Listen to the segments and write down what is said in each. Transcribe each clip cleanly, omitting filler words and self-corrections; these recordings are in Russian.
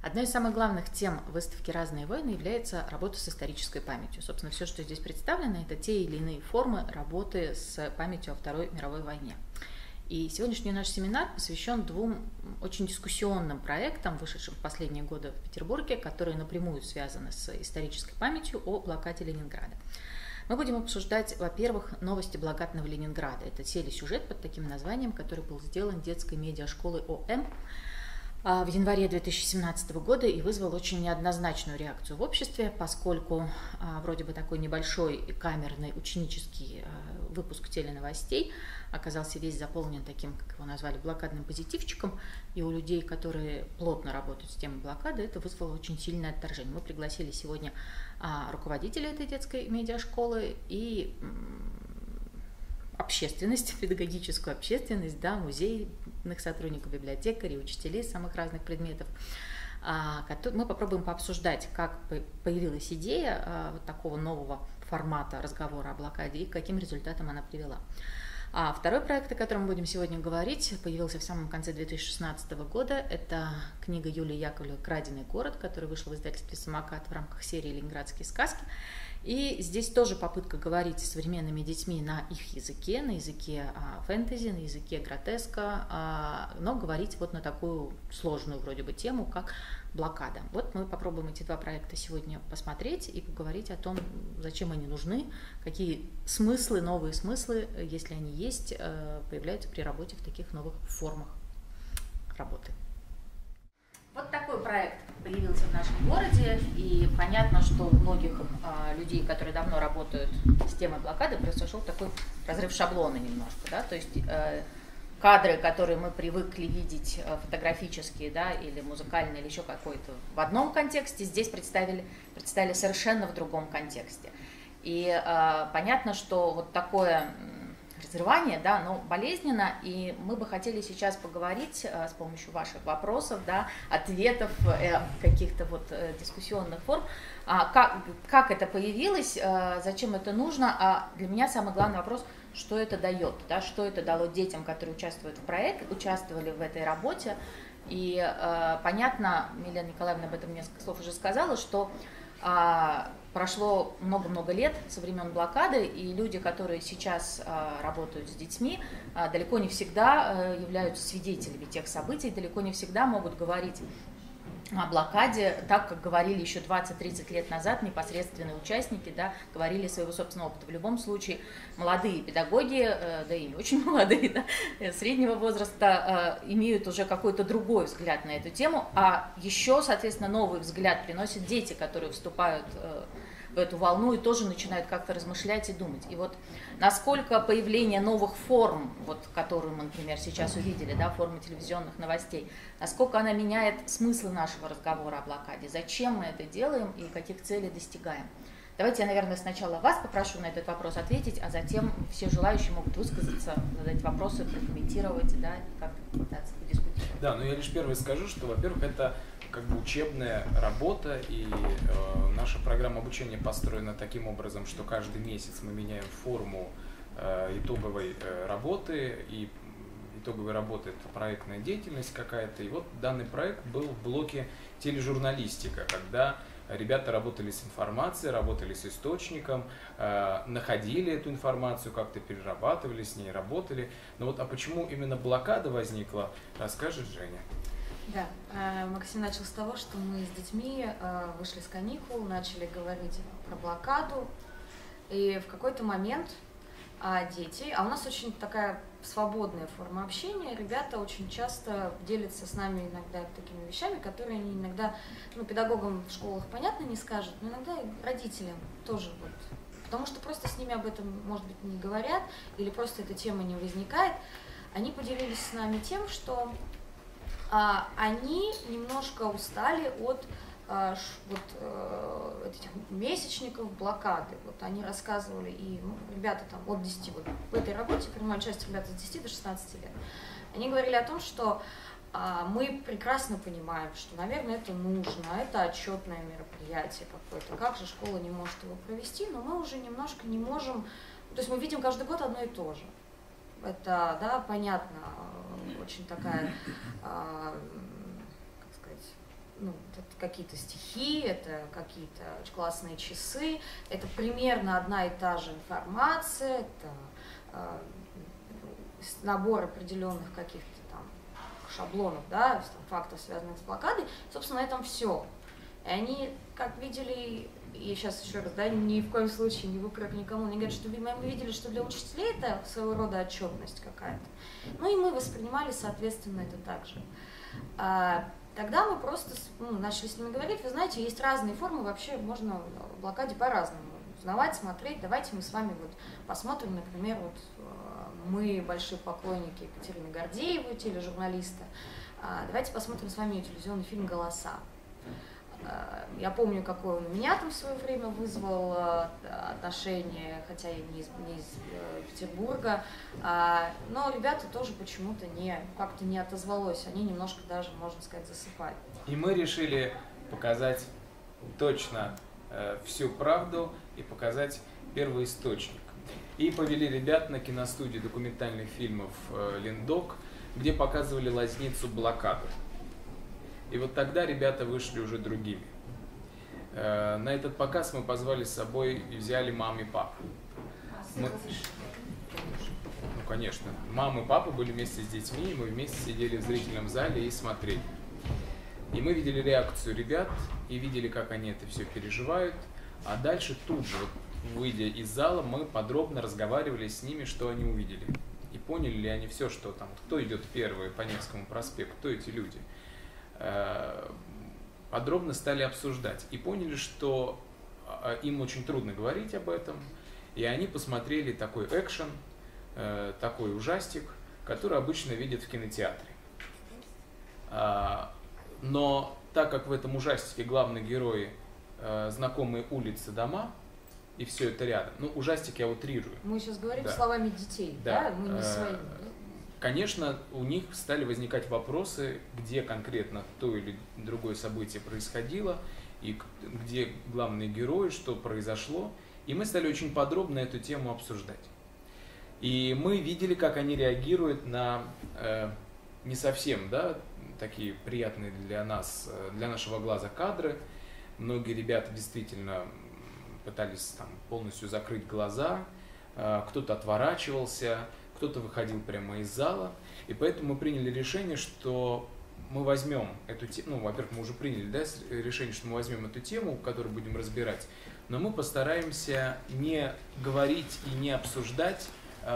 Одной из самых главных тем выставки «Разные войны» является работа с исторической памятью. Собственно, все, что здесь представлено, это те или иные формы работы с памятью о Второй мировой войне. И сегодняшний наш семинар посвящен двум очень дискуссионным проектам, вышедшим в последние годы в Петербурге, которые напрямую связаны с исторической памятью о блокаде Ленинграда. Мы будем обсуждать, во-первых, новости блокадного Ленинграда. Это телесюжет под таким названием, который был сделан детской медиашколой ОМ в январе 2017 года и вызвал очень неоднозначную реакцию в обществе, поскольку вроде бы такой небольшой камерный ученический выпуск теленовостей оказался весь заполнен таким, как его назвали, блокадным позитивчиком, и у людей, которые плотно работают с темой блокады, это вызвало очень сильное отторжение. Мы пригласили сегодня руководителя этой детской медиашколы и общественность, педагогическую общественность, да, музейных сотрудников, библиотекарей, учителей самых разных предметов. Мы попробуем пообсуждать, как появилась идея вот такого нового формата разговора о блокаде и к каким результатам она привела. Второй проект, о котором мы будем сегодня говорить, появился в самом конце 2016 года. Это книга Юлии Яковлевой «Краденый город», которая вышла в издательстве «Самокат» в рамках серии «Ленинградские сказки». И здесь тоже попытка говорить с современными детьми на их языке, на языке фэнтези, на языке гротеска, но говорить вот на такую сложную вроде бы тему, как блокада. Вот мы попробуем эти два проекта сегодня посмотреть и поговорить о том, зачем они нужны, какие смыслы, новые смыслы, если они есть, появляются при работе в таких новых формах работы. Вот такой проект появился в нашем городе, и понятно, что у многих людей, которые давно работают с темой блокады, произошел такой разрыв шаблона немножко, да, то есть кадры, которые мы привыкли видеть фотографические, да, или музыкальные, или еще какой-то в одном контексте, здесь представили совершенно в другом контексте. И понятно, что вот такое разрывание, да, оно болезненно, и мы бы хотели сейчас поговорить с помощью ваших вопросов, да, ответов, каких-то вот дискуссионных форм, как это появилось, зачем это нужно, а для меня самый главный вопрос, что это дает, да, что это дало детям, которые участвовали в этой работе. И понятно, Елена Николаевна об этом несколько слов уже сказала, что прошло много-много лет со времен блокады, и люди, которые сейчас работают с детьми, далеко не всегда являются свидетелями тех событий, далеко не всегда могут говорить о блокаде так, как говорили еще 20-30 лет назад непосредственные участники, да, говорили своего собственного опыта. В любом случае, молодые педагоги, да и не очень молодые, да, среднего возраста, имеют уже какой-то другой взгляд на эту тему, а еще, соответственно, новый взгляд приносят дети, которые вступают в эту волну и тоже начинают как-то размышлять и думать. И вот насколько появление новых форм, вот, которую мы, например, сейчас увидели, да, формы телевизионных новостей, насколько она меняет смысл нашего разговора о блокаде, зачем мы это делаем и каких целей достигаем. Давайте я, наверное, сначала вас попрошу на этот вопрос ответить, а затем все желающие могут высказаться, задать вопросы, прокомментировать, да, как-то попытаться подискутировать. Да, но я лишь первое скажу, что, во-первых, это как бы учебная работа, и наша программа обучения построена таким образом, что каждый месяц мы меняем форму итоговой работы, и итоговой работы это проектная деятельность какая-то. И вот данный проект был в блоке тележурналистика, когда ребята работали с информацией, работали с источником, находили эту информацию, как-то перерабатывали с ней, работали. Но вот, а почему именно блокада возникла, расскажет Женя. Да, Максим начал с того, что мы с детьми вышли с каникул, начали говорить про блокаду, и в какой-то момент дети, а у нас очень такая свободная форма общения, ребята очень часто делятся с нами иногда такими вещами, которые они иногда, педагогам в школах, понятно, не скажут, но иногда и родителям тоже вот, потому что просто с ними об этом, может быть, не говорят, или просто эта тема не возникает. Они поделились с нами тем, что они немножко устали от этих месячников блокады. Вот они рассказывали, и ребята там от 10, вот в этой работе принимают участие ребята с 10 до 16 лет. Они говорили о том, что мы прекрасно понимаем, что, наверное, это нужно, это отчетное мероприятие какое-то, как же школа не может его провести, но мы уже немножко не можем, то есть мы видим каждый год одно и то же. Это, да, понятно, очень такая, как сказать, ну, это какие-то стихи, это какие-то очень классные часы, это примерно одна и та же информация, это набор определенных каких-то там шаблонов, да, там, фактов, связанных с блокадой, собственно, на этом все. И они, как видели, и сейчас еще раз, да, ни в коем случае не в упрек никому, они говорят, что мы видели, что для учителей это своего рода отчетность какая-то. Ну и мы воспринимали, соответственно, это так же. Тогда мы просто начали с ними говорить, вы знаете, есть разные формы, вообще можно в блокаде по-разному узнавать, смотреть. Давайте мы с вами вот посмотрим, например, вот мы большие поклонники Екатерины Гордеевой, тележурналиста. Давайте посмотрим с вами телевизионный фильм «Голоса». Я помню, какое он у меня там в свое время вызвал отношение, хотя я не из Петербурга, но ребята тоже почему-то как-то не отозвалось, они немножко даже, можно сказать, засыпали. И мы решили показать точно всю правду и показать первоисточник. И повели ребят на киностудию документальных фильмов «Линдок», где показывали лазницу блокады. И вот тогда ребята вышли уже другими. На этот показ мы позвали с собой и взяли мам и папу. Ну, конечно. Мама и папа были вместе с детьми, и мы вместе сидели в зрительном зале и смотрели. И мы видели реакцию ребят, и видели, как они это все переживают. А дальше тут же, вот, выйдя из зала, мы подробно разговаривали с ними, что они увидели. И поняли ли они все, что там, кто идет первый по Невскому проспекту, кто эти люди. Подробно стали обсуждать и поняли, что им очень трудно говорить об этом, и они посмотрели такой экшен, такой ужастик, который обычно видят в кинотеатре. Но так как в этом ужастике главные герои знакомые улицы, дома, и все это рядом, ну ужастик я утрирую. Мы сейчас говорим да. Словами детей, да? Мы не своими. Конечно, у них стали возникать вопросы, где конкретно то или другое событие происходило, и где главные герои, что произошло. И мы стали очень подробно эту тему обсуждать. И мы видели, как они реагируют на не совсем, да, такие приятные для нас, для нашего глаза кадры. Многие ребята действительно пытались там полностью закрыть глаза, кто-то отворачивался, кто-то выходил прямо из зала, и поэтому мы приняли решение, что мы возьмем эту тему, ну, во-первых, мы уже приняли, да, решение, что мы возьмем эту тему, которую будем разбирать, но мы постараемся не говорить и не обсуждать,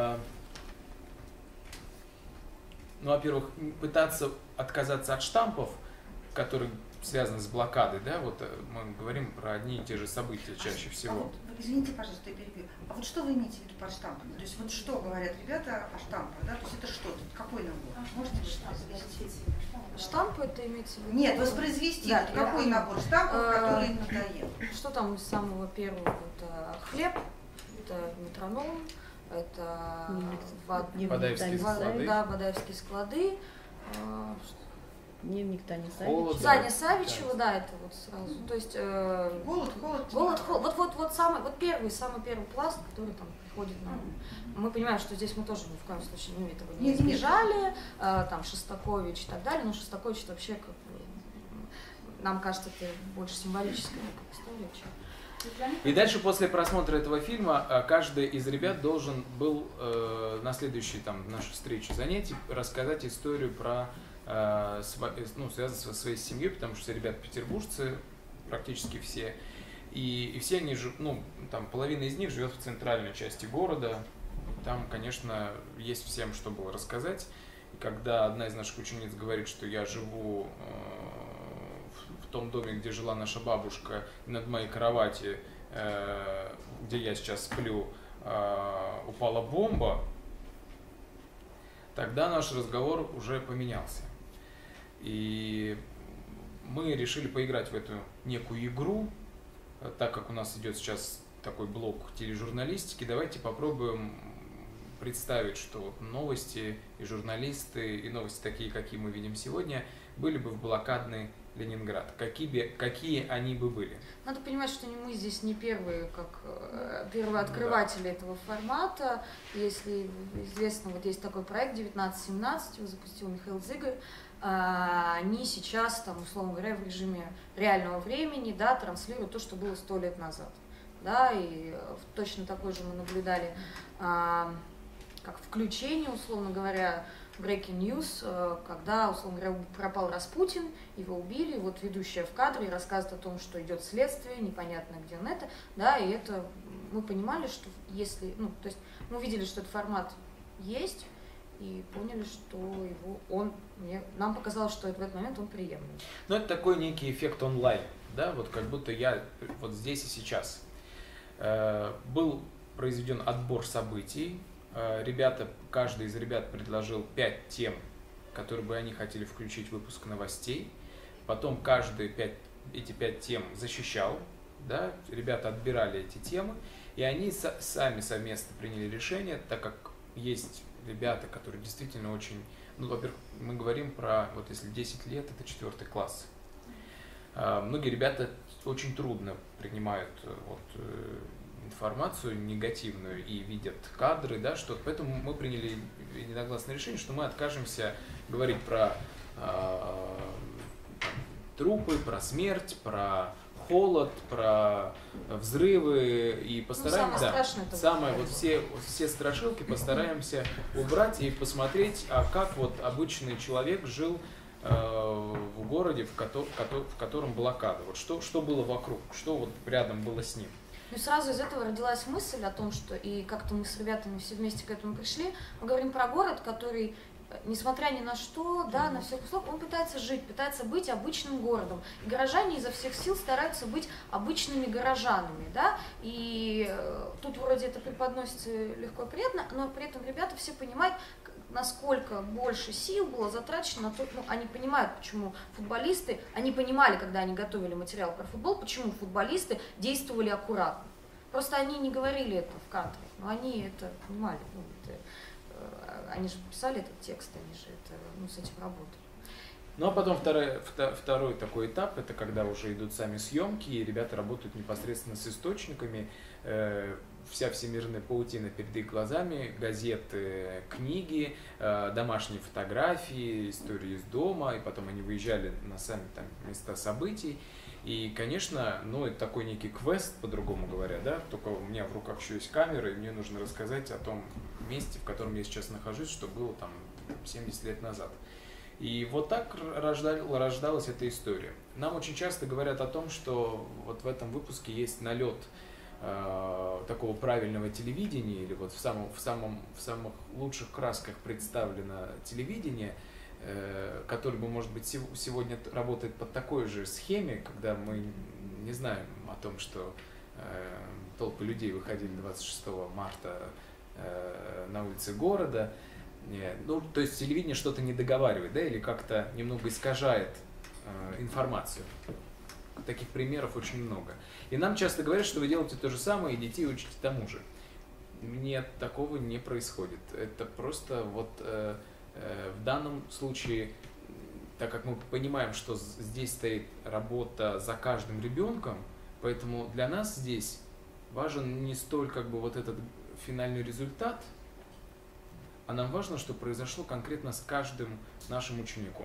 ну, во-первых, пытаться отказаться от штампов, которые связаны с блокадой, да, вот мы говорим про одни и те же события чаще всего. Вот, извините, пожалуйста, я перебью. А вот что вы имеете в виду под штампами? То есть вот что говорят ребята о штампах, да? То есть это что? Какой набор? Можете воспроизвести? Штампы это имеется в виду? Нет, воспроизвести. Да, какой набор штампов, который им надоел? Что там из самого первого? Это хлеб, это метроном, это Бадаевские склады. Да, Бадаевские склады. Дневник Тани Холод, Савичева. Таня Савичева, да, это вот сразу. То есть Голод. Вот первый, самый первый пласт, который там приходит нам. Мы понимаем, что здесь мы тоже ни в коем случае этого не избежали, там Шостакович и так далее, но Шостакович вообще, как бы, нам кажется, это больше символическая история, чем... И дальше после просмотра этого фильма каждый из ребят должен был на следующей там нашей встрече занятий рассказать историю про связано со своей семьей, потому что все ребята петербуржцы, практически все, и все они, ну, там половина из них живет в центральной части города, там, конечно, есть всем, что было рассказать. И когда одна из наших учениц говорит, что я живу в том доме, где жила наша бабушка, и над моей кровати, где я сейчас сплю, упала бомба, тогда наш разговор уже поменялся. И мы решили поиграть в эту некую игру, так как у нас идет сейчас такой блок тележурналистики, давайте попробуем представить, что новости и журналисты, и новости такие, какие мы видим сегодня, были бы в блокадный Ленинград, какие они бы были? Надо понимать, что мы здесь не первые, первые открыватели этого формата. Если известно, вот есть такой проект 1917, его запустил Михаил Зыгорь. Они сейчас, там, условно говоря, в режиме реального времени, да, транслируют то, что было 100 лет назад. Да, и точно такое же мы наблюдали, как включение, условно говоря, Breaking News, когда, условно говоря, пропал Распутин, его убили, и вот ведущая в кадре рассказывает о том, что идет следствие, непонятно, где он это, да, и это мы понимали, что если, ну, то есть мы увидели, что этот формат есть, и поняли, что нам показалось, что в этот момент он приемлем. Ну, это такой некий эффект онлайн, да, вот как будто я вот здесь и сейчас. Был произведен отбор событий, каждый из ребят предложил 5 тем, которые бы они хотели включить в выпуск новостей. Потом каждый эти 5 тем защищал, да, ребята отбирали эти темы, и они сами совместно приняли решение, так как есть ребята, которые действительно очень, ну, во-первых, мы говорим про, вот если 10 лет, это 4 класс. Многие ребята очень трудно принимают информацию негативную и видят кадры, да, что поэтому мы приняли единогласное решение, что мы откажемся говорить про трупы, про смерть, про холод, про взрывы и постараемся, все страшилки постараемся убрать и посмотреть, как вот обычный человек жил в городе, в котором блокада. Вот что было вокруг, что вот рядом было с ним. Ну и сразу из этого родилась мысль о том, что и как-то мы с ребятами все вместе к этому пришли. Мы говорим про город, который, несмотря ни на что, да, на всех условиях, он пытается жить, пытается быть обычным городом. И горожане изо всех сил стараются быть обычными горожанами, да. И тут вроде это преподносится легко и приятно, но при этом ребята все понимают, насколько больше сил было затрачено на то, ну, они понимают, почему футболисты, они понимали, когда они готовили материал про футбол, почему футболисты действовали аккуратно. Просто они не говорили это в кадре, но они это понимали. Ну, они же писали этот текст, они же с этим работали. Ну а потом второй такой этап, это когда уже идут сами съемки, и ребята работают непосредственно с источниками. Вся всемирная паутина перед их глазами, газеты, книги, домашние фотографии, истории из дома, и потом они выезжали на сами там места событий. И, конечно, ну, это такой некий квест, по-другому говоря, да, только у меня в руках еще есть камера, и мне нужно рассказать о том месте, в котором я сейчас нахожусь, что было там 70 лет назад. И вот так рождалась эта история. Нам очень часто говорят о том, что вот в этом выпуске есть налет такого правильного телевидения, или вот в самых лучших красках представлено телевидение, которое бы, может быть, сегодня работает по такой же схеме, когда мы не знаем о том, что толпы людей выходили 26 марта на улицы города. Ну, то есть телевидение что-то не договаривает, да, или как-то немного искажает информацию. Таких примеров очень много. И нам часто говорят, что вы делаете то же самое, и детей учите тому же. Нет, такого не происходит. Это просто вот в данном случае, так как мы понимаем, что здесь стоит работа за каждым ребенком, поэтому для нас здесь важен не столь как бы вот этот финальный результат, а нам важно, что произошло конкретно с каждым нашим учеником.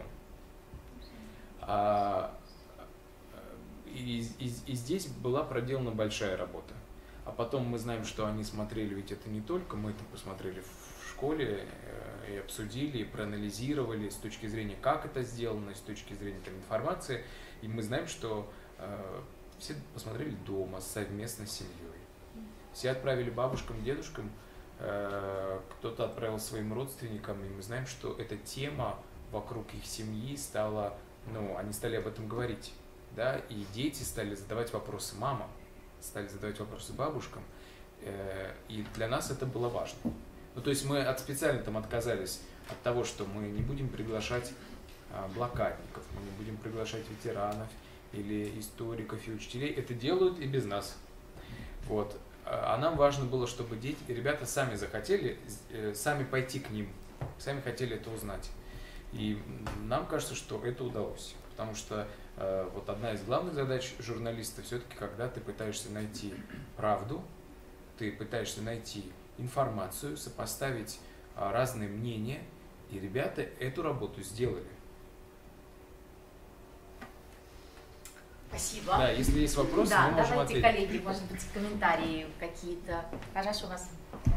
И здесь была проделана большая работа. А потом мы знаем, что они смотрели, ведь это не только мы это посмотрели в школе, и обсудили, и проанализировали с точки зрения, как это сделано, с точки зрения там, информации. И мы знаем, что все посмотрели дома, совместно с семьей. Все отправили бабушкам, дедушкам, кто-то отправил своим родственникам, и мы знаем, что эта тема вокруг их семьи стала, ну, они стали об этом говорить. Да, и дети стали задавать вопросы мамам, стали задавать вопросы бабушкам, и для нас это было важно. Ну, то есть мы специально там отказались от того, что мы не будем приглашать блокадников, мы не будем приглашать ветеранов или историков и учителей, это делают и без нас. Вот. А нам важно было, чтобы ребята сами захотели, сами пойти к ним, сами хотели это узнать. И нам кажется, что это удалось. Потому что вот одна из главных задач журналиста все-таки, когда ты пытаешься найти правду, ты пытаешься найти информацию, сопоставить разные мнения, и ребята эту работу сделали. Спасибо. Да, если есть вопросы, да, мы можем давайте, ответить. коллеги, может быть, комментарии какие-то. Хорошо, у вас.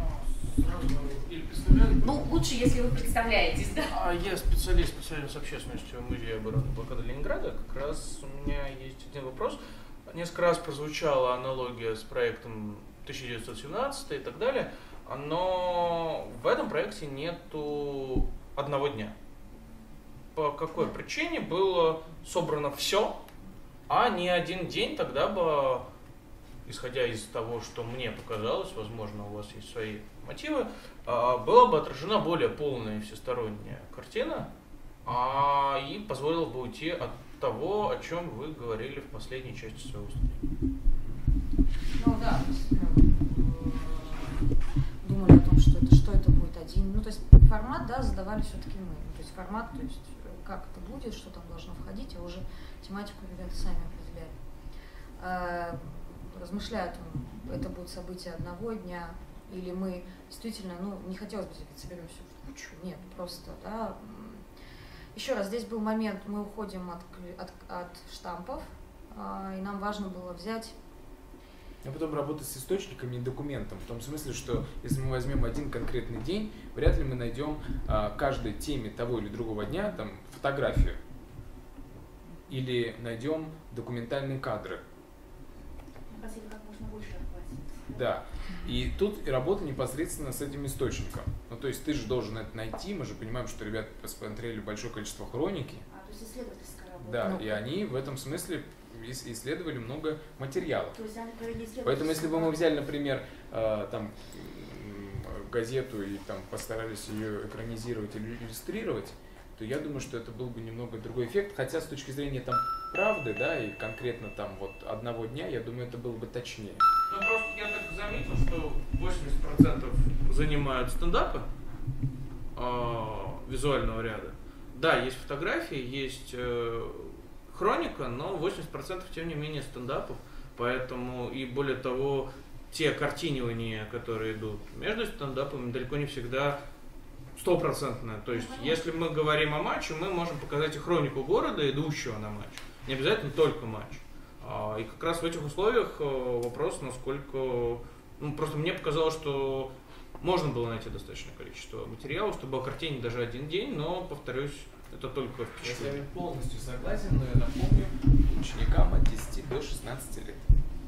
Ну, лучше, если вы представляетесь, да? Я специалист по связям с общественностью Музея обороны блокады Ленинграда. Как раз у меня есть один вопрос. Несколько раз прозвучала аналогия с проектом 1917 и так далее, но в этом проекте нету одного дня. По какой причине было собрано все, а не один день? Тогда бы, исходя из того, что мне показалось, возможно, у вас есть свои мотивы, была бы отражена более полная и всесторонняя картина, и позволила бы уйти от того, о чем вы говорили в последней части своего выступления. Ну да, думали о том, что это будет один. Ну, то есть формат, да, задавали все-таки мы. То есть формат, то есть как это будет, что там должно входить, а уже тематику ребята сами определяли. Размышляют, это будет событие одного дня, или мы действительно, не хотелось бы соберем все в кучу, нет, просто, да. Еще раз, здесь был момент, мы уходим от штампов, и нам важно было взять. А потом работать с источниками и документом, в том смысле, что если мы возьмем один конкретный день, вряд ли мы найдем каждой теме того или другого дня там фотографию или найдем документальные кадры. Как можно больше охватить. Да. И тут работа непосредственно с этим источником. Ну, то есть ты же должен это найти. Мы же понимаем, что ребята посмотрели большое количество хроники. То есть исследовательская работа. Да, и они в этом смысле исследовали много материалов. То есть они провели исследовательскую. Поэтому если бы мы взяли, например, там газету и там постарались ее экранизировать или иллюстрировать, то я думаю, что это был бы немного другой эффект. Хотя с точки зрения там правды, да, и конкретно там вот одного дня, я думаю, это было бы точнее. Ну просто я так заметил, что 80% занимают стендапы визуального ряда. Да, есть фотографии, есть хроника, но 80% тем не менее стендапов. Поэтому и более того, те картинивания, которые идут между стендапами, далеко не всегда стопроцентное. То есть, если мы говорим о матче, мы можем показать и хронику города, идущего на матч. Не обязательно только матч. И как раз в этих условиях вопрос, насколько... просто мне показалось, что можно было найти достаточное количество материалов, чтобы окартинить даже один день, но, повторюсь, это только впечатление. Я с вами полностью согласен, но я напомню, ученикам от 10 до 16 лет.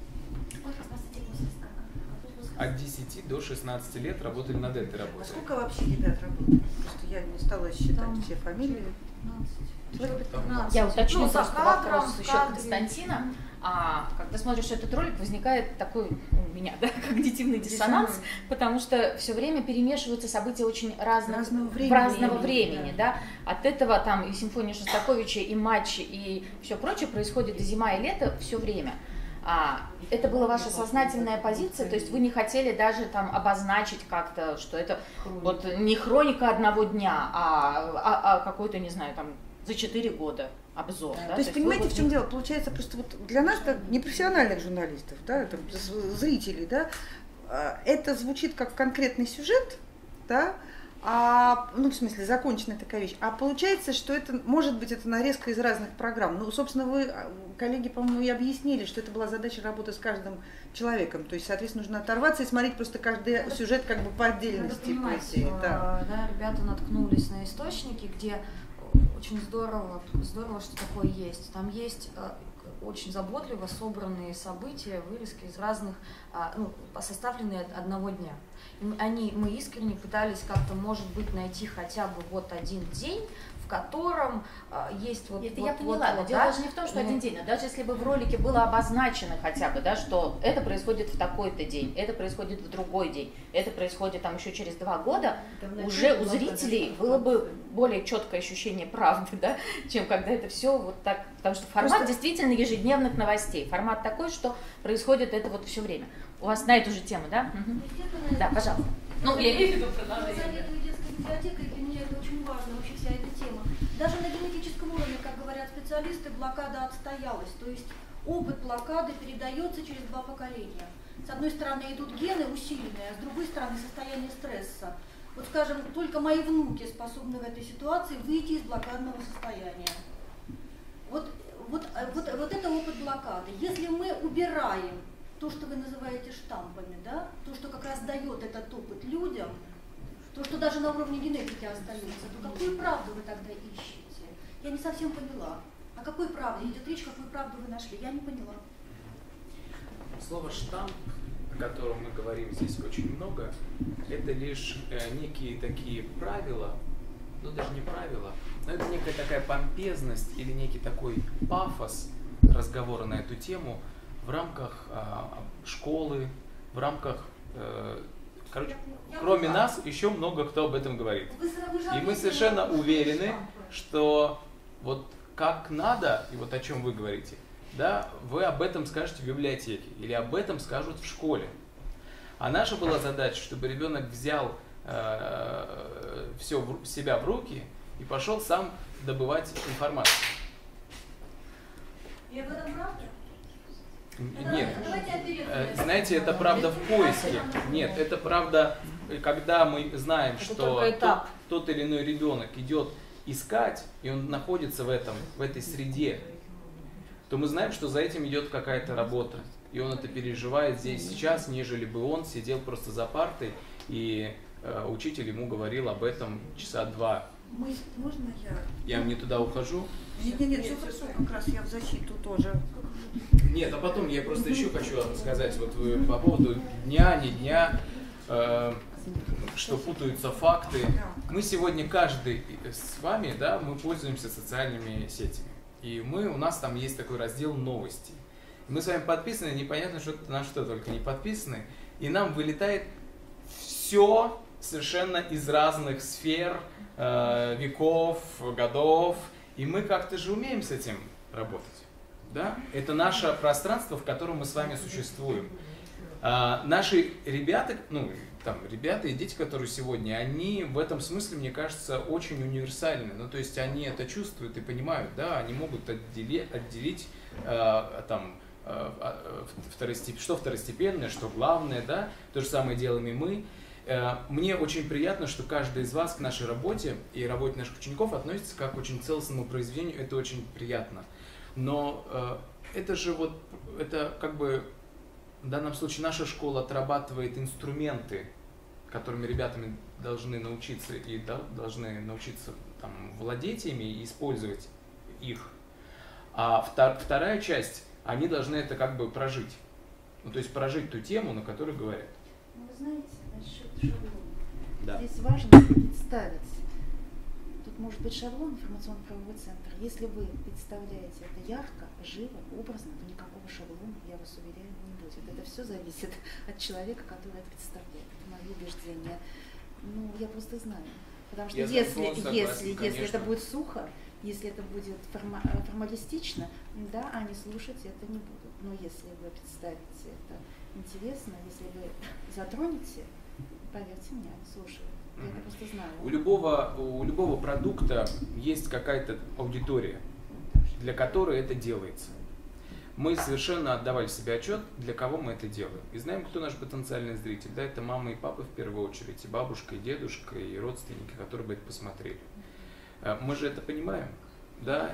От 10 до 16 лет работали над этой работой. А сколько вообще ребят работают? Просто я не стала считать все фамилии. 15. Я уточню Ну, просто за кадром, вопрос еще кадре. Константина. Когда смотришь этот ролик, возникает такой у меня, да, когнитивный диссонанс, потому что все время перемешиваются события очень разного времени, да. От этого там и симфония Шостаковича, и матчи, и все прочее происходит и зима, и лето все время. Это была ваша сознательная позиция, то есть вы не хотели даже там обозначить как-то, что это вот не хроника одного дня, а какой-то, не знаю, там за 4 года обзор. Да? То есть понимаете, в чем дело? Получается, просто вот для нас, непрофессиональных журналистов, да, там, зрителей, да, это звучит как конкретный сюжет, да, в смысле, законченная такая вещь. А получается, что это, может быть, это нарезка из разных программ. Ну, собственно, вы, коллеги, по-моему, и объяснили, что это была задача работы с каждым человеком. То есть, соответственно, нужно оторваться и смотреть просто каждый сюжет как бы по отдельности. Да, ребята наткнулись на источники, где очень здорово, что такое есть. Там есть очень заботливо собранные события, вырезки из разных, составленные от одного дня. Мы искренне пытались как-то, может быть, найти хотя бы вот один день, в котором есть вот... Это я поняла, но дело даже не в том, что один день, но даже если бы в ролике было обозначено хотя бы, да, что это происходит в такой-то день, это происходит в другой день, это происходит там еще через 2 года, уже у зрителей было бы более четкое ощущение правды, да, чем когда это все вот так, потому что формат действительно ежедневных новостей, формат такой, что происходит это вот все время. У вас на эту же тему, да? Угу. Да, пожалуйста. Я имею в виду продолжение. Детской библиотекой для меня это очень очень важно вообще вся эта тема. Даже на генетическом уровне, как говорят специалисты, блокада отстоялась. То есть опыт блокады передается через 2 поколения. С одной стороны идут гены усиленные, а с другой стороны состояние стресса. Вот, скажем, только мои внуки способны в этой ситуации выйти из блокадного состояния. Вот это опыт блокады. Если мы убираем то, что вы называете штампами, да, то, что как раз дает этот опыт людям, то, что даже на уровне генетики остается, то какую правду вы тогда ищете? Я не совсем поняла. О какой правде идет речь, какую правду вы нашли? Я не поняла. Слово «штамп», о котором мы говорим здесь очень много, это лишь некие такие правила, ну даже не правила, но это некая такая помпезность или некий такой пафос разговора на эту тему в рамках школы, в рамках, кроме нас, еще много кто об этом говорит. И мы совершенно уверены, что вот как надо, и вот о чем вы говорите, да, вы об этом скажете в библиотеке или об этом скажут в школе. А наша была задача, чтобы ребенок взял все себя в руки и пошел сам добывать информацию. И об этом правда? Нет, знаете, это правда в поиске. Нет, это правда, когда мы знаем, что тот или иной ребенок идет искать, и он находится в этой среде, то мы знаем, что за этим идет какая-то работа. И он это переживает здесь сейчас, нежели бы он сидел просто за партой, и учитель ему говорил об этом часа 2. Можно я? Я не туда ухожу? Нет, все хорошо, как раз я в защиту тоже. Нет, а потом я просто еще хочу сказать, вот вы по поводу дня, не дня, что путаются факты. Мы сегодня, каждый с вами, да, мы пользуемся социальными сетями. И у нас там есть такой раздел «Новости». Мы с вами подписаны, непонятно, на что только не подписаны, и нам вылетает все совершенно из разных сфер, веков, годов, и мы как-то же умеем с этим работать. Да? Это наше пространство, в котором мы с вами существуем. Наши ребята, ребята и дети, которые сегодня, они в этом смысле, мне кажется, очень универсальны. Ну, то есть они это чувствуют и понимают, да, они могут отделить что второстепенное, что главное, да, то же самое делаем и мы. Мне очень приятно, что каждый из вас к нашей работе и работе наших учеников относится как к очень целостному произведению, это очень приятно. Но это же это как бы в данном случае наша школа отрабатывает инструменты, которыми ребятами должны научиться и должны научиться владеть ими и использовать их. А вторая часть, они должны это как бы прожить. Ну, то есть прожить ту тему, на которой говорят. Ну, вы знаете, насчет шаблона. Да. Здесь важно представить. Тут может быть шаблон информационно-правовой центр. Если вы представляете это ярко, живо, образно, то никакого шаблона, я вас уверяю, не будет. Это все зависит от человека, который это представляет. Это мое убеждение. Ну, я просто знаю. Потому что если это будет сухо, если это будет формалистично, да, они слушать это не будут. Но если вы представите это интересно, если вы затронете, поверьте мне, они слушают. Я это просто знаю. У любого продукта есть какая-то аудитория, для которой это делается. Мы совершенно отдавали себе отчет, для кого мы это делаем. И знаем, кто наш потенциальный зритель. Да, это мама и папа в первую очередь, и бабушка, и дедушка, и родственники, которые бы это посмотрели. Мы же это понимаем, да,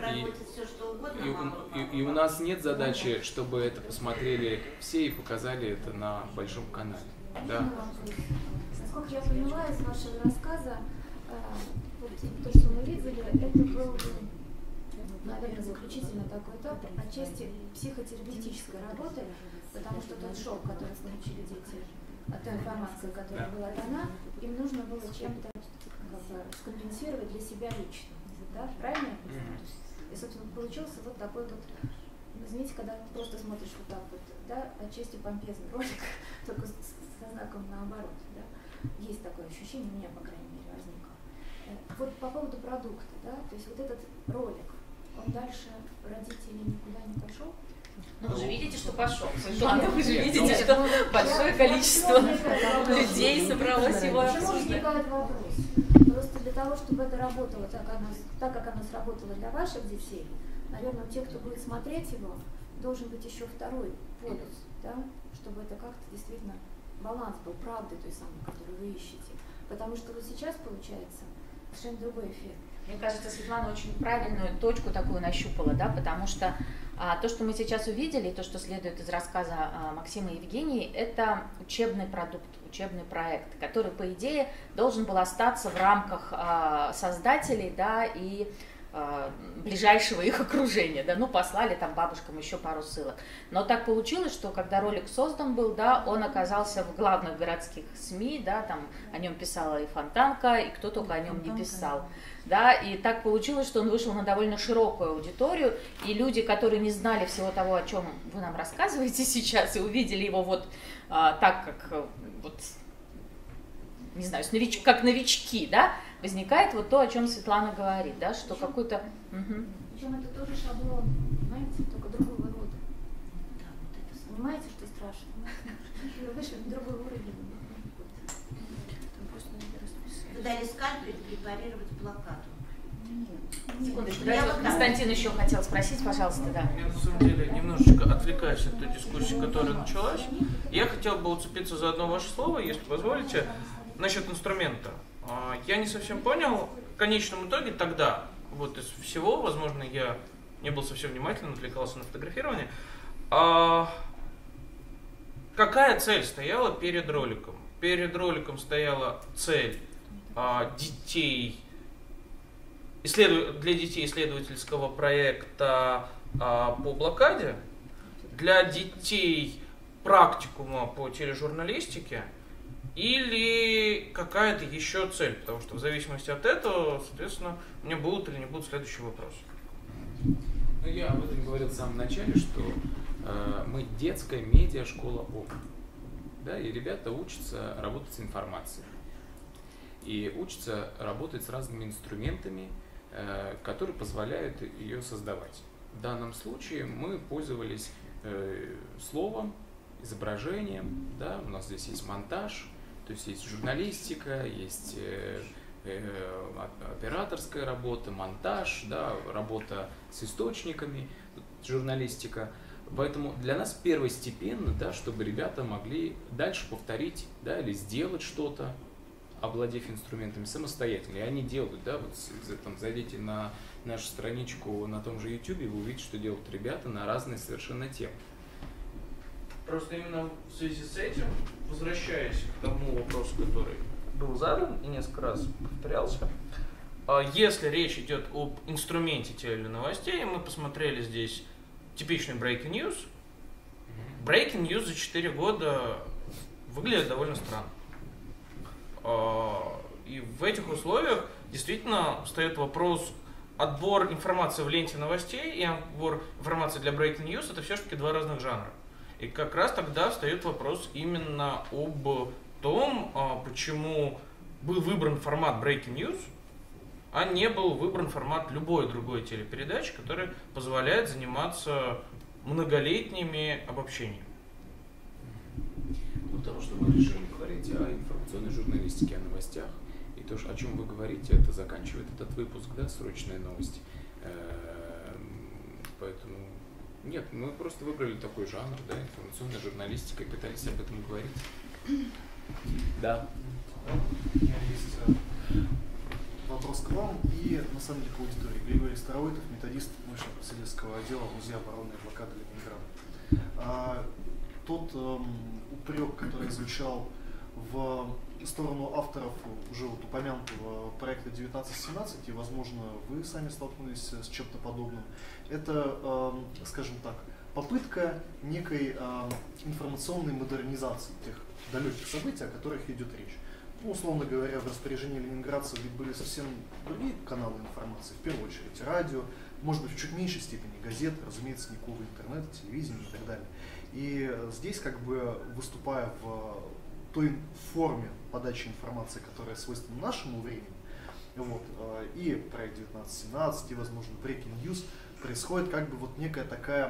и у нас нет задачи, чтобы это посмотрели все и показали это на большом канале, да. Насколько я поняла из вашего рассказа, то, что мы видели, это был, наверное, заключительный такой этап, отчасти психотерапевтической работы, потому что тот шок, который получили дети от той информации, которая была дана, им нужно было чем-то скомпенсировать для себя лично. Да, правильно я понимаю? И, собственно, получился вот такой вот, знаете, когда ты просто смотришь вот так вот, да, отчасти помпезный ролик, только со знаком наоборот, да. Есть такое ощущение, у меня, по крайней мере, возникло. Вот по поводу продукта, да, то есть вот этот ролик, он дальше родителей никуда не пошел? Ну, вы же видите, что пошел. Светлана, вы же видите, что большое количество людей собралось его Почему обсуждать. возникает вопрос? Просто для того, чтобы это работало так, как оно сработало для ваших детей, наверное, у тех, кто будет смотреть его, должен быть еще второй полюс, да? Чтобы это как-то действительно баланс был, правды той самой, которую вы ищете. Потому что вот сейчас получается совершенно другой эффект. Мне кажется, Светлана очень правильную точку такую нащупала, да, потому что то, что мы сейчас увидели, и то, что следует из рассказа Максима и Евгении, это учебный продукт, учебный проект, который, по идее, должен был остаться в рамках создателей, да, и ближайшего их окружения, да, ну, послали там бабушкам еще пару ссылок. Но так получилось, что когда ролик создан был, да, он оказался в главных городских СМИ, да, там о нем писала и Фонтанка, и кто только о нем не писал. Да, и так получилось, что он вышел на довольно широкую аудиторию, и люди, которые не знали всего того, о чем вы нам рассказываете сейчас, и увидели его вот так, как вот, не знаю, как новички, да, возникает вот то, о чем Светлана говорит, да, что какой-то... Причем это тоже шаблон, понимаете, только другого рода. Да, вот это. Понимаете, что страшно? Вы вышли на другой уровень. Вы дали скальпель препарировать блокаду. Секундочку, да, вот Константин еще хотел спросить, пожалуйста, да. Я на самом деле немножечко отвлекаюсь от той дискуссии, которая началась. Я хотел бы уцепиться за одно ваше слово, если позволите, насчет инструмента. Я не совсем понял, в конечном итоге тогда, вот из всего, возможно, я не был совсем внимателен, отвлекался на фотографирование. Какая цель стояла перед роликом? Перед роликом стояла цель детей, для детей исследовательского проекта по блокаде, для детей практикума по тележурналистике или какая-то еще цель, потому что в зависимости от этого, соответственно, у меня будут или не будут следующие вопросы. Ну, я об этом говорил в самом начале, что мы детская медиашкола ОК. Да, и ребята учатся работать с информацией. И учатся работать с разными инструментами, которые позволяют ее создавать. В данном случае мы пользовались словом, изображением, да, у нас здесь есть монтаж, то есть есть журналистика, есть операторская работа, монтаж, да, работа с источниками, журналистика. Поэтому для нас первостепенно, да, чтобы ребята могли дальше повторить, да, или сделать что-то, овладев инструментами самостоятельно. И они делают, да, вот там, зайдите на нашу страничку на том же YouTube, вы увидите, что делают ребята на разные совершенно темы. Просто именно в связи с этим, возвращаясь к тому вопросу, который был задан и несколько раз повторялся, если речь идет об инструменте теленовостей, мы посмотрели здесь типичный breaking news. Breaking news за 4 года выглядит довольно странно. И в этих условиях действительно встает вопрос: отбор информации в ленте новостей и отбор информации для breaking news — это все-таки два разных жанра. И как раз тогда встает вопрос именно об том, почему был выбран формат breaking news, а не был выбран формат любой другой телепередачи, который позволяет заниматься многолетними обобщениями. Ну, потому что мы решили говорить о информационной журналистике, о новостях. И то, о чем вы говорите, это заканчивает этот выпуск, да, срочная новость. Поэтому нет, мы просто выбрали такой жанр, да, информационная журналистика, и пытались об этом говорить. Да. У меня есть вопрос к вам и, на самом деле, к аудитории. Григорий Старовойтов, методист научно-просветительского отдела Музея обороны и блокады Ленинграда. Тот упрек, который звучал в сторону авторов уже вот упомянутого проекта 1917, и, возможно, вы сами столкнулись с чем-то подобным, это, скажем так, попытка некой информационной модернизации тех далеких событий, о которых идет речь. Ну, условно говоря, в распоряжении ленинградцев ведь были совсем другие каналы информации, в первую очередь радио, может быть, в чуть меньшей степени газеты, разумеется, никакого интернета, телевидения и так далее. И здесь, как бы, выступая в той форме подачи информации, которая свойственна нашему времени, вот, и проект 1917, и, возможно, Breaking News, происходит как бы вот некая такая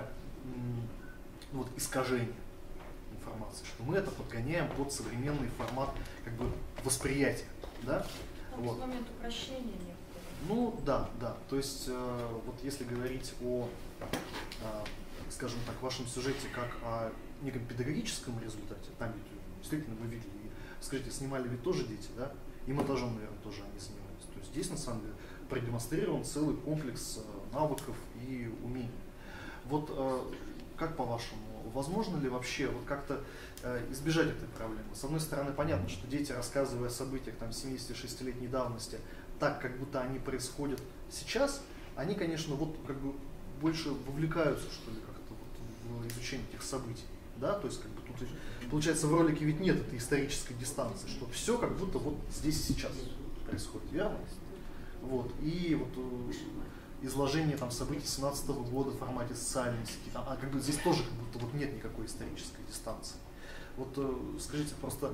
вот, искажения информации, что мы это подгоняем под современный формат как бы восприятия. Да? Вот. Момент упрощения некоторых. Ну да, да. То есть вот если говорить о, скажем так, вашем сюжете как о неком педагогическом результате, там ведь действительно вы видели, скажите, снимали ведь тоже дети, да? И монтажом, наверное, тоже они занимались. То есть здесь на самом деле продемонстрирован целый комплекс навыков и умений. Вот как по-вашему, возможно ли вообще вот как-то избежать этой проблемы? С одной стороны, понятно, что дети, рассказывая о событиях там 76-летней давности, так, как будто они происходят сейчас, они, конечно, вот как бы больше вовлекаются, что ли, как-то вот в изучение этих событий. Да? То есть, как бы тут, получается, в ролике ведь нет этой исторической дистанции, что все как будто вот здесь и сейчас происходит, верно? Вот. И вот изложение там событий 17 года в формате социальной сети, там, как бы здесь тоже как будто вот нет никакой исторической дистанции. Вот скажите просто,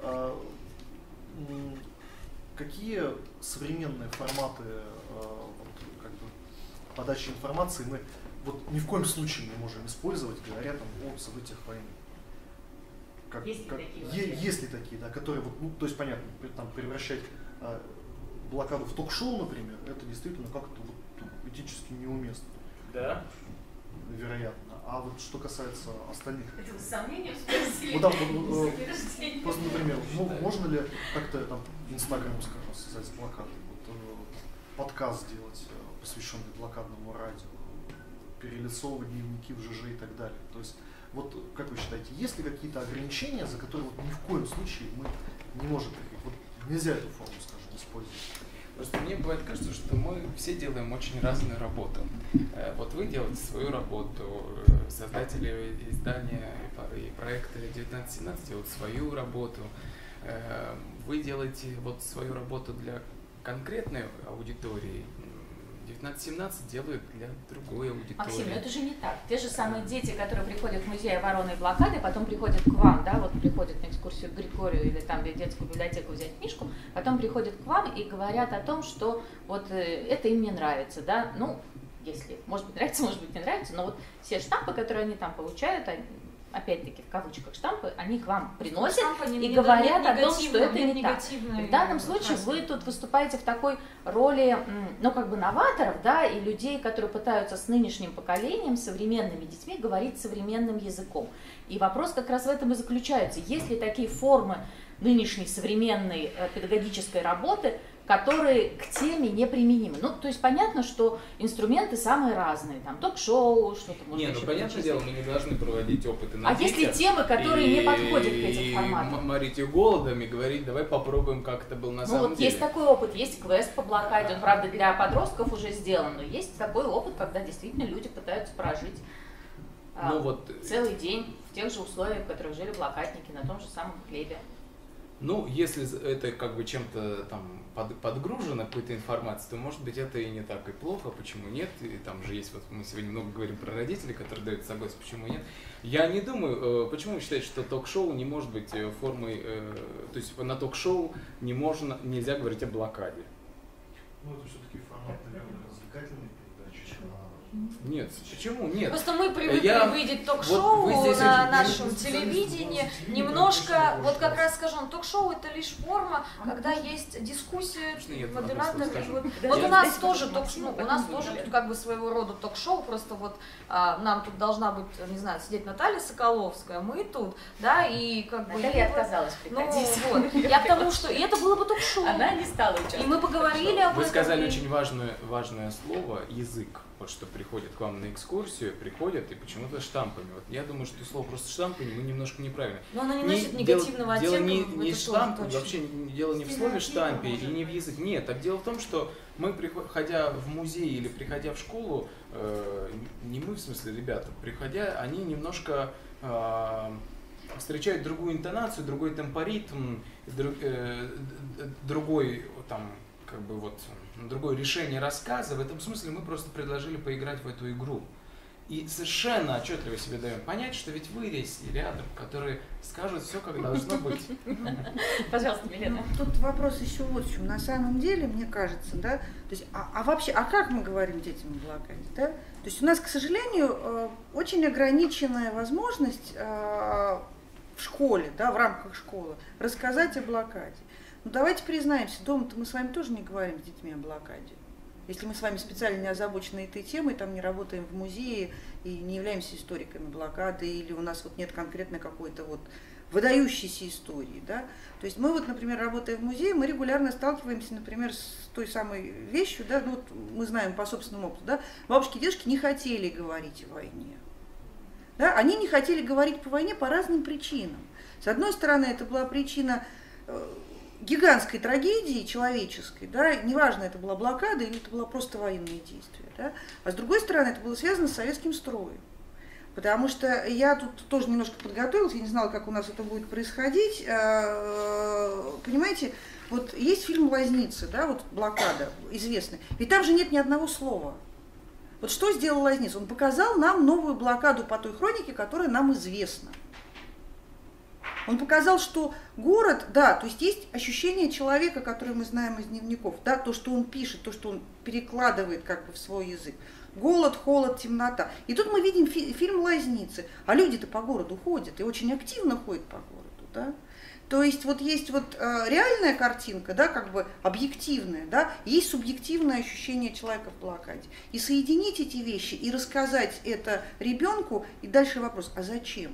какие современные форматы как бы, подачи информации мы вот ни в коем случае не можем использовать, говоря там о событиях войны? Есть ли такие, да, которые, вот, ну, то есть понятно, там, превращать блокаду в ток-шоу, например, это действительно как-то вот, этически неуместно. Да? Вероятно. А вот что касается остальных. Это вы с сомнением спросили? Вот, да, просто, например, можно ли как-то там Инстаграм, скажем, связать с блокадой, вот, подкаст сделать, посвященный блокадному радио, перелицовывать дневники в ЖЖ и так далее. То есть, вот как вы считаете, есть ли какие-то ограничения, за которые вот, ни в коем случае мы не можем приходить? Вот нельзя эту форму, скажем, использовать. Просто мне бывает кажется, что мы все делаем очень разную работу. Вот вы делаете свою работу, создатели издания и проекта 1917 делают свою работу. Вы делаете вот свою работу для конкретной аудитории. 1917 делают для другой аудитории. Максим, но это же не так. Те же самые дети, которые приходят в музей обороны и блокады, потом приходят к вам, да, вот приходят на экскурсию к Григорию или там в детскую библиотеку взять книжку, потом приходят к вам и говорят о том, что вот это им не нравится, да, ну, если, может быть, нравится, может быть, не нравится, но вот все штампы, которые они там получают, опять-таки, в кавычках штампы, они к вам приносят и говорят о том, что это не так. В данном случае вы тут выступаете в такой роли, ну, как бы новаторов, да, и людей, которые пытаются с нынешним поколением, современными детьми говорить современным языком. И вопрос как раз в этом и заключается. Есть ли такие формы нынешней современной педагогической работы, которые к теме неприменимы? Ну, то есть понятно, что инструменты самые разные, там ток-шоу, что-то можно еще. Ну, понятное дело, мы не должны проводить опыты на детях. А есть ли темы, которые не подходят к этим форматам? И морить их голодом и говорить, давай попробуем, как это было на самом деле. Ну, вот есть такой опыт, есть квест по блокаде, он, правда, для подростков уже сделан, но есть такой опыт, когда действительно люди пытаются прожить целый день в тех же условиях, в которых жили блокадники, на том же самом хлебе. Ну, если это как бы чем-то там подгружено какой-то информацией, то, может быть, это и не так и плохо, почему нет? И там же есть, вот мы сегодня много говорим про родителей, которые дают согласие, почему нет? Я не думаю, почему вы считаете, что ток-шоу не может быть формой, то есть на ток-шоу нельзя говорить о блокаде? Ну, это все-таки формат, наверное, развлекательной передачи. Нет, почему нет? Просто мы привыкли видеть ток-шоу вот на нашем телевидении. Немножко, вот как раз скажем, ток-шоу это лишь форма, когда есть дискуссия, модератор. Вот у нас тоже ток-шоу, у нас тоже тут как бы своего рода ток-шоу, просто вот нам тут должна быть, не знаю, сидеть Наталья Соколовская, мы тут, да, и как бы... Наталья отказалась приходить. Ну, вот. Я к тому, что и это было бы ток-шоу. Она не стала участвовать. И мы поговорили об этом. Вы сказали очень важное слово – язык. Вот что приходят к вам на экскурсию, приходят и почему-то штампами. Вот я думаю, что слово просто штампами, мы немножко неправильно. Но оно не носит негативного оттенка. Дело не в штампе, вообще дело не в слове штампе и не в языке. Нет, так дело в том, что мы, приходя в музей или приходя в школу, не мы, в смысле, ребята, приходя, они немножко встречают другую интонацию, другой темпоритм, другой там, как бы вот, другое решение рассказа. В этом смысле мы просто предложили поиграть в эту игру. И совершенно отчетливо себе даем понять, что ведь вы есть рядом, которые скажут все, как должно быть. Пожалуйста, Милена. Тут вопрос еще вот в чем. На самом деле, мне кажется, да, то есть, вообще, как мы говорим детям о блокаде, да? То есть у нас, к сожалению, очень ограниченная возможность в школе, да, в рамках школы, рассказать о блокаде. Ну давайте признаемся, дома-то мы с вами тоже не говорим с детьми о блокаде. Если мы с вами специально не озабочены этой темой, там не работаем в музее и не являемся историками блокады, или у нас вот нет конкретно какой-то вот выдающейся истории, да. То есть мы вот, например, работая в музее, мы регулярно сталкиваемся, например, с той самой вещью, да, ну вот мы знаем по собственному опыту, да, бабушки и дедушки не хотели говорить о войне. Да, они не хотели говорить по войне по разным причинам. С одной стороны, это была причина гигантской трагедии человеческой, да, неважно, это была блокада или это было просто военные действия, да, а с другой стороны, это было связано с советским строем. Потому что я тут тоже немножко подготовилась, я не знала, как у нас это будет происходить. Понимаете, вот есть фильм «Лазницы», да, вот «Блокада», известный, ведь там же нет ни одного слова. Вот что сделал Лазница? Он показал нам новую блокаду по той хронике, которая нам известна. Он показал, что город, да, то есть ощущение человека, которое мы знаем из дневников, да, то, что он пишет, то, что он перекладывает как бы в свой язык. Голод, холод, темнота. И тут мы видим фильм «Лазницы», а люди-то по городу ходят, и очень активно ходят по городу, да. То есть вот есть вот реальная картинка, да, как бы объективная, да, есть субъективное ощущение человека в блокаде. И соединить эти вещи и рассказать это ребенку, и дальше вопрос, а зачем?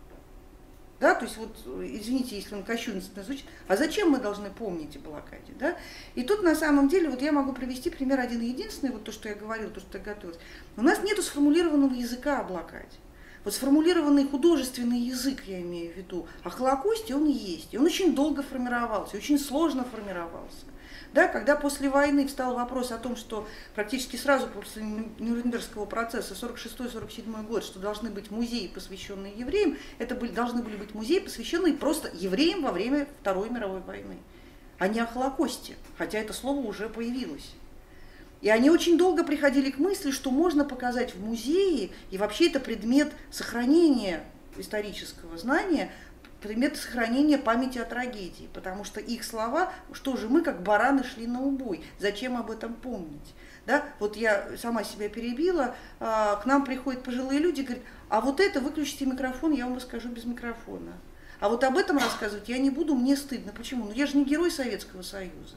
Да, то есть вот, извините, если он кощунственно звучит, а зачем мы должны помнить о блокаде, да? И тут на самом деле, вот я могу привести пример один единственный, вот то, что я говорила, то, что я готовилась. У нас нету сформулированного языка о блокаде. Вот сформулированный художественный язык, я имею в виду, о Холокосте он есть. И он очень долго формировался, очень сложно формировался. Да, когда после войны встал вопрос о том, что практически сразу после Нюрнбергского процесса 46-47 год, что должны быть музеи, посвященные евреям, это должны были быть музеи, посвященные просто евреям во время Второй мировой войны, а не о Холокосте, хотя это слово уже появилось. И они очень долго приходили к мысли, что можно показать в музее, и вообще это предмет сохранения исторического знания, предмет сохранения памяти о трагедии, потому что их слова, что же мы как бараны шли на убой, зачем об этом помнить? Да? Вот я сама себя перебила, к нам приходят пожилые люди, говорят, а вот это выключите микрофон, я вам расскажу без микрофона. А вот об этом рассказывать я не буду, мне стыдно. Почему? Ну я же не герой Советского Союза.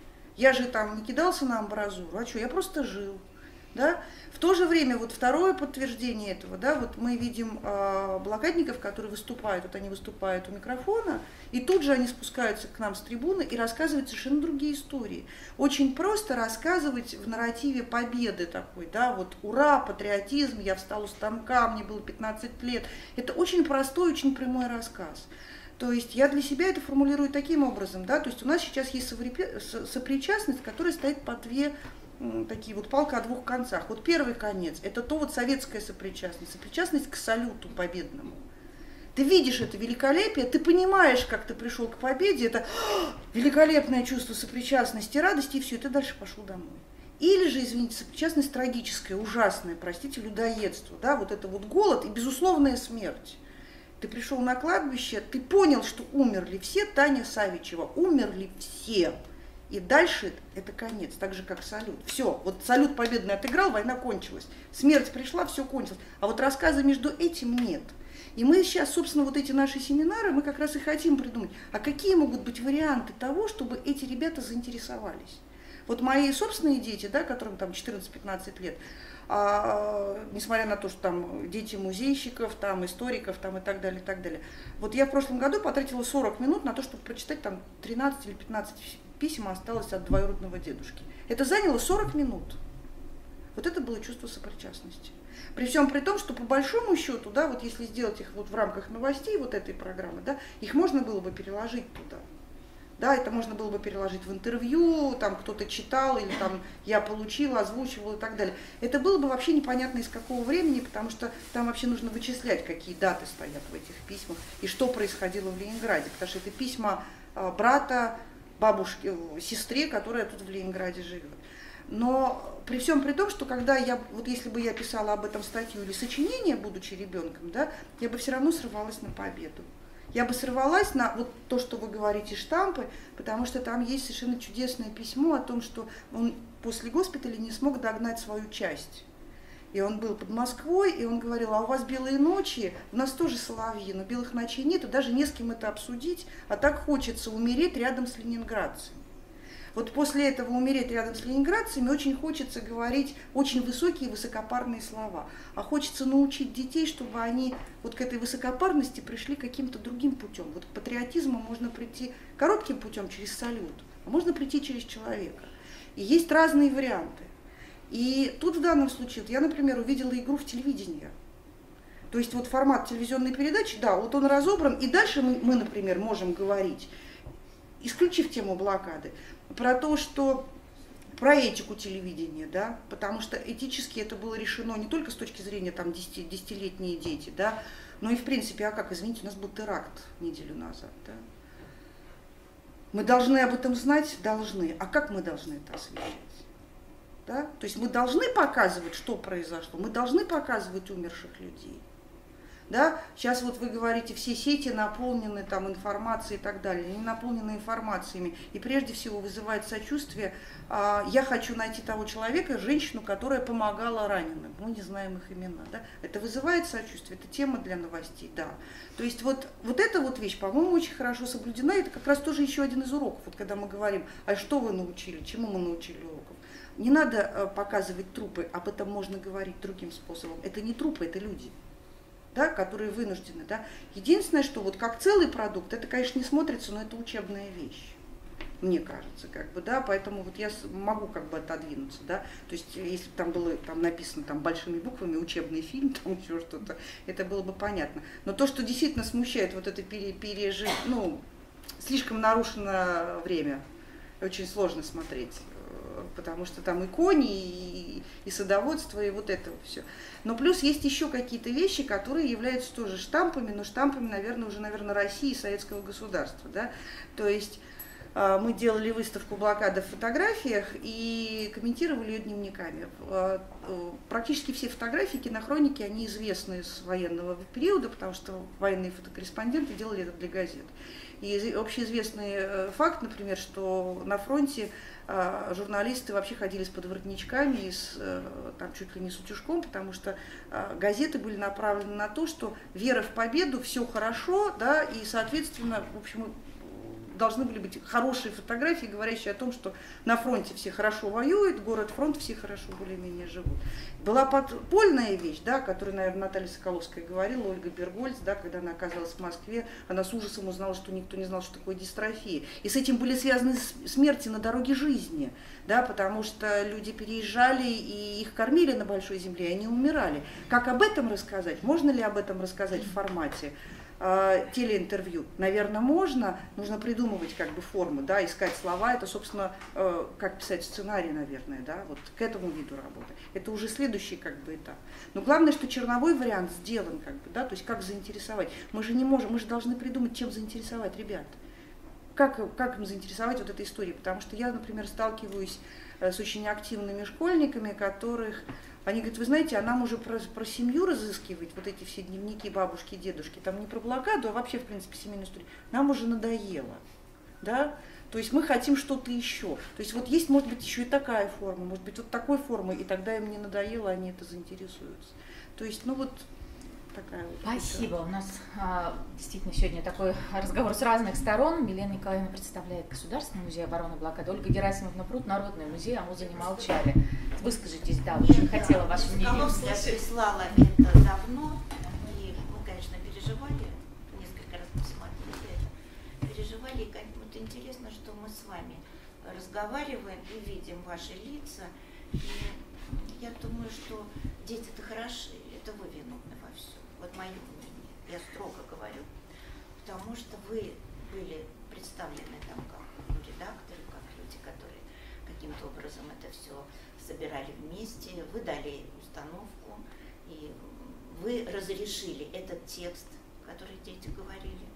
Я же там не кидался на амбразуру, а что, я просто жил. Да? В то же время, вот второе подтверждение этого, да, вот мы видим блокадников, которые выступают, вот они выступают у микрофона, и тут же они спускаются к нам с трибуны и рассказывают совершенно другие истории. Очень просто рассказывать в нарративе победы такой, да, вот ура, патриотизм, я встал у станка, мне было 15 лет. Это очень простой, очень прямой рассказ. То есть я для себя это формулирую таким образом, да, то есть у нас сейчас есть сопричастность, которая стоит по две такие вот палка о двух концах. Вот первый конец – это то вот советская сопричастность, сопричастность к салюту победному. Ты видишь это великолепие, ты понимаешь, как ты пришел к победе, это великолепное чувство сопричастности, радости, и все, и ты дальше пошел домой. Или же, извините, сопричастность трагическая, ужасная, простите, людоедство, да, вот это вот голод и безусловная смерть. Ты пришел на кладбище, ты понял, что умерли все, Таня Савичева, умерли все. И дальше это конец, так же как салют. Все, вот салют победный отыграл, война кончилась. Смерть пришла, все кончилось. А вот рассказа между этим нет. И мы сейчас, собственно, вот эти наши семинары, мы как раз и хотим придумать, а какие могут быть варианты того, чтобы эти ребята заинтересовались. Вот мои собственные дети, да, которым там 14-15 лет, несмотря на то, что там дети музейщиков, там историков, там и так далее, и так далее. Вот я в прошлом году потратила 40 минут на то, чтобы прочитать там 13 или 15 писем осталось от двоюродного дедушки. Это заняло 40 минут. Вот это было чувство сопричастности. При всем при том, что по большому счету, да, вот если сделать их вот в рамках новостей вот этой программы, да, их можно было бы переложить туда. Да, это можно было бы переложить в интервью, там кто-то читал, или там я получила, озвучивала и так далее. Это было бы вообще непонятно из какого времени, потому что там вообще нужно вычислять, какие даты стоят в этих письмах и что происходило в Ленинграде, потому что это письма брата, бабушке, сестре, которая тут в Ленинграде живет. Но при всем при том, что когда вот если бы я писала об этом статью или сочинение, будучи ребенком, да, я бы все равно срывалась на победу. Я бы сорвалась на вот то, что вы говорите, штампы, потому что там есть совершенно чудесное письмо о том, что он после госпиталя не смог догнать свою часть. И он был под Москвой, и он говорил: а у вас белые ночи, у нас тоже соловьи, но белых ночей нету, даже не с кем это обсудить, а так хочется умереть рядом с ленинградцами. Вот после этого умереть рядом с ленинградцами очень хочется говорить очень высокие высокопарные слова. А хочется научить детей, чтобы они вот к этой высокопарности пришли каким-то другим путем. Вот к патриотизму можно прийти коротким путем через салют, а можно прийти через человека. И есть разные варианты. И тут в данном случае, я, например, увидела игру в телевидении. То есть вот формат телевизионной передачи, да, вот он разобран, и дальше мы, например, можем говорить, исключив тему блокады, про то, что про этику телевидения, да, потому что этически это было решено не только с точки зрения там 10-летние дети, да, но и в принципе, а как, извините, у нас был теракт неделю назад, да. Мы должны об этом знать? Должны. А как мы должны это освещать? Да? То есть мы должны показывать, что произошло, мы должны показывать умерших людей. Да? Сейчас вот вы говорите, все сети наполнены там информацией и так далее, они наполнены информациями. И прежде всего вызывает сочувствие. Я хочу найти того человека, женщину, которая помогала раненым. Мы не знаем их имена. Да? Это вызывает сочувствие, это тема для новостей, да. То есть вот эта вот вещь, по-моему, очень хорошо соблюдена. Это как раз тоже еще один из уроков. Вот когда мы говорим, а что вы научили, чему мы научили уроков. Не надо показывать трупы, об этом можно говорить другим способом. Это не трупы, это люди. Да, которые вынуждены. Да. Единственное, что вот как целый продукт, это, конечно, не смотрится, но это учебная вещь, мне кажется, как бы, да, поэтому вот я могу как бы отодвинуться, да, то есть если бы там было там написано там большими буквами учебный фильм, там еще что-то, это было бы понятно. Но то, что действительно смущает, вот это слишком нарушено время, очень сложно смотреть. Потому что там и кони, и садоводство, и вот это все. Но плюс есть еще какие-то вещи, которые являются тоже штампами, но штампами, наверное, России и советского государства. Да? То есть мы делали выставку «Блокада» в фотографиях и комментировали ее дневниками. Практически все фотографии, кинохроники, они известны с военного периода, потому что военные фотокорреспонденты делали это для газет. И общеизвестный факт, например, что на фронте журналисты вообще ходили с подворотничками, там чуть ли не с утюжком, потому что газеты были направлены на то, что вера в победу, все хорошо, да, и, соответственно, в общем, должны были быть хорошие фотографии, говорящие о том, что на фронте все хорошо воюют, город-фронт все хорошо более-менее живут. Была подпольная вещь, да, о которой, наверное, Наталья Соколовская говорила, Ольга Бергольц, да, когда она оказалась в Москве, она с ужасом узнала, что никто не знал, что такое дистрофия. И с этим были связаны смерти на дороге жизни, да, потому что люди переезжали и их кормили на большой земле, и они умирали. Как об этом рассказать? Можно ли об этом рассказать в формате телеинтервью? Наверное, можно. Нужно придумывать как бы формы, да, искать слова. Это, собственно, как писать сценарий, наверное, да, вот к этому виду работы. Это уже следующий как бы этап. Но главное, что черновой вариант сделан, как бы, да, то есть как заинтересовать. Мы же не можем, мы же должны придумать, чем заинтересовать ребят. Как им заинтересовать вот этой историей? Потому что я, например, сталкиваюсь с очень активными школьниками, которых они говорят, вы знаете, а нам уже про семью разыскивать, вот эти все дневники бабушки, дедушки, там не про блокаду, а вообще, в принципе, семейную историю, нам уже надоело, да, то есть мы хотим что-то еще, то есть вот есть, может быть, еще и такая форма, может быть, вот такой формы, и тогда им не надоело, они это заинтересуются, то есть, ну вот, такая вот. Спасибо. У нас действительно сегодня такой разговор с разных сторон. Милена Николаевна представляет Государственный музей обороны блокады. Ольга Герасимовна Пруд, Народный музей, а музы не молчали. Выскажитесь, да, очень хотела ваше мнение. Я прислала это давно, и мы, конечно, переживали, несколько раз посмотрели это, переживали, и вот интересно, что мы с вами разговариваем и видим ваши лица, и я думаю, что дети-то хороши, это вы виновны во всем. Вот мое мнение, я строго говорю, потому что вы были представлены там как редакторы, как люди, которые каким-то образом это все собирали вместе, вы дали установку, и вы разрешили этот текст, который дети говорили,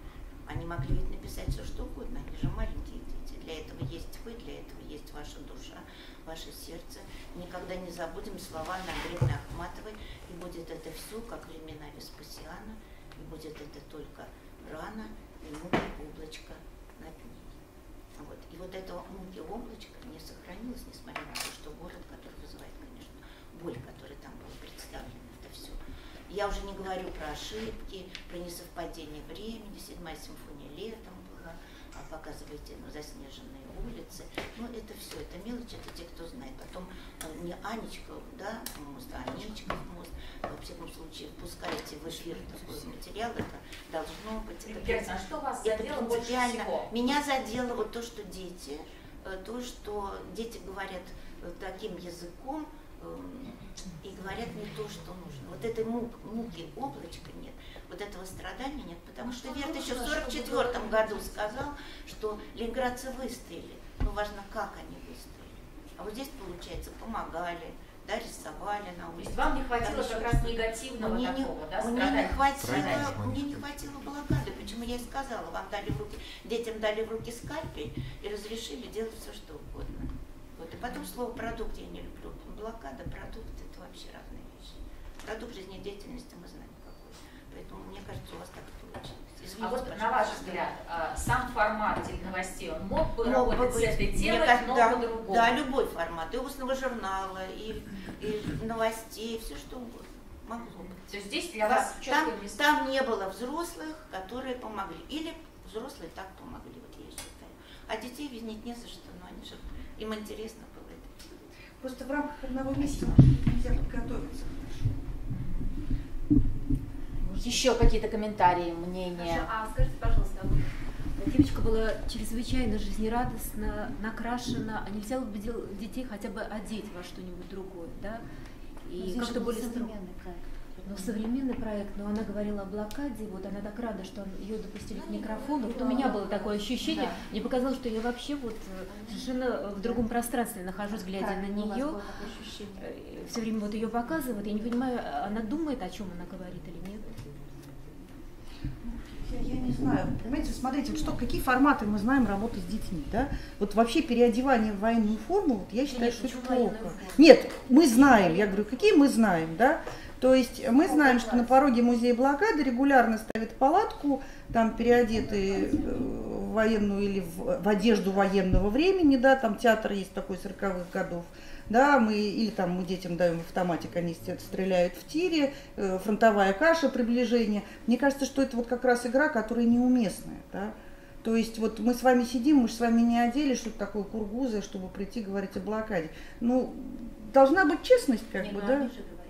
Они могли ведь написать все, что угодно, они же маленькие дети. Для этого есть вы, для этого есть ваша душа, ваше сердце. Никогда не забудем слова Нагребны Ахматовой, и будет это все, как времена Веспасиана, и будет это только рана и муки облачко над ней. Вот. И вот это муки облачко не сохранилось, несмотря на то, что город, который вызывает, конечно, боль, которая там была представлена, это все. Я уже не говорю про ошибки, про несовпадение времени. 7-я симфония летом была, показываете заснеженные улицы. Ну, это все, это мелочи, это те, кто знает. Потом не Анечка, да, мост, а Анечков мост. Во всяком случае, пускайте в эфир такой материал, это должно быть. А что вас задело больше всего? Меня задело вот то, что дети говорят таким языком, и говорят не то, что нужно. Вот этой муки облачка нет, вот этого страдания нет, потому что Верт еще в 1944 году сказал, что ленинградцы выстояли, но важно, как они выстояли. А вот здесь, получается, помогали, да, рисовали на улице. То есть вам не хватило как раз негативного такого, да, страдания? Мне не хватило блокады, почему я и сказала, вам дали в руки, детям дали в руки скальпель и разрешили делать все, что угодно. Вот. И потом слово продукт я не люблю. Блокада, продукт — это вообще разные вещи. Продукт жизнедеятельности мы знаем какой. Поэтому, мне кажется, у вас так получилось. Извините, а вот пожалуйста. на ваш взгляд, сам формат теленовостей, он мог бы работать с этой темой, но по-другому? Да, любой формат. И устного журнала, и новостей, все что угодно. Могло быть. То есть здесь для вас там не было взрослых, которые помогли. Или взрослые так помогли, вот я считаю. А детей винить не за что, но они же, им интересно было это. Просто в рамках одного месяца нельзя подготовиться. Еще какие-то комментарии, мнения? А скажите, пожалуйста, девочка была чрезвычайно жизнерадостна, накрашена, а нельзя бы детей хотя бы одеть во что-нибудь другое, да? И как-то более современный проект. Ну, современный проект, но она говорила о блокаде, вот она так рада, что ее допустили к микрофону. Вот у меня было такое ощущение, мне показалось, что я вообще вот совершенно в другом пространстве нахожусь, глядя на нее. Все время вот ее показывают, я не понимаю, она думает, о чем она говорит или нет. Я не знаю. Понимаете, смотрите, вот что, какие форматы мы знаем работы с детьми, да? Вот вообще переодевание в военную форму, вот я считаю, что это плохо. Нет, мы знаем, я говорю, какие мы знаем, да? То есть мы знаем, что на пороге музея блокады регулярно ставят палатку, там переодетые в военную или в одежду военного времени, да, там театр есть такой 40-х годов, да, мы детям даем в автоматик, они стреляют в тире, фронтовая каша, приближение. Мне кажется, что это вот как раз игра, которая неуместная, да. То есть вот мы с вами сидим, мы же с вами не одели что-то такое кургузое, чтобы прийти говорить о блокаде. Ну, должна быть честность, как бы, да.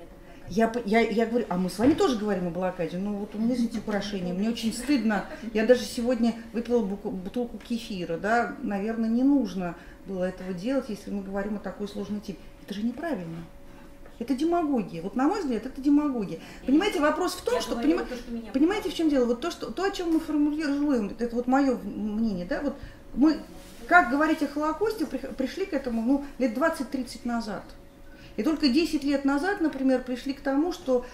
Я говорю, а мы с вами тоже говорим о блокаде. Ну вот у меня эти украшения, мне очень стыдно. Я даже сегодня выпила бутылку кефира, да, наверное, не нужно было этого делать, если мы говорим о такой сложной теме. Это же неправильно. Это демагогия. Вот на мой взгляд, это демагогия. Понимаете, вопрос в том, что понимаете, в чем дело? Вот то, о чем мы формулируем, это вот мое мнение, да, вот мы, как говорить о Холокосте, пришли к этому, лет 20-30 назад. И только 10 лет назад, например, пришли к тому, что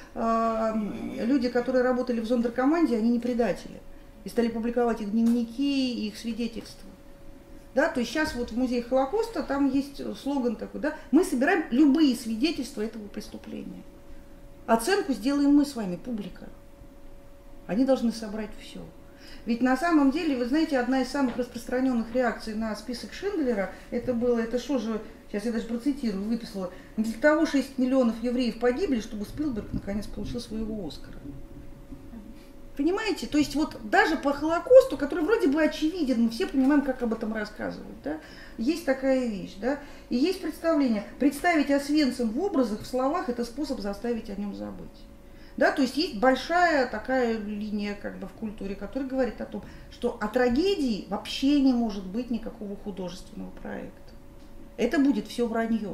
люди, которые работали в зондеркоманде, они не предатели. И стали публиковать их дневники и их свидетельства. Да, то есть сейчас вот в музее Холокоста там есть слоган такой, да, мы собираем любые свидетельства этого преступления. Оценку сделаем мы с вами, публика. Они должны собрать все. Ведь на самом деле, вы знаете, одна из самых распространенных реакций на список Шиндлера, это что же, сейчас я даже процитирую, выписала, для того 6 миллионов евреев погибли, чтобы Спилберг наконец получил своего Оскара. Понимаете? То есть вот даже по Холокосту, который вроде бы очевиден, мы все понимаем, как об этом рассказывают, да? Есть такая вещь, да? И есть представление. Представить Освенцим в образах, в словах – это способ заставить о нем забыть. Да? То есть есть большая такая линия как бы в культуре, которая говорит о том, что о трагедии вообще не может быть никакого художественного проекта. Это будет все вранье.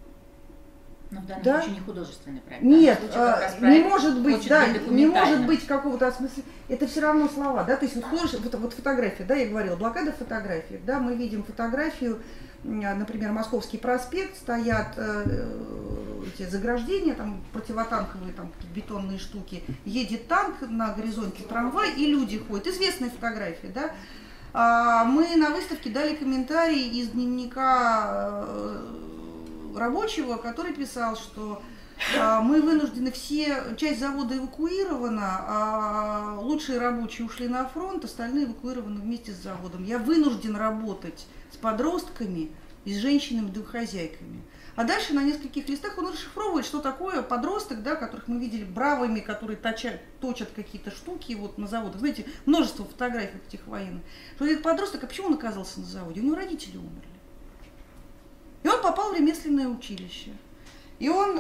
Но в данном да? случае не художественный проект. Нет, не может быть, да, не может быть какого-то смысла. Это все равно слова, да, то есть вот фотография, да, я говорила, блокада фотографий, да, мы видим фотографию, например, Московский проспект, стоят эти заграждения, там противотанковые там бетонные штуки, едет танк на горизонте, трамвай, и люди ходят. Известные фотографии, да. Мы на выставке дали комментарий из дневника рабочего, который писал, что мы вынуждены часть завода эвакуирована, а лучшие рабочие ушли на фронт, остальные эвакуированы вместе с заводом. Я вынужден работать с подростками и с женщинами-домохозяйками. А дальше на нескольких листах он расшифровывает, что такое подросток, да, которых мы видели бравыми, которые точат какие-то штуки вот на заводах. Знаете, множество фотографий этих военных. Что этот подросток, а почему он оказался на заводе? У него родители умерли. И он попал в ремесленное училище. И он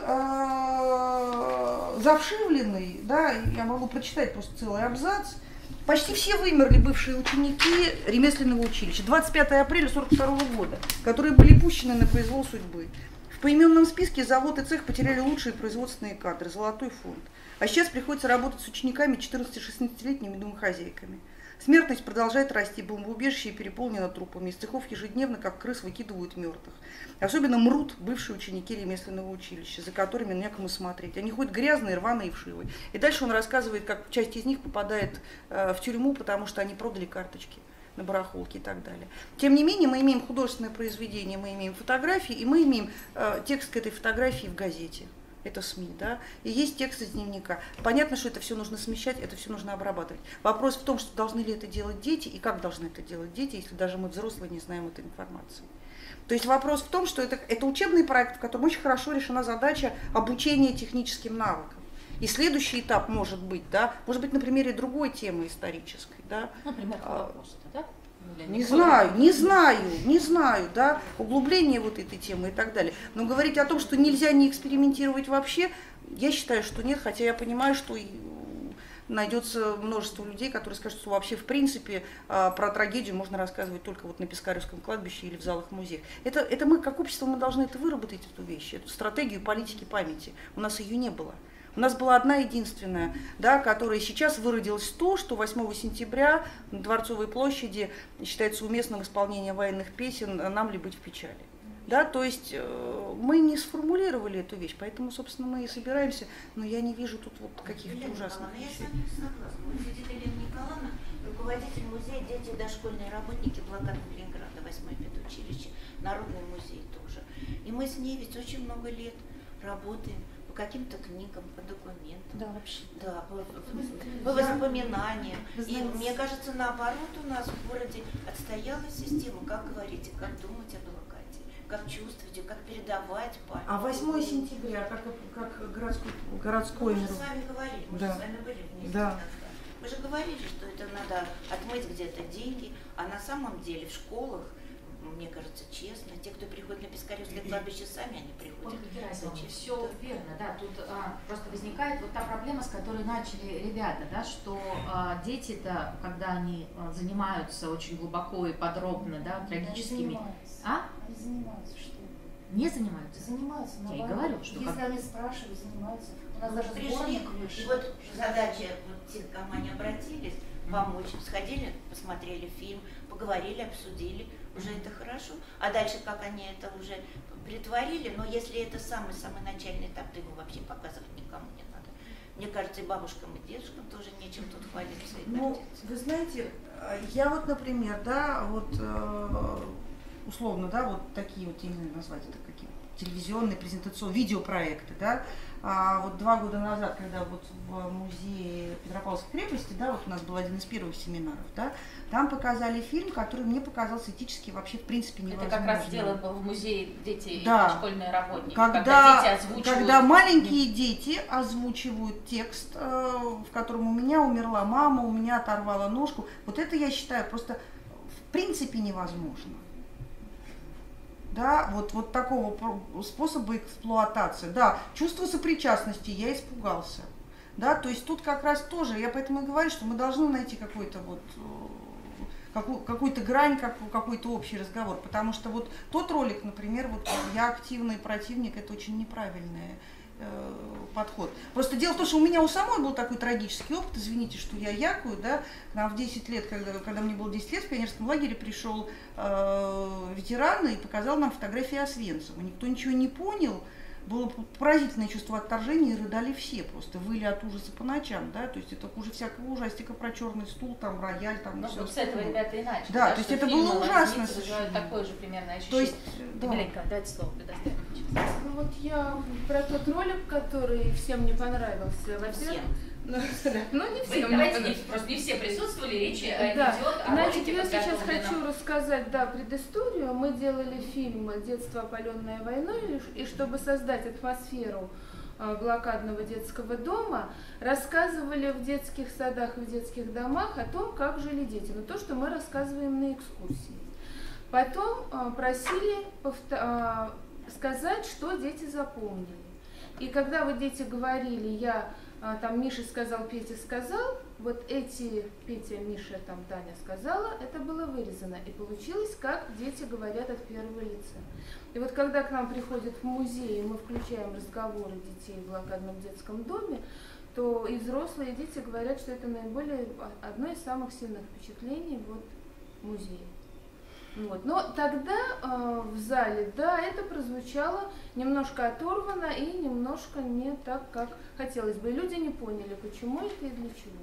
завшивленный, да, я могу прочитать просто целый абзац. Почти все вымерли бывшие ученики ремесленного училища. 25 апреля 1942 года, которые были пущены на произвол судьбы. В поименном списке завод и цех потеряли лучшие производственные кадры, золотой фонд. А сейчас приходится работать с учениками 14-16-летними домохозяйками. Смертность продолжает расти, бомбоубежище переполнено трупами. Из цехов ежедневно, как крыс, выкидывают мертвых. Особенно мрут бывшие ученики ремесленного училища, за которыми некому смотреть. Они ходят грязные, рваные, вшивые. И дальше он рассказывает, как часть из них попадает в тюрьму, потому что они продали карточки на барахолке и так далее. Тем не менее, мы имеем художественное произведение, мы имеем фотографии, и мы имеем текст к этой фотографии в газете. Это СМИ, да, и есть текст из дневника. Понятно, что это все нужно смещать, это все нужно обрабатывать. Вопрос в том, что должны ли это делать дети, и как должны это делать дети, если даже мы, взрослые, не знаем этой информации. То есть вопрос в том, что это учебный проект, в котором очень хорошо решена задача обучения техническим навыкам. И следующий этап может быть, да, может быть на примере другой темы исторической, да. Например, Холокоста, да? Не знаю, да, углубление вот этой темы и так далее. Но говорить о том, что нельзя не экспериментировать вообще, я считаю, что нет, хотя я понимаю, что найдется множество людей, которые скажут, что вообще в принципе про трагедию можно рассказывать только вот на Пискаревском кладбище или в залах музеев. Это мы, как общество, мы должны это выработать, эту вещь, эту стратегию политики памяти. У нас ее не было. У нас была одна единственная, да, которая сейчас выродилась в то, что 8 сентября на Дворцовой площади считается уместным исполнение военных песен «Нам ли быть в печали». Да, то есть мы не сформулировали эту вещь, поэтому, собственно, мы и собираемся, но я не вижу тут вот каких-то ужасных вещей. Я с вами согласна. Вот сидит Елена Николаевна, руководитель музея «Дети и дошкольные работники блокады Ленинграда», 8-й педучилище, Народный музей тоже. И мы с ней ведь очень много лет работаем по каким-то книгам, по документам. Да, вообще. Да, по воспоминаниям. И мне кажется, наоборот, у нас в городе отстоялась система, как говорить, как думать об блокаде, как чувствовать, как передавать память. А 8 сентября, как городской Мы же с вами говорили, мы же с вами были вместе тогда. Мы же говорили, что это надо отмыть где-то деньги, а на самом деле в школах, мне кажется, честно, те, кто приходит на Пискаревское кладбище, сами они приходят. Все верно, да, тут просто возникает вот та проблема, с которой начали ребята, да, что дети-то, когда они занимаются очень глубоко и подробно, да, трагическими... Они занимаются, что? Не занимаются? Занимаются, я и говорю, что если они спрашивают, занимаются. У нас даже пришли, и вот задача вот тех, к кому они обратились, помочь, сходили, посмотрели фильм, поговорили, обсудили, уже это хорошо. А дальше, как они это уже притворили, но если это самый-самый начальный этап, то его вообще показывать никому не надо. Мне кажется, и бабушкам, и дедушкам тоже нечем тут хвалиться. Ну, вы знаете, я вот, например, да, вот условно, да, вот такие вот, я не знаю, назвать это какие телевизионные, презентационные, видеопроекты, да. А вот 2 года назад, когда вот в музее Петропавловской крепости, да, вот у нас был один из первых семинаров, да, там показали фильм, который мне показался этически вообще в принципе невозможным. Это как раз сделано было в музее «Дети и дошкольные работники», когда дети озвучивают. Когда маленькие дети озвучивают текст, в котором у меня умерла мама, у меня оторвала ножку, вот это я считаю просто в принципе невозможно. Да, вот такого способа эксплуатации. Да, чувство сопричастности, я испугался. Да, то есть тут как раз тоже, я поэтому и говорю, что мы должны найти какой-то вот какую-то грань, какой-то общий разговор, потому что вот тот ролик, например, вот я активный противник, это очень неправильный подход. Просто дело в том, что у меня у самой был такой трагический опыт, извините, что я якую, да, к нам в 10 лет, когда мне было 10 лет, в пионерском лагере пришел ветеран и показал нам фотографии Освенцима. Никто ничего не понял, было поразительное чувство отторжения, и рыдали все, просто выли от ужаса по ночам, да, то есть это хуже всякого ужастика про черный стул, там рояль, там ну, все с этого ребята и начали. Да, то есть это было ужасно. Такое же примерно ощущение. То есть, да. Беленька, дайте слово предоставим. Ну вот я про тот ролик, который всем не понравился. Всем. Ну, не всем. Давайте, просто не все присутствовали, речь идет о Значит, я сейчас хочу рассказать, предысторию. Мы делали фильм «Детство, опаленное войной», и чтобы создать атмосферу блокадного детского дома, рассказывали в детских садах и в детских домах о том, как жили дети. Но то, что мы рассказываем на экскурсии. Потом просили сказать, что дети запомнили. И когда вот дети говорили, там Миша сказал, Петя сказал, вот эти Петя, Миша, там Таня сказала, это было вырезано. И получилось, как дети говорят от первого лица. И вот когда к нам приходят в музей, мы включаем разговоры детей в блокадном детском доме, то и взрослые, и дети говорят, что это наиболее одно из самых сильных впечатлений музея. Вот. Но тогда в зале, это прозвучало немножко оторвано и немножко не так, как хотелось бы. И люди не поняли, почему это и для чего.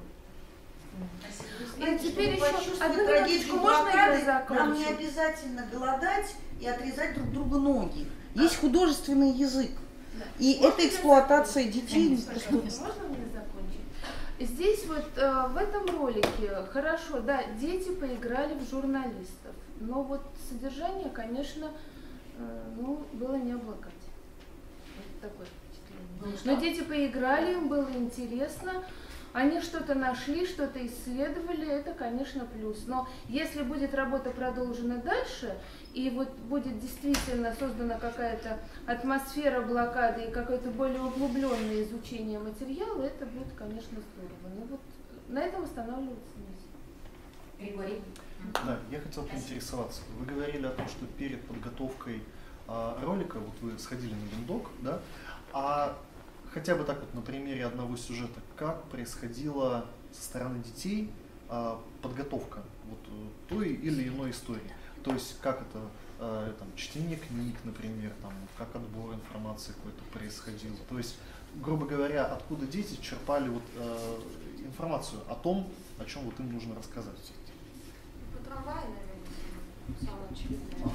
И теперь еще одну трагедию блокады, нам не обязательно голодать и отрезать друг другу ноги. Есть художественный язык. И это эксплуатация детей. Можно мне закончить? Здесь вот в этом ролике хорошо, дети поиграли в журналистов. Но вот содержание, конечно, было не обладать. Вот такое впечатление. Но дети поиграли, им было интересно, они что-то нашли, что-то исследовали, это, конечно, плюс. Но если будет работа продолжена дальше, и вот будет действительно создана какая-то атмосфера блокады и какое-то более углубленное изучение материала, это будет, конечно, здорово. Но вот на этом останавливаться нельзя. Григорий. Да, я хотел поинтересоваться. Вы говорили о том, что перед подготовкой ролика, вот вы сходили на Гендок, да? А хотя бы так вот на примере одного сюжета, как происходила со стороны детей подготовка той или иной истории? То есть как это чтение книг, например, как отбор информации какой-то происходил? То есть, грубо говоря, откуда дети черпали информацию о том, о чем им нужно рассказать? Трамвай, наверное, самое очевидное.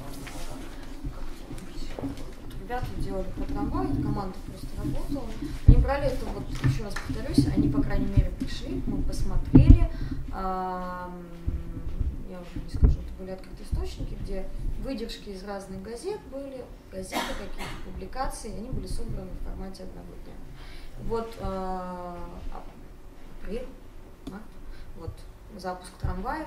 Ребята делали по трамваю, команда просто работала. Они брали это, еще раз повторюсь, они, по крайней мере, пришли, мы посмотрели. Я уже не скажу, это были открытые источники, где выдержки из разных газет были, газеты, какие-то публикации, они были собраны в формате одного дня. Апрель, март, запуск трамваев.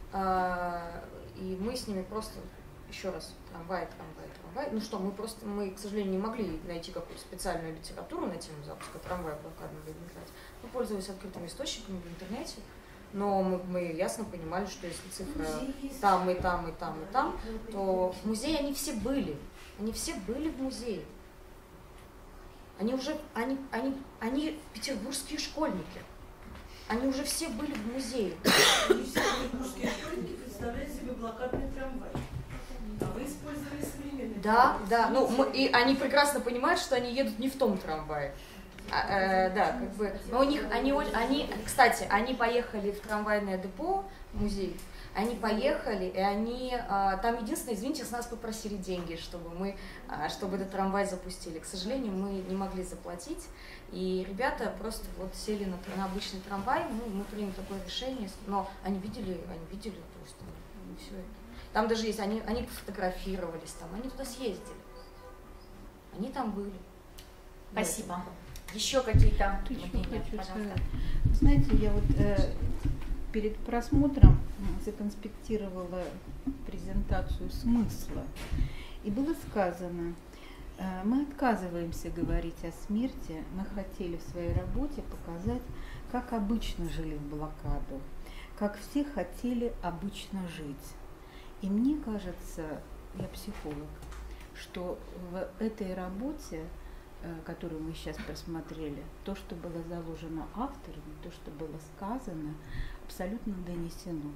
И мы с ними просто, еще раз, трамвай. Мы, к сожалению, не могли найти какую-то специальную литературу на тему запуска трамвая в блокадном Ленинграде. Мы пользовались открытыми источниками в интернете, но мы ясно понимали, что если цифра там, и там, и там, и там, то в музее они все были. Они все были в музее. Они петербургские школьники. Они уже все были в музее. Они все петербургские школьники представляют себе блокадный трамвай. А вы использовали современный трамвай. Да. И они прекрасно понимают, что они едут не в том трамвае. Но у них, кстати, они поехали в трамвайное депо, музей. Они поехали, и они там единственное, извините, с нас попросили деньги, чтобы этот трамвай запустили. К сожалению, мы не могли заплатить, и ребята просто сели на обычный трамвай, мы приняли такое решение, но они видели просто все это. Там даже есть, они пофотографировались там, они туда съездили, они там были. Спасибо. Еще какие-то мнения, пожалуйста. Знаете, я перед просмотром законспектировала презентацию смысла. И было сказано, мы отказываемся говорить о смерти, мы хотели в своей работе показать, как обычно жили в блокаду, как все хотели обычно жить. И мне кажется, я психолог, что в этой работе, которую мы сейчас просмотрели, то, что было заложено авторами, то, что было сказано, абсолютно донесено.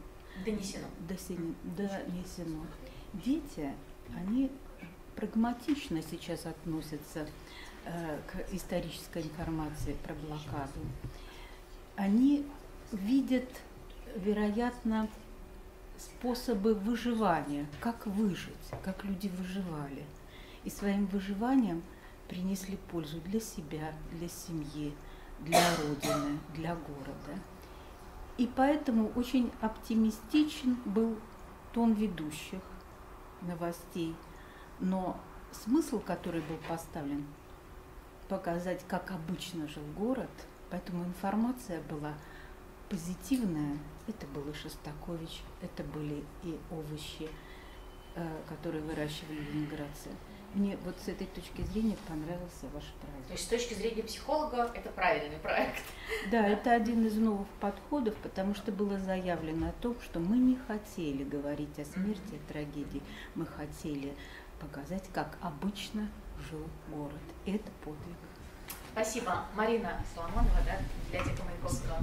Дети, они прагматично сейчас относятся к исторической информации про блокаду, они видят, вероятно, способы выживания, как выжить, как люди выживали. И своим выживанием принесли пользу для себя, для семьи, для Родины, для города. И поэтому очень оптимистичен был тон ведущих новостей. Но смысл, который был поставлен, показать, как обычно жил город, поэтому информация была позитивная. Это был и Шостакович, это были и овощи, которые выращивали ленинградцы. Мне вот с этой точки зрения понравился ваш проект. То есть с точки зрения психолога это правильный проект? Да, это один из новых подходов, потому что было заявлено о том, что мы не хотели говорить о смерти, о трагедии, мы хотели показать, как обычно жил город. Это подвиг. Спасибо. Марина Соломонова, да, библиотека Маяковского.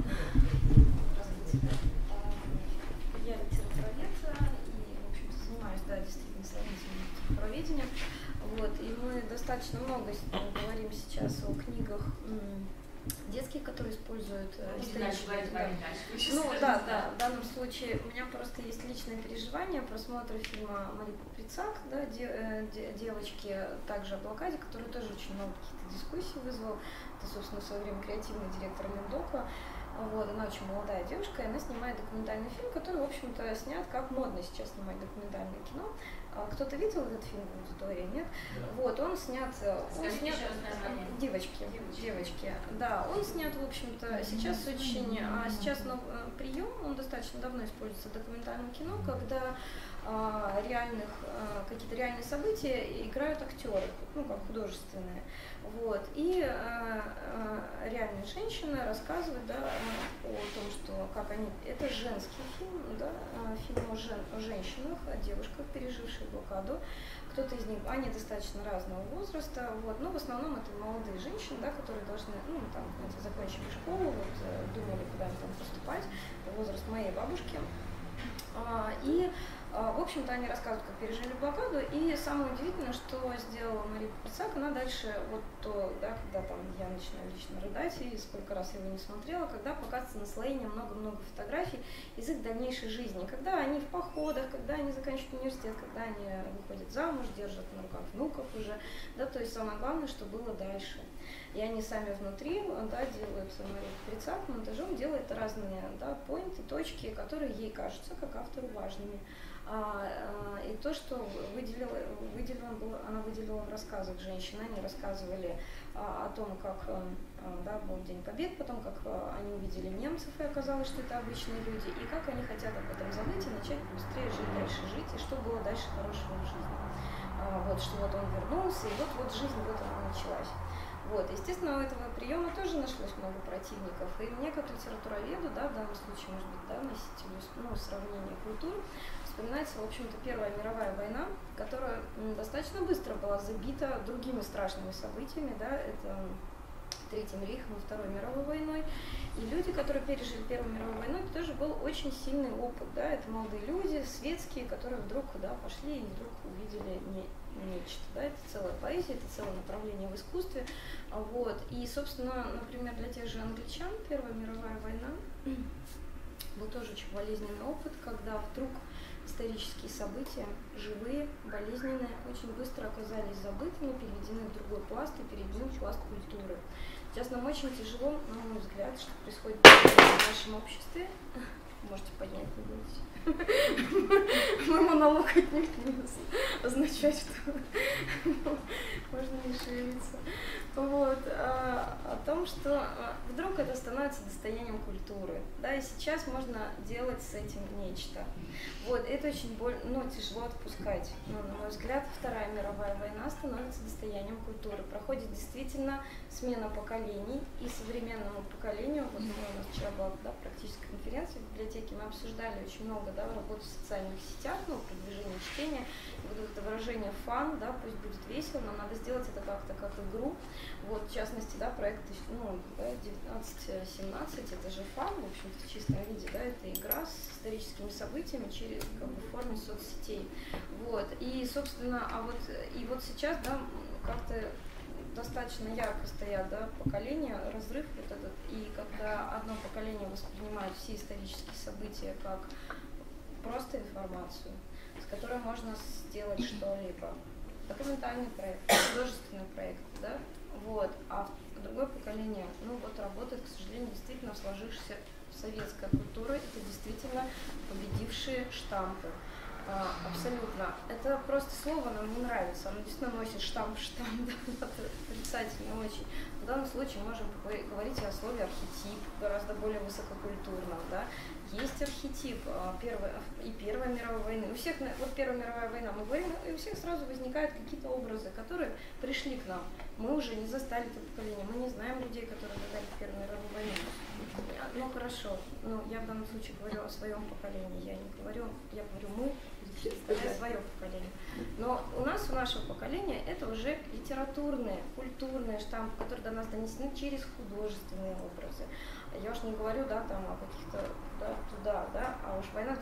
Я литературовед и, в общем-то, занимаюсь, да, действительно, сравнительным литературоведением. Вот, и мы достаточно много говорим сейчас о книгах детских, которые используют исторические. Ну да, в данном случае у меня просто есть личное переживание просмотра фильма Мари Прицак, да, девочки, также о блокаде, который тоже очень много каких-то дискуссий вызвал. Это, собственно, в свое время креативный директор Лендока. Вот, она очень молодая девушка, и она снимает документальный фильм, который, в общем-то, снят как модно сейчас снимать документальное кино. Кто-то видел этот фильм в аудитории, нет? Да. Вот, он снят девочки, да, он снят, в общем-то, сейчас очень, сейчас прием, он достаточно давно используется в документальном кино, когда какие-то реальные события играют актеры, ну, как художественные. Вот. И реальные женщины рассказывают, да, о том, что как они. Это женский фильм, да, фильм о женщинах, о девушках, переживших блокаду. Кто-то из них, они достаточно разного возраста, вот, но в основном это молодые женщины, да, которые должны, ну, там, знаете, закончили школу, вот, думали, куда им там поступать, возраст моей бабушки. И, в общем-то, они рассказывают, как пережили блокаду, и самое удивительное, что сделала Мария Прицак, она дальше, вот то, да, когда там я начинаю лично рыдать, и сколько раз я его не смотрела, когда показывается наслоение много-много фотографий из их дальнейшей жизни, когда они в походах, когда они заканчивают университет, когда они выходят замуж, держат на руках внуков уже, да, то есть самое главное, что было дальше. И они сами внутри, да, делают, Мария Прицак монтажом делает разные, да, поинты, точки, которые ей кажутся как автору важными. И то, что она выделила в рассказах женщин, они рассказывали о том, как, да, был День Победы, потом как они увидели немцев, и оказалось, что это обычные люди, и как они хотят об этом забыть и начать быстрее жить, дальше жить, и что было дальше хорошего в жизни. Вот, что вот он вернулся, и вот жизнь вот она началась. Вот, естественно, у этого приема тоже нашлось много противников, и мне, как литературоведу, да, в данном случае, может быть, да, носителю, ну, сравнения культур, вспоминается, в общем-то, Первая мировая война, которая достаточно быстро была забита другими страшными событиями, да, это Третьим рейхом и Второй мировой войной. И люди, которые пережили Первую мировую войну, это тоже был очень сильный опыт, да, это молодые люди, светские, которые вдруг, да, пошли и вдруг увидели нечто, да, это целая поэзия, это целое направление в искусстве, вот, и, собственно, например, для тех же англичан Первая мировая война был тоже очень болезненный опыт, когда вдруг исторические события, живые, болезненные, очень быстро оказались забытыми, переведены в другой пласт и переведены в пласт культуры. Сейчас нам очень тяжело, на мой взгляд, что происходит в нашем обществе. Можете поднять, не бойтесь. Мой монолог отнюдь не означает, что можно не шевелиться. Вот, о том, что вдруг это становится достоянием культуры, да, и сейчас можно делать с этим нечто. Вот, это очень тяжело отпускать. Но, на мой взгляд, Вторая мировая война становится достоянием культуры. Проходит действительно смена поколений, и современному поколению, вот у нас вчера была, да, практическая конференция в библиотеке, мы обсуждали очень много, да, работы в социальных сетях, ну, продвижение чтения, вот это выражение фан, да, пусть будет весело, но надо сделать это как-то как игру. Вот, в частности, да, проект, ну, да, 1917, это же фан, в общем-то, в чистом виде, да, это игра с историческими событиями через, как бы, в форме соцсетей. Вот, и, собственно, вот сейчас, да, как-то достаточно ярко стоят, да, поколения, разрыв вот этот, и когда одно поколение воспринимает все исторические события как просто информацию, с которой можно сделать что-либо, документальный проект, художественный проект, да, вот, а другое поколение, ну вот работает, к сожалению, действительно в сложившейся советской культуре, это действительно победившие штампы. Абсолютно. Это просто слово нам не нравится. Оно действительно носит штамп, да, отрицательно очень. В данном случае можем говорить о слове архетип, гораздо более высококультурном. Да. Есть архетип Первой мировой войны. У всех, вот Первая мировая война, мы говорим, и у всех сразу возникают какие-то образы, которые пришли к нам. Мы уже не застали это поколение, мы не знаем людей, которые застали Первую мировую войну. Ну хорошо, но я в данном случае говорю о своем поколении, я говорю мы, представляю свое поколение. Но у нашего поколения это уже литературные, культурные штампы, которые до нас донесены через художественные образы. Я уж не говорю, да, там о каких-то, да, туда, да, а уж война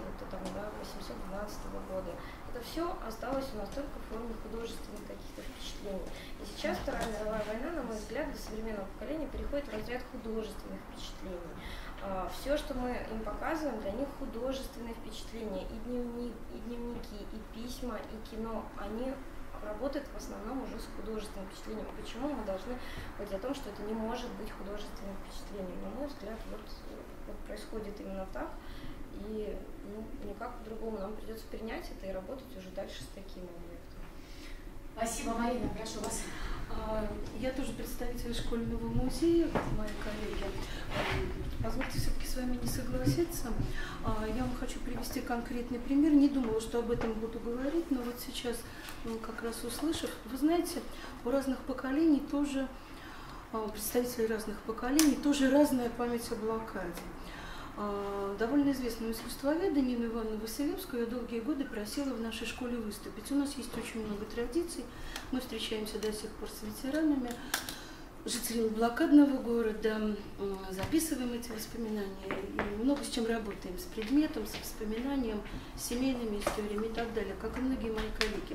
1812 года. Это все осталось у нас только в форме художественных каких-то впечатлений. И сейчас Вторая мировая война, на мой взгляд, для современного поколения переходит в разряд художественных впечатлений. Все, что мы им показываем, для них художественные впечатления, и дневники, и письма, и кино, они работают в основном уже с художественным впечатлением. Почему мы должны говорить о том, что это не может быть художественным впечатлением? На мой взгляд, вот происходит именно так, и никак по-другому нам придется принять это и работать уже дальше с таким объектом. Спасибо, Марина, прошу вас. Я тоже представитель школьного музея, мои коллеги. Позвольте все-таки с вами не согласиться. Я вам хочу привести конкретный пример. Не думала, что об этом буду говорить, но вот сейчас, как раз услышав, вы знаете, у разных поколений тоже, представителей разных поколений, тоже разная память о блокаде. Довольно известную искусствоведа Нину Ивановну Василевскую я долгие годы просила в нашей школе выступить. У нас есть очень много традиций. Мы встречаемся до сих пор с ветеранами, жителями блокадного города, записываем эти воспоминания и много с чем работаем, с предметом, с воспоминанием, с семейными историями и так далее, как и многие мои коллеги.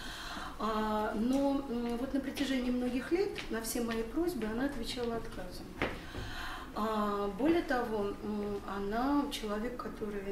Но вот на протяжении многих лет на все мои просьбы она отвечала отказом. Более того, она человек, который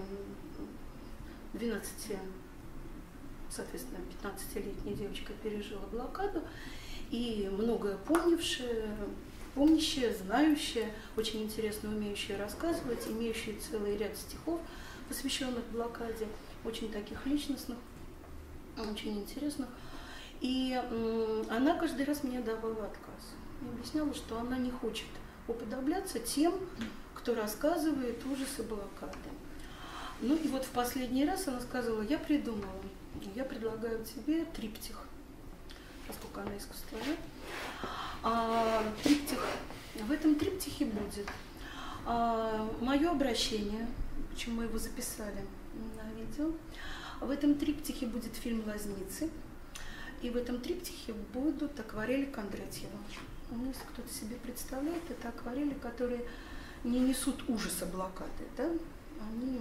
15-летняя девочка пережила блокаду, и многое помнящая, знающая, очень интересно умеющая рассказывать, имеющая целый ряд стихов, посвященных блокаде, очень таких личностных, очень интересных. И она каждый раз мне давала отказ. И объясняла, что она не хочет уподобляться тем, кто рассказывает ужасы блокады. Ну и вот в последний раз она сказала: я придумала, я предлагаю тебе триптих, поскольку она искусствовед. Триптих. В этом триптихе будет мое обращение, почему мы его записали на видео. В этом триптихе будет фильм «Лазницы», и в этом триптихе будут акварели Кондратьева. Если кто-то себе представляет, это акварели, которые не несут ужаса блокады, да? Они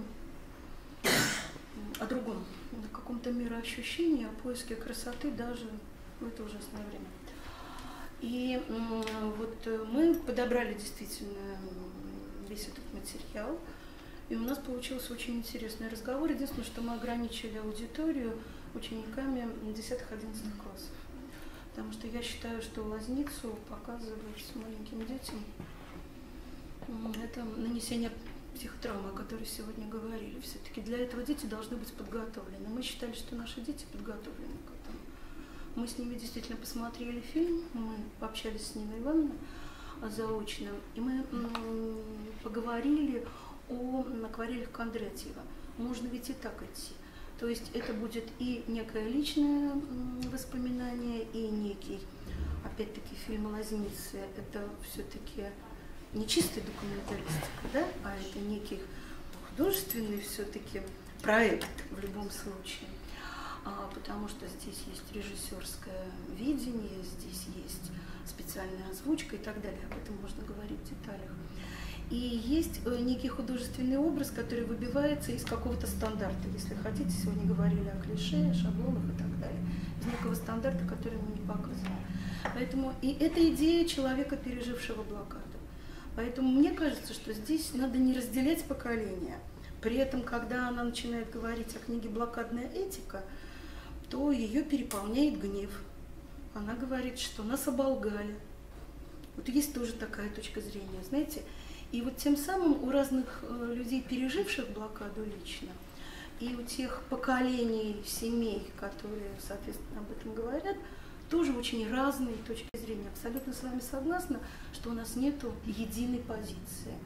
о другом, о каком-то мироощущении, о поиске красоты даже в это ужасное время. И вот мы подобрали действительно весь этот материал, и у нас получился очень интересный разговор. Единственное, что мы ограничили аудиторию учениками 10-11 классов. Потому что я считаю, что лазницу показывать маленьким детям это нанесение психотравмы, о которой сегодня говорили. Все-таки для этого дети должны быть подготовлены. Мы считали, что наши дети подготовлены к этому. Мы с ними действительно посмотрели фильм, мы пообщались с Ниной Ивановной заочно, и мы поговорили о акварелях Кондратьева. Можно ведь и так идти. То есть это будет и некое личное воспоминание, и некий, опять-таки, фильм «Лазницы». Это все-таки не чистая документалистика, да, а это некий художественный все-таки проект в любом случае. Потому что здесь есть режиссерское видение, здесь есть специальная озвучка и так далее. Об этом можно говорить в деталях. И есть некий художественный образ, который выбивается из какого-то стандарта. Если хотите, сегодня говорили о клише, о шаблонах и так далее. Из некого стандарта, который мы не показываем. Поэтому и это идея человека, пережившего блокаду. Поэтому мне кажется, что здесь надо не разделять поколения. При этом, когда она начинает говорить о книге «Блокадная этика», то ее переполняет гнев. Она говорит, что нас оболгали. Вот есть тоже такая точка зрения, знаете. И вот тем самым у разных людей, переживших блокаду лично, и у тех поколений семей, которые, соответственно, об этом говорят, тоже очень разные точки зрения. Абсолютно с вами согласна, что у нас нет единой позиции,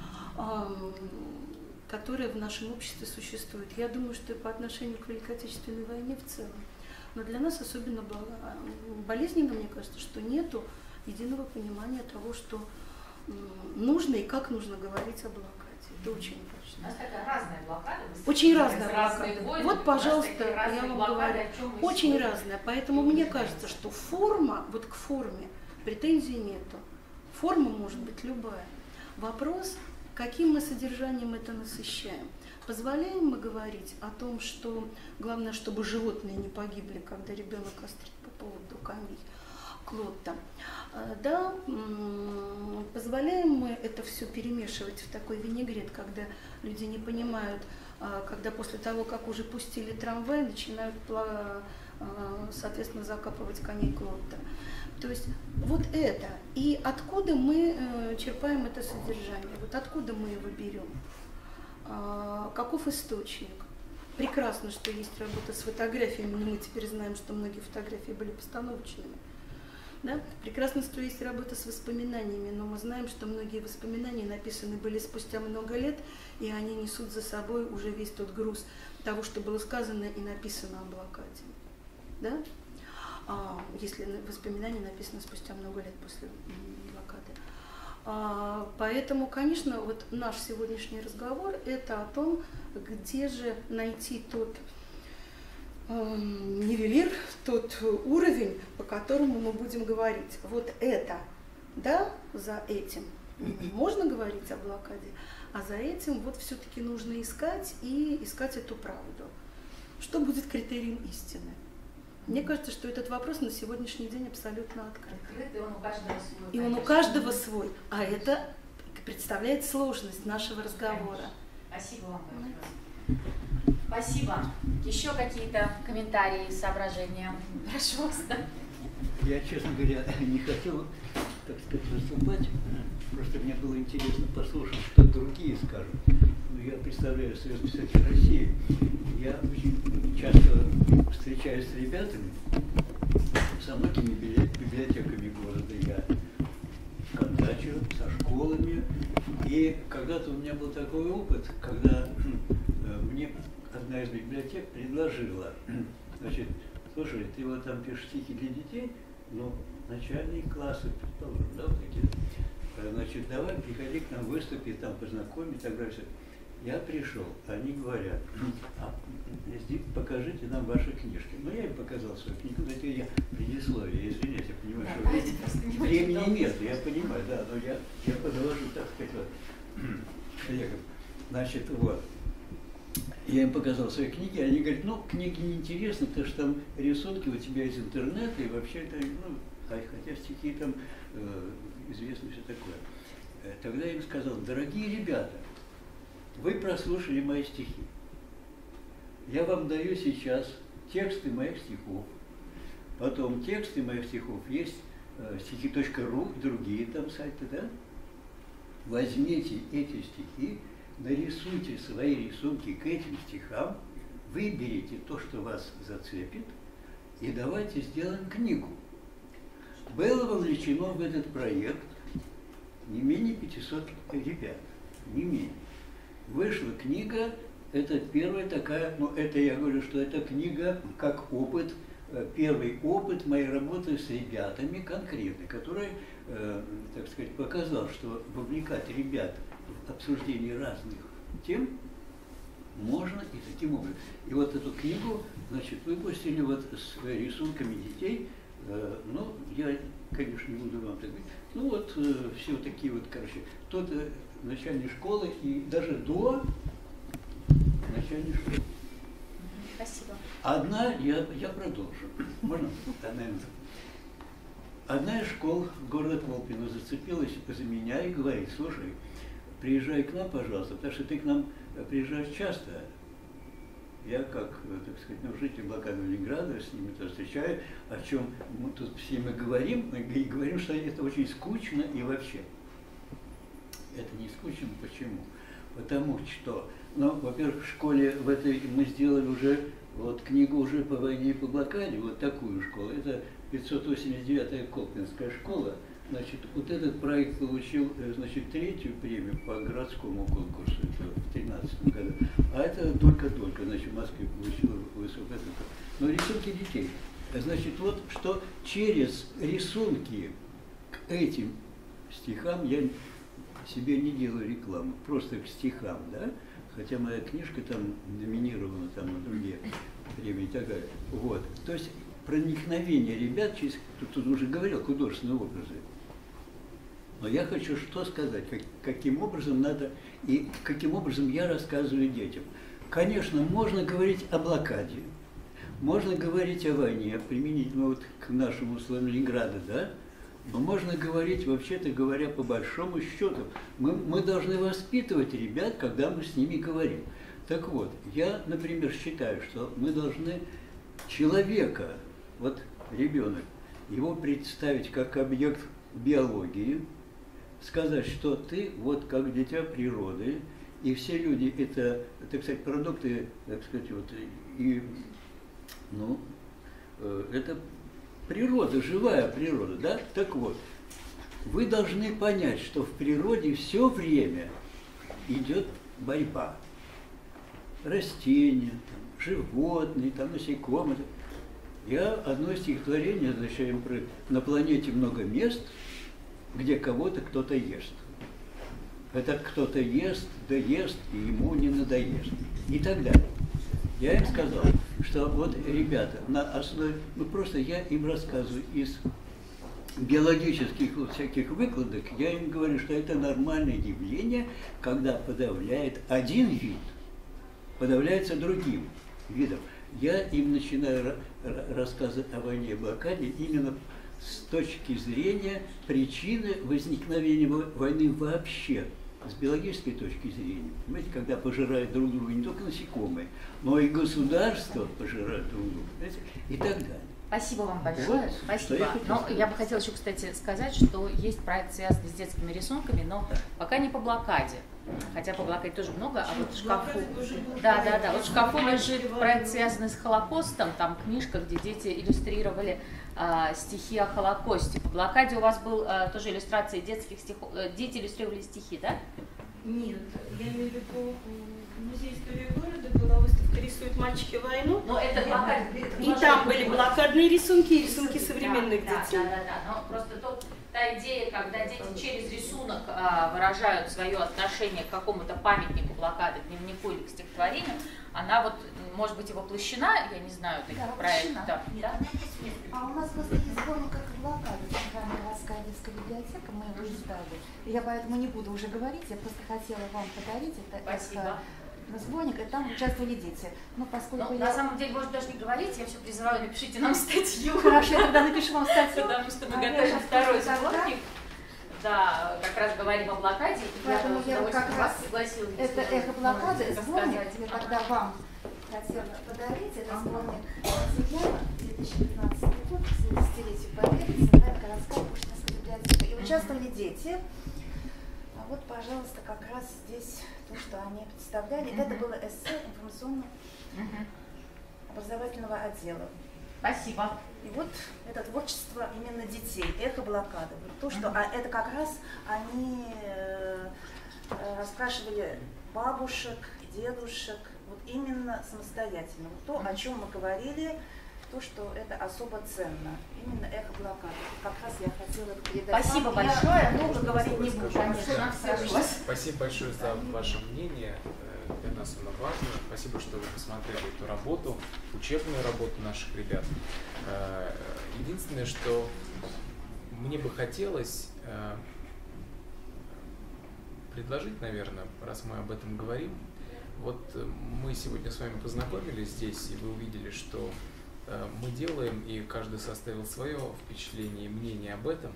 которая в нашем обществе существует. Я думаю, что и по отношению к Великой Отечественной войне в целом. Но для нас особенно болезненно, мне кажется, что нету единого понимания того, что нужно и как нужно говорить о блокаде. Это очень важно. У нас такая разная блокада. Очень разная блокада. Вот, пожалуйста, я вам говорю. Очень разная. Поэтому мне кажется, что форма, вот к форме претензий нету. Форма может быть любая. Вопрос, каким мы содержанием это насыщаем. Позволяем мы говорить о том, что главное, чтобы животные не погибли, когда ребенок острит по поводу камней Клотта. Да, позволяем мы это все перемешивать в такой винегрет, когда люди не понимают, когда после того, как уже пустили трамвай, начинают, соответственно, закапывать коней Клотта. То есть вот это. И откуда мы черпаем это содержание? Вот откуда мы его берем? Каков источник? Прекрасно, что есть работа с фотографиями, но мы теперь знаем, что многие фотографии были постановочными. Да? Прекрасно, что есть работа с воспоминаниями, но мы знаем, что многие воспоминания написаны были спустя много лет, и они несут за собой уже весь тот груз того, что было сказано и написано о блокаде. Да? Если воспоминания написаны спустя много лет после блокады. Поэтому, конечно, вот наш сегодняшний разговор – это о том, где же найти тот нивелир, тот уровень, по которому мы будем говорить. Вот это, да, за этим можно говорить о блокаде, а за этим вот все-таки нужно искать и искать эту правду. Что будет критерием истины? Мне кажется, что этот вопрос на сегодняшний день абсолютно открыт. И он у каждого свой. И он у каждого свой. А это представляет сложность нашего разговора. Спасибо вам большое. Спасибо. Еще какие-то комментарии, соображения? Прошу вас. Я, честно говоря, не хотел, так сказать, выступать. Просто мне было интересно послушать, что другие скажут. Я представляю Союз писателей России. Я очень часто встречаюсь с ребятами, со многими библиотеками города. Я контачу со школами. И когда-то у меня был такой опыт, когда мне одна из библиотек предложила, значит, слушай, ты вот там пишешь стихи для детей, ну, начальные классы, предположим, да, вот такие. Значит, давай приходи к нам, выступи, там познакомь и так дальше. Я пришел, они говорят, покажите нам ваши книжки. Ну, я им показал свою книгу, но это я предисловие, извиняюсь, я понимаю, что времени нет, я понимаю, да, но я подложу, так сказать, вот, значит, вот. Я им показал свои книги, они говорят, ну, книги неинтересны, потому что там рисунки у тебя из интернета, и вообще это, ну, хотя стихи там известны, все такое. Тогда я им сказал, дорогие ребята, вы прослушали мои стихи. Я вам даю сейчас тексты моих стихов. Потом тексты моих стихов есть стихи.ру и другие там сайты, да? Возьмите эти стихи, нарисуйте свои рисунки к этим стихам, выберите то, что вас зацепит, и давайте сделаем книгу. Было вовлечено в этот проект не менее 500 ребят, не менее. Вышла книга, это первая такая, ну это я говорю, что это книга как опыт, первый опыт моей работы с ребятами конкретно, который, так сказать, показал, что вовлекать ребят в обсуждение разных тем можно и таким образом. И вот эту книгу, значит, выпустили вот с рисунками детей, ну, я, конечно, не буду вам так говорить, ну вот все такие вот, короче, кто-то начальной школы и даже до начальной школы. Спасибо. Одна, я продолжу. Можно? Да, наверное. одна из школ города Колпино зацепилась за меня и говорит: слушай, приезжай к нам, пожалуйста, потому что ты к нам приезжаешь часто. Я, как, так сказать, житель блокадного Ленинграда, с ними тоже встречаю, о чем мы тут с ними говорим, и говорим, что это очень скучно и вообще. Это не скучно. Почему? Потому что, ну, во-первых, в школе в этой мы сделали уже вот книгу уже по войне и по блокаде, вот такую школу. Это 589-я Колпинская школа. Значит, вот этот проект получил, значит, 3-ю премию по городскому конкурсу в 2013 году. А это только-только, значит, в Москве получил высокое. Но рисунки детей. Значит, вот что через рисунки к этим стихам я себе не делаю рекламу, просто к стихам, да? Хотя моя книжка там номинирована там на другие премии и так далее. Вот. То есть проникновение ребят через, тут уже говорил, художественные образы. Но я хочу что сказать, каким образом надо и каким образом я рассказываю детям. Конечно, можно говорить о блокаде, можно говорить о войне, применительно вот к нашему условию Ленинграда, да? Но можно говорить, вообще-то говоря, по большому счету, мы должны воспитывать ребят, когда мы с ними говорим. Так вот, я, например, считаю, что мы должны человека, вот ребенок, его представить как объект биологии, сказать, что ты вот как дитя природы, и все люди это, так сказать, продукты, так сказать, вот, и, ну, это природа, живая природа, да? Так вот, вы должны понять, что в природе все время идет борьба. Растения, там, животные, там, насекомые. Я одно стихотворение, значит, на планете много мест, где кого-то кто-то ест. Это кто-то ест, доест, и ему не надоест. И так далее. Я им сказал, что вот, ребята, на основе, ну просто я им рассказываю из биологических вот всяких выкладок, я им говорю, что это нормальное явление, когда подавляет один вид, подавляется другим видом. Я им начинаю рассказывать о войне и блокаде именно с точки зрения причины возникновения войны вообще, с биологической точки зрения. Понимаете, когда пожирают друг друга не только насекомые, но и государства пожирают друг друга, понимаете, и так далее. Спасибо вам большое. Вот, спасибо. Я бы хотела еще, кстати, сказать, что есть проект, связанный с детскими рисунками, но пока не по блокаде. Хотя по блокаде тоже много, а вот в шкафу. Да. Вот в шкафу лежит проект, связанный с Холокостом, там книжка, где дети иллюстрировали стихи о Холокосте. По блокаде у вас был тоже иллюстрации детских стихов. Дети иллюстрировали стихи, да? Нет, я имею в виду, в Музее истории города была выставка «Рисуют мальчики войну». Но это и там были блокадные рисунки и рисунки современных детей. Да. Но просто та идея, когда дети через рисунок выражают свое отношение к какому-то памятнику блокады, к дневнику или к стихотворению, она вот, может быть, и воплощена, я не знаю, таких проектов. Да. А у нас просто есть сборник как блокада, Центральная городская детская библиотека, мы его издали. Я поэтому не буду уже говорить, я просто хотела вам подарить это сборник, и там участвовали дети. Но поскольку на самом деле, может, даже не говорить, я все призываю, напишите нам статью. Хорошо, я тогда напишу вам статью. Потому что мы готовим второй сборник. Да, как раз говорим о блокаде. Поэтому я как раз это эхо блокады, сборник, я тогда вам хотела подарить. Это сборник Светлана, 2015 год, к 70-летию победы, Центральная городская Пушкинская библиотека. И участвовали дети. А вот, пожалуйста, как раз здесь то, что они представляли. Это было эссе информационно-образовательного отдела. Спасибо. И вот это творчество именно детей, эхо блокады. Вот то, что это как раз они расспрашивали бабушек, дедушек, вот именно самостоятельно. Вот то, о чем мы говорили, то, что это особо ценно. Именно эхо блокады. Как раз я хотела передать. Спасибо большое. Я много говорить не буду. Спасибо большое за ваше мнение. Для нас оно важно. Спасибо, что вы посмотрели эту работу, учебную работу наших ребят. Единственное, что мне бы хотелось предложить, наверное, раз мы об этом говорим. Вот мы сегодня с вами познакомились здесь, и вы увидели, что мы делаем, и каждый составил свое впечатление и мнение об этом.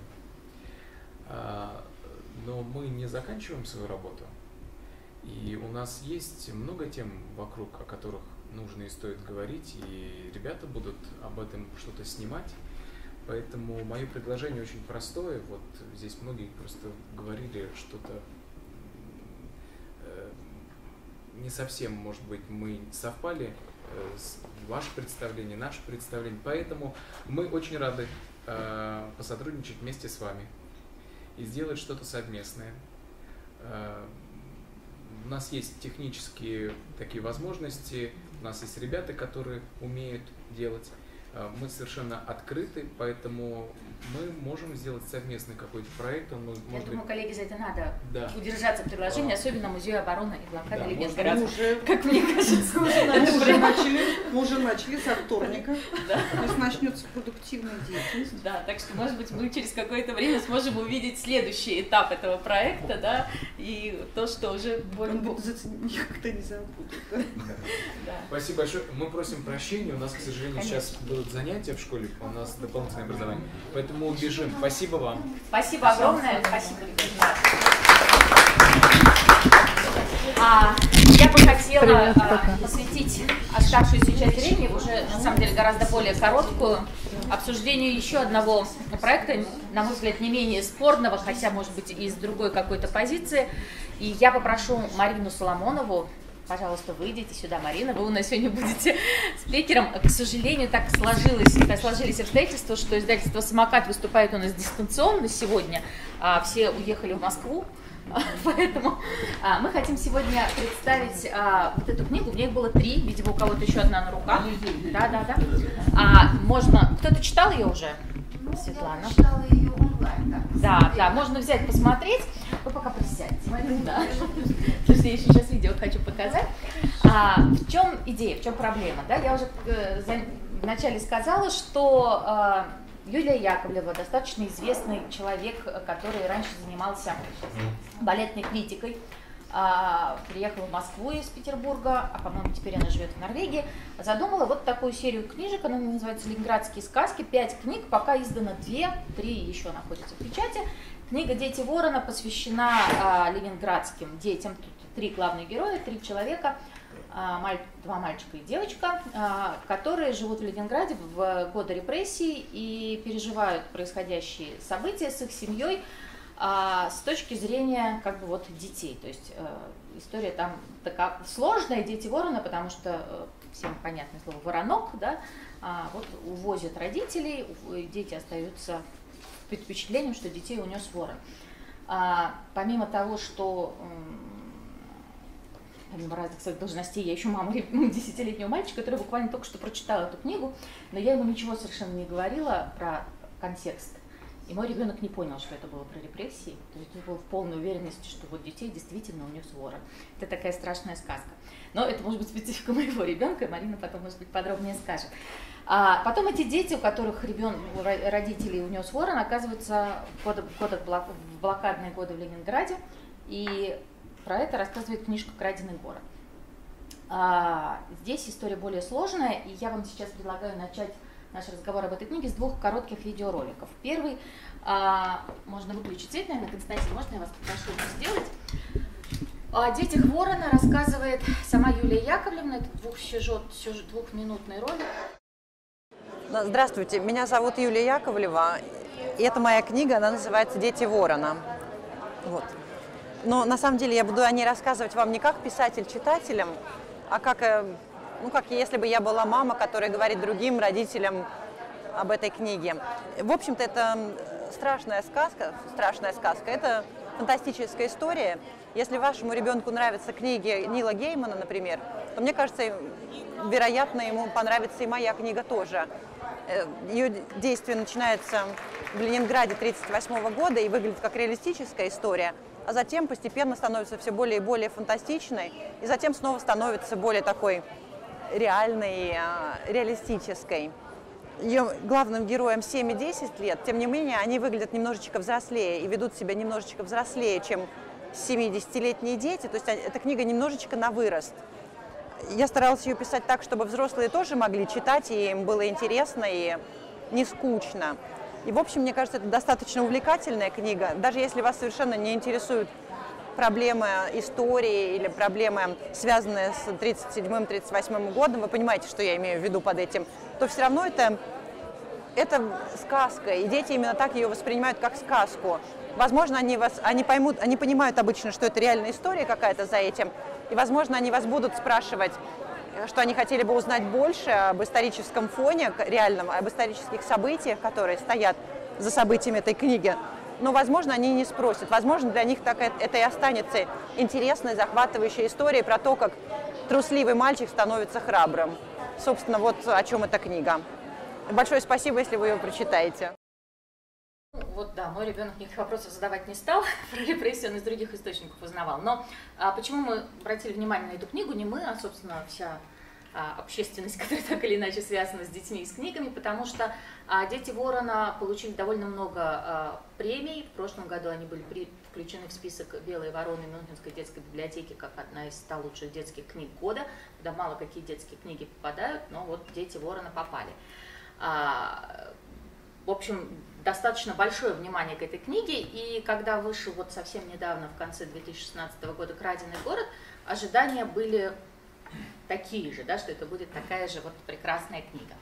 Но мы не заканчиваем свою работу. И у нас есть много тем вокруг, о которых нужно и стоит говорить, и ребята будут об этом что-то снимать. Поэтому мое предложение очень простое. Вот здесь многие просто говорили что-то не совсем, может быть, мы совпали с ваше представление, наше представление. Поэтому мы очень рады посотрудничать вместе с вами и сделать что-то совместное. У нас есть технические такие возможности, у нас есть ребята, которые умеют делать. Мы совершенно открыты, поэтому мы можем сделать совместный какой-то проект. Я думаю, коллеги, за это надо да. удержаться в предложении, особенно Музею обороны и блокады да, Ленинграда. Как мне кажется, мы уже начали со вторника. То есть начнется продуктивная деятельность. Да, так что, может быть, мы через какое-то время сможем увидеть следующий этап этого проекта, да, и то, что уже более... Никогда не забуду. Спасибо большое. Мы просим прощения. У нас, к сожалению, сейчас будут занятия в школе, у нас дополнительное образование. Поэтому убежим. Спасибо вам. Спасибо огромное. Спасибо, ребята. Я бы хотела посвятить оставшуюся часть времени, уже на самом деле гораздо более короткую, обсуждению еще одного проекта, на мой взгляд, не менее спорного, хотя, может быть, и с другой какой-то позиции. И я попрошу Марину Соломонову, пожалуйста, выйдите сюда, Марина, вы у нас сегодня будете спикером. К сожалению, так сложились обстоятельства, что издательство «Самокат» выступает у нас дистанционно сегодня, все уехали в Москву, поэтому мы хотим сегодня представить вот эту книгу. В ней было 3, видимо, у кого-то еще одна на руках. Да. Можно... Кто-то читал ее уже? Светлана. Я читала ее онлайн. Да, можно взять, посмотреть. Вы пока присядьте. Да. Потому что я еще сейчас видео хочу показать. В чем идея, в чем проблема? Да? Я уже вначале сказала, что Юлия Яковлева достаточно известный человек, который раньше занимался балетной критикой. Приехала в Москву из Петербурга, а, по-моему, теперь она живет в Норвегии, задумала вот такую серию книжек, она называется «Ленинградские сказки», 5 книг, пока издано 2, 3 еще находятся в печати. Книга «Дети Ворона» посвящена ленинградским детям, тут 3 главных героя, 3 человека, 2 мальчика и девочка, которые живут в Ленинграде в годы репрессий и переживают происходящие события с их семьей, с точки зрения как бы вот детей. То есть история там такая сложная, «Дети Ворона», потому что всем понятное слово «воронок», да, вот увозят родителей, дети остаются под впечатлением, что детей унес ворон. Помимо того, что помимо разных своих должностей, я еще мама 10-летнего мальчика, который буквально только что прочитала эту книгу, но я ему ничего совершенно не говорила про контекст. И мой ребенок не понял, что это было про репрессии. То есть он был в полной уверенности, что вот детей действительно унес ворон. Это такая страшная сказка. Но это может быть специфика моего ребенка, и Марина потом, может быть, подробнее скажет. Потом эти дети, у которых родителей унес ворон, оказываются в блокадные годы в Ленинграде. И про это рассказывает книжка «Краденый город». Здесь история более сложная, и я вам сейчас предлагаю начать наш разговор об этой книге с 2 коротких видеороликов. Первый, можно выключить свет, наверное, Константин, можно я вас попрошу это сделать? О детях Ворона рассказывает сама Юлия Яковлевна, это 2-минутный ролик. Здравствуйте, меня зовут Юлия Яковлева, и это моя книга, она называется «Дети Ворона». Вот. Но на самом деле я буду о ней рассказывать вам не как писатель читателям, а как, как если бы я была мама, которая говорит другим родителям об этой книге. В общем-то, это страшная сказка, это фантастическая история. Если вашему ребенку нравятся книги Нила Геймана, например, то, мне кажется, вероятно, ему понравится и моя книга тоже. Ее действие начинается в Ленинграде 1938 года и выглядит как реалистическая история, а затем постепенно становится все более и более фантастичной, и затем снова становится более такой реальной, реалистической. Ее главным героям 7 и 10 лет, тем не менее, они выглядят немножечко взрослее и ведут себя немножечко взрослее, чем 70-летние дети, то есть эта книга немножечко на вырост. я старалась ее писать так, чтобы взрослые тоже могли читать, и им было интересно и не скучно. И, в общем, мне кажется, это достаточно увлекательная книга. Даже если вас совершенно не интересуют проблемы истории или проблемы, связанные с 1937-1938 годом, вы понимаете, что я имею в виду под этим, то все равно это сказка, и дети именно так ее воспринимают, как сказку. Возможно, они понимают обычно, что это реальная история какая-то за этим, и, возможно, они вас будут спрашивать, что они хотели бы узнать больше об историческом фоне реальном, об исторических событиях, которые стоят за событиями этой книги. Но, возможно, они не спросят. Возможно, для них так это и останется интересной, захватывающей историей про то, как трусливый мальчик становится храбрым. Собственно, вот о чем эта книга. Большое спасибо, если вы ее прочитаете. Вот да, мой ребенок никаких вопросов задавать не стал, про репрессии он из других источников узнавал. Но почему мы обратили внимание на эту книгу, не мы, а, собственно, вся общественность, которая так или иначе связана с детьми и с книгами, потому что «Дети Ворона» получили довольно много премий. В прошлом году они были включены в список «Белой вороны» Мюнхенской детской библиотеки как одна из 100 лучших детских книг года, куда мало какие детские книги попадают, но вот «Дети Ворона» попали. В общем, достаточно большое внимание к этой книге, и когда вышел вот совсем недавно, в конце 2016 года, «Краденый город», ожидания были такие же, да, что это будет такая же вот прекрасная книга.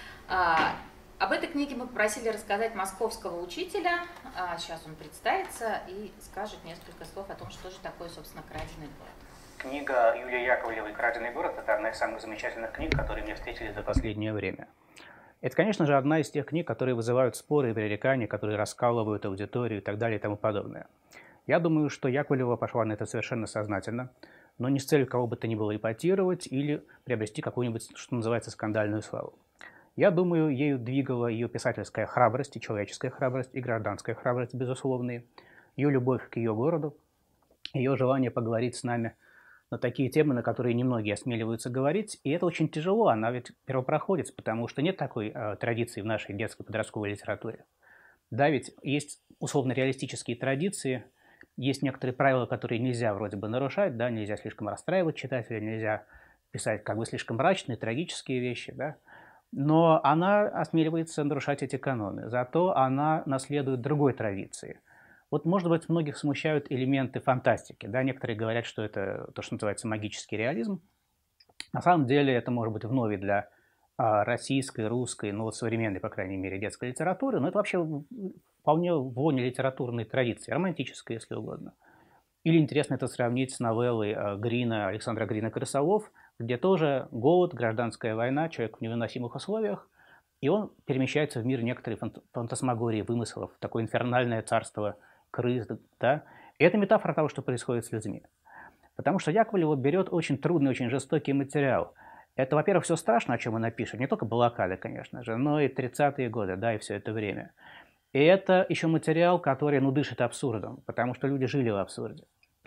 Об этой книге мы попросили рассказать московского учителя. Сейчас он представится и скажет несколько слов о том, что же такое, собственно, «Краденый город». Книга Юлии Яковлевой «Краденый город» — это одна из самых замечательных книг, которые мне встретились за последнее время. Это, конечно же, одна из тех книг, которые вызывают споры и пререкания, которые раскалывают аудиторию и так далее и тому подобное. Я думаю, что Яковлева пошла на это совершенно сознательно, но не с целью кого бы то ни было эпатировать или приобрести какую-нибудь, что называется, скандальную славу. Я думаю, ею двигала ее писательская храбрость, и человеческая храбрость, и гражданская храбрость, безусловные, ее любовь к ее городу, ее желание поговорить с нами на такие темы, на которые немногие осмеливаются говорить, и это очень тяжело, она ведь первопроходец, потому что нет такой традиции в нашей детской подростковой литературе. Да, ведь есть условно-реалистические традиции, есть некоторые правила, которые нельзя вроде бы нарушать, да, нельзя слишком расстраивать читателя, нельзя писать как бы слишком мрачные, трагические вещи, да, но она осмеливается нарушать эти каноны, зато она наследует другой традиции. Вот, может быть, многих смущают элементы фантастики. Да? Некоторые говорят, что это то, что называется магический реализм. На самом деле это может быть вновь для российской, русской, ну вот современной, по крайней мере, детской литературы, но это вообще вполне в лоне литературной традиции, романтической, если угодно. Или интересно это сравнить с новеллой Александра Грина «Крысолов», где тоже голод, гражданская война, человек в невыносимых условиях, и он перемещается в мир некоторой фантасмагории, вымыслов, такое инфернальное царство крыс, да? И это метафора того, что происходит с людьми. Потому что Яковлева берет очень трудный, очень жестокий материал. Это, во-первых, все страшно, о чем она пишет, не только блокада, конечно же, но и 30-е годы, да, и все это время. И это еще материал, который, ну, дышит абсурдом, потому что люди жили в абсурде,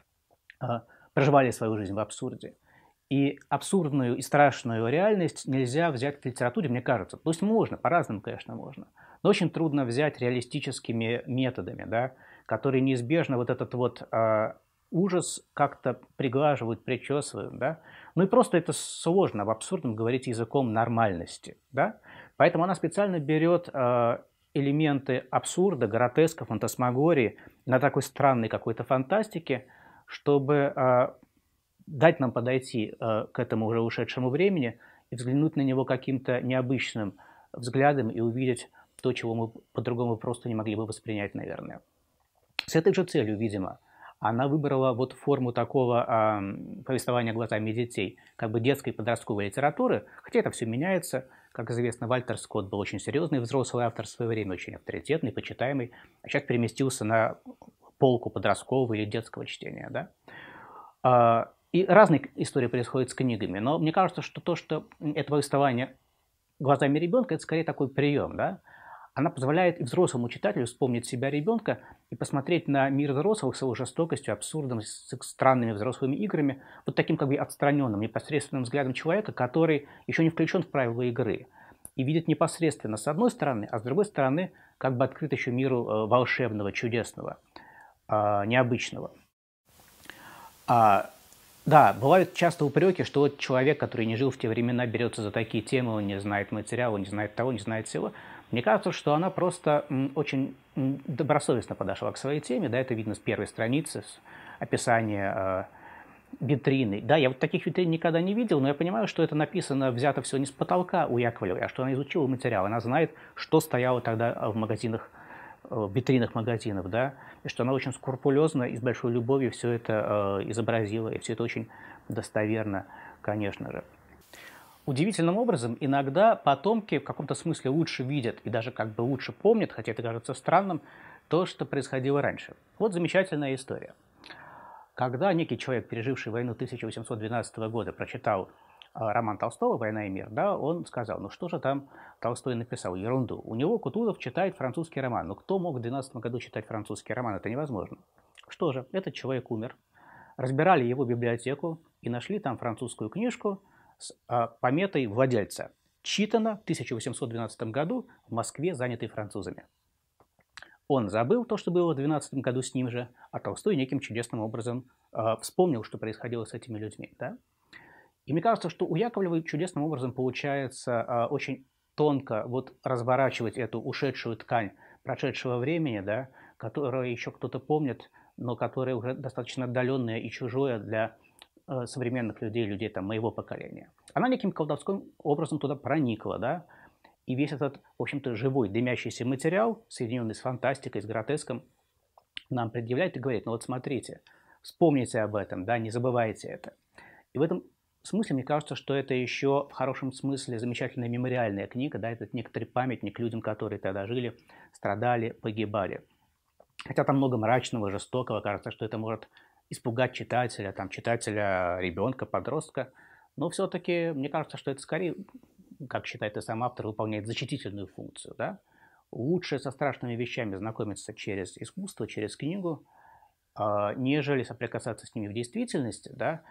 проживали свою жизнь в абсурде. И абсурдную и страшную реальность нельзя взять в литературе, мне кажется. То есть можно, по-разному, конечно, можно. Но очень трудно взять реалистическими методами, да, которые неизбежно вот этот вот ужас как-то приглаживают, причесывают. Да. Ну и просто это сложно в абсурдном говорить языком нормальности. Да. Поэтому она специально берет элементы абсурда, гротеска, фантасмагории на такой странной какой-то фантастике, чтобы дать нам подойти к этому уже ушедшему времени и взглянуть на него каким-то необычным взглядом и увидеть то, чего мы по-другому просто не могли бы воспринять, наверное. С этой же целью, видимо, она выбрала вот форму такого повествования глазами детей, как бы детской подростковой литературы, хотя это все меняется. Как известно, Вальтер Скотт был очень серьезный взрослый автор в свое время, очень авторитетный, почитаемый, а сейчас переместился на полку подросткового или детского чтения. Да? И разные истории происходят с книгами, но мне кажется, что то, что это повествование глазами ребенка, это скорее такой прием, да? Она позволяет и взрослому читателю вспомнить себя ребенка и посмотреть на мир взрослых с его жестокостью, абсурдом, с странными взрослыми играми, вот таким как бы отстраненным, непосредственным взглядом человека, который еще не включен в правила игры и видит непосредственно с одной стороны, а с другой стороны как бы открыт еще миру волшебного, чудесного, необычного. Да, бывают часто упреки, что вот человек, который не жил в те времена, берется за такие темы, он не знает материала, не знает того, не знает всего. Мне кажется, что она просто очень добросовестно подошла к своей теме, да, это видно с первой страницы, с описания витрины. Да, я вот таких витрин никогда не видел, но я понимаю, что это написано, взято все не с потолка у Яковлевой, а что она изучила материал, она знает, что стояло тогда в магазинах, в витринах магазинов, да, и что она очень скрупулезно и с большой любовью все это изобразила, и все это очень достоверно, конечно же. Удивительным образом иногда потомки в каком-то смысле лучше видят и даже как бы лучше помнят, хотя это кажется странным, то, что происходило раньше. Вот замечательная история. Когда некий человек, переживший войну 1812 года, прочитал роман Толстого «Война и мир», да, он сказал, ну что же там Толстой написал? Ерунду. У него Кутузов читает французский роман. Но кто мог в 12 году читать французский роман? Это невозможно. Что же, этот человек умер. Разбирали его библиотеку и нашли там французскую книжку с пометой владельца. Читано в 1812 году в Москве, занятой французами. Он забыл то, что было в 12 году с ним же, а Толстой неким чудесным образом вспомнил, что происходило с этими людьми. Да? И мне кажется, что у Яковлевой чудесным образом получается очень тонко вот разворачивать эту ушедшую ткань прошедшего времени, да, которую еще кто-то помнит, но которое уже достаточно отдаленное и чужое для современных людей, людей там, моего поколения. Она неким колдовским образом туда проникла, да, и весь этот, в общем-то, живой, дымящийся материал, соединенный с фантастикой, с гротеском, нам предъявляет и говорит, ну вот смотрите, вспомните об этом, да, не забывайте это. И в этом смысле, мне кажется, что это еще в хорошем смысле замечательная мемориальная книга, да, это некоторый памятник людям, которые тогда жили, страдали, погибали. Хотя там много мрачного, жестокого, кажется, что это может испугать читателя, там, читателя, ребенка, подростка, но все-таки мне кажется, что это скорее, как считает и сам автор, выполняет защитительную функцию, да. Лучше со страшными вещами знакомиться через искусство, через книгу, нежели соприкасаться с ними в действительности, да,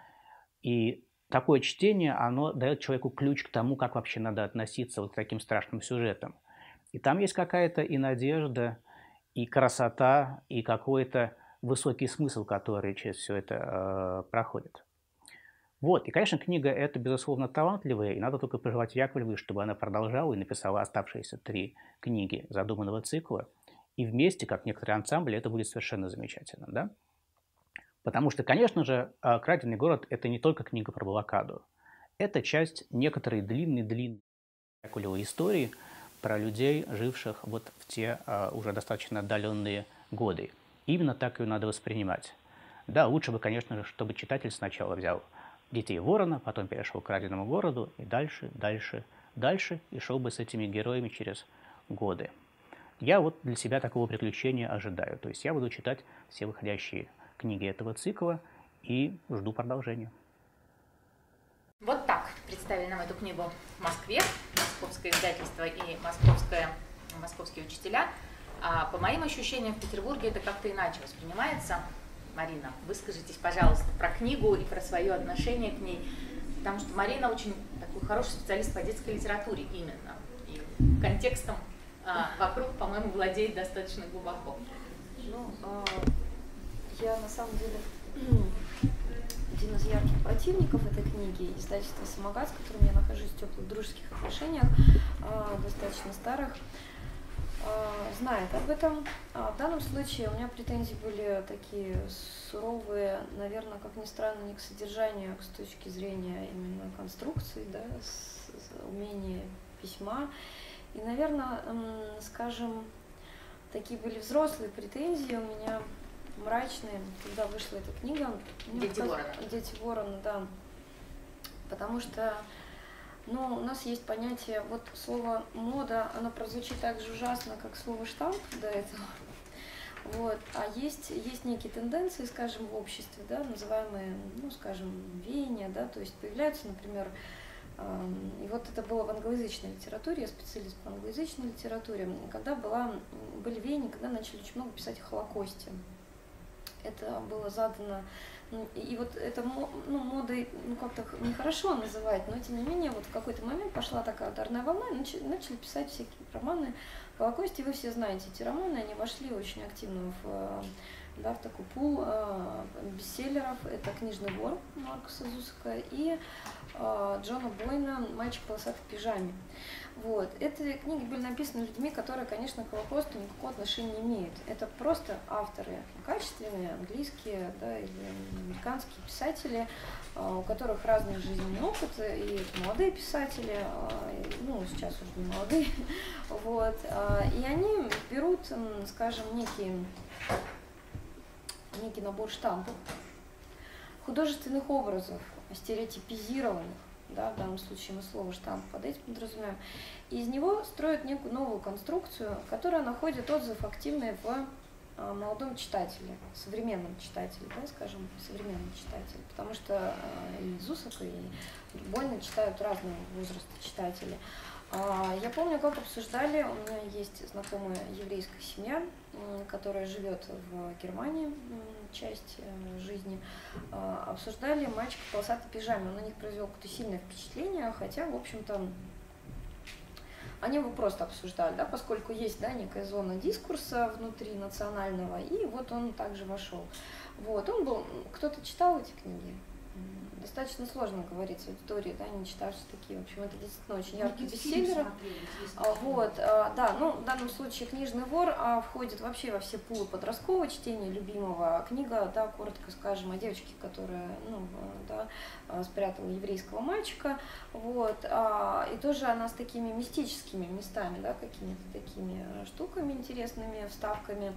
и такое чтение, оно дает человеку ключ к тому, как вообще надо относиться вот к таким страшным сюжетам. И там есть какая-то и надежда, и красота, и какой-то высокий смысл, который через все это проходит. Вот, и, конечно, книга эта, безусловно, талантливая, и надо только пожелать Яковлевой, чтобы она продолжала и написала оставшиеся 3 книги задуманного цикла, и вместе, как некоторые ансамбли, это будет совершенно замечательно, да? Потому что, конечно же, «Краденый город» – это не только книга про блокаду. Это часть некоторой длинной Яковлевой истории про людей, живших вот в те уже достаточно отдаленные годы. Именно так ее надо воспринимать. Да, лучше бы, конечно же, чтобы читатель сначала взял «Детей ворона», потом перешел к «Краденому городу» и дальше, и шел бы с этими героями через годы. Я вот для себя такого приключения ожидаю. То есть я буду читать все выходящие книги этого цикла и жду продолжения. Вот так представили нам эту книгу в Москве, московское издательство и московские учителя. А по моим ощущениям, в Петербурге это как-то иначе воспринимается. Марина, выскажитесь, пожалуйста, про книгу и про свое отношение к ней, потому что Марина очень такой хороший специалист по детской литературе именно, и контекстом вокруг, по-моему, владеет достаточно глубоко. Ну, я на самом деле один из ярких противников этой книги, издательства «Самокат», с которым я нахожусь в теплых дружеских отношениях, достаточно старых, знает об этом. В данном случае у меня претензии были такие суровые, наверное, как ни странно, не к содержанию, а с точки зрения именно конструкции, да, умения письма. И, наверное, скажем, такие были взрослые претензии у меня, мрачные, когда вышла эта книга. «Дети ворона». «Дети ворона», да. Потому что у нас есть понятие, вот слово «мода», оно прозвучит так же ужасно, как слово «штамп» до этого. Вот. А есть некие тенденции, скажем, в обществе, да, называемые, скажем, веяния, да, то есть появляются, например, и вот это было в англоязычной литературе, я специалист по англоязычной литературе, когда были веяния, когда начали очень много писать о Холокосте. Это было задано, и вот это модой, как-то нехорошо называть, но тем не менее, вот в какой-то момент пошла такая ударная волна, и начали писать всякие романы о Холокосте. Вы все знаете эти романы, они вошли очень активно в да, в такой пул бестселлеров. Это «Книжный вор» Маркуса Зусака и Джона Бойна «Мальчик в полосатой пижаме». Вот. Эти книги были написаны людьми, которые, конечно, к Холокосту никакого отношения не имеют. Это просто авторы качественные, английские, да, или американские писатели, у которых разный жизненный опыт, и молодые писатели, ну, сейчас уже не молодые, вот, и они берут, скажем, некий набор штампов, художественных образов, стереотипизированных, да, в данном случае мы слово «штамп» под этим подразумеваем, и из него строят некую новую конструкцию, которая находит отзыв активный в молодом читателе, современном читателе, да, скажем, современном читателе, потому что и Зусак, и Бойна читают разного возраста читатели. Я помню, как обсуждали, у меня есть знакомая еврейская семья, которая живет в Германии, часть жизни, обсуждали «Мальчик в полосатой пижаме». Он на них произвел какое-то сильное впечатление, хотя, в общем-то, они его просто обсуждали, да, поскольку есть, да, некая зона дискурса внутри национального, и вот он также вошел. Вот, он был, кто-то читал эти книги? Достаточно сложно говорить с аудиторией, да, не читавшие такие. В общем, это действительно очень яркий бестселлер. Вот, да, ну, в данном случае «Книжный вор» входит вообще во все пулы подросткового чтения любимого. Книга, да, коротко скажем, о девочке, которая, ну, да, спрятала еврейского мальчика. Вот, и тоже она с такими мистическими местами, да, какими-то такими штуками интересными, вставками.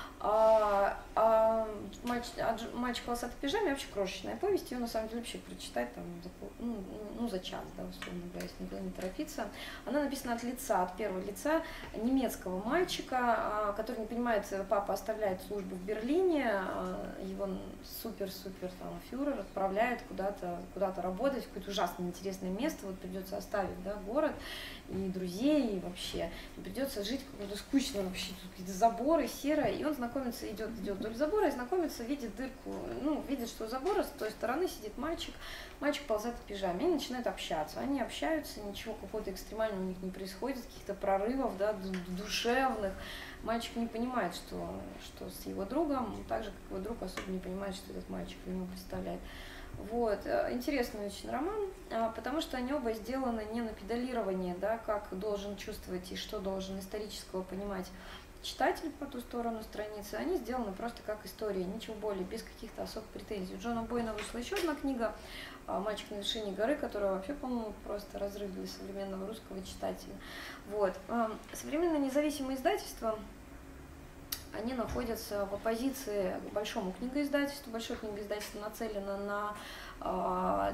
«Мальчик в полосатой пижаме» вообще крошечная повесть, ее на самом деле вообще прочитать там, за час, да, условно говоря, если никуда не торопиться. Она написана от первого лица немецкого мальчика, который не понимает, папа оставляет службу в Берлине, его супер-супер там фюрер отправляет куда-то работать, в какое-то ужасно интересное место, вот придется оставить, да, город и друзей, и вообще, и придется жить в каком-то скучном вообще, тут какие-то заборы, серое, и он знакомится, идет вдоль забора и знакомится, видит дырку, ну, видит, что у забора с той стороны сидит мальчик в полосатой пижаме, и начинают общаться. Они общаются, ничего какого-то экстремального у них не происходит, каких-то прорывов, да, душевных. Мальчик не понимает, что с его другом, так же, как его друг особо не понимает, что этот мальчик для него представляет. Вот. Интересный очень роман, потому что они оба сделаны не на педалирование, да, как должен чувствовать и что должен исторического понимать читатель по ту сторону страницы. Они сделаны просто как история, ничего более, без каких-то особых претензий. У Джона Бойна вышла еще одна книга «Мальчик на вершине горы», которая вообще, по-моему, просто разрыв для современного русского читателя. Вот. Современные независимые издательства, они находятся в оппозиции к большому книгоиздательству. Большое книгоиздательство нацелено на,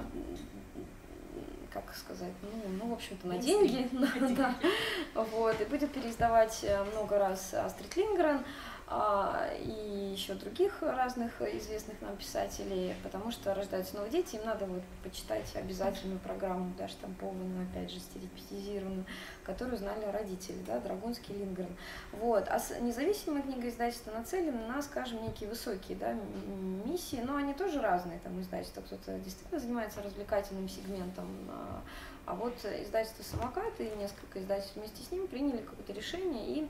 как сказать, ну в общем-то, на деньги. Да. Вот. И будет переиздавать много раз Астрид Линдгрен и еще других разных известных нам писателей, потому что рождаются новые дети, им надо вот почитать обязательную программу, да, штампованную, опять же, стереотипизированную, которую знали родители, да, Драгунский, Линдгрен. Вот. А независимые книгоиздательства нацелены на, скажем, некие высокие, да, миссии, но они тоже разные, там издательства, кто-то действительно занимается развлекательным сегментом, а вот издательство «Самокат» и несколько издательств вместе с ним приняли какое-то решение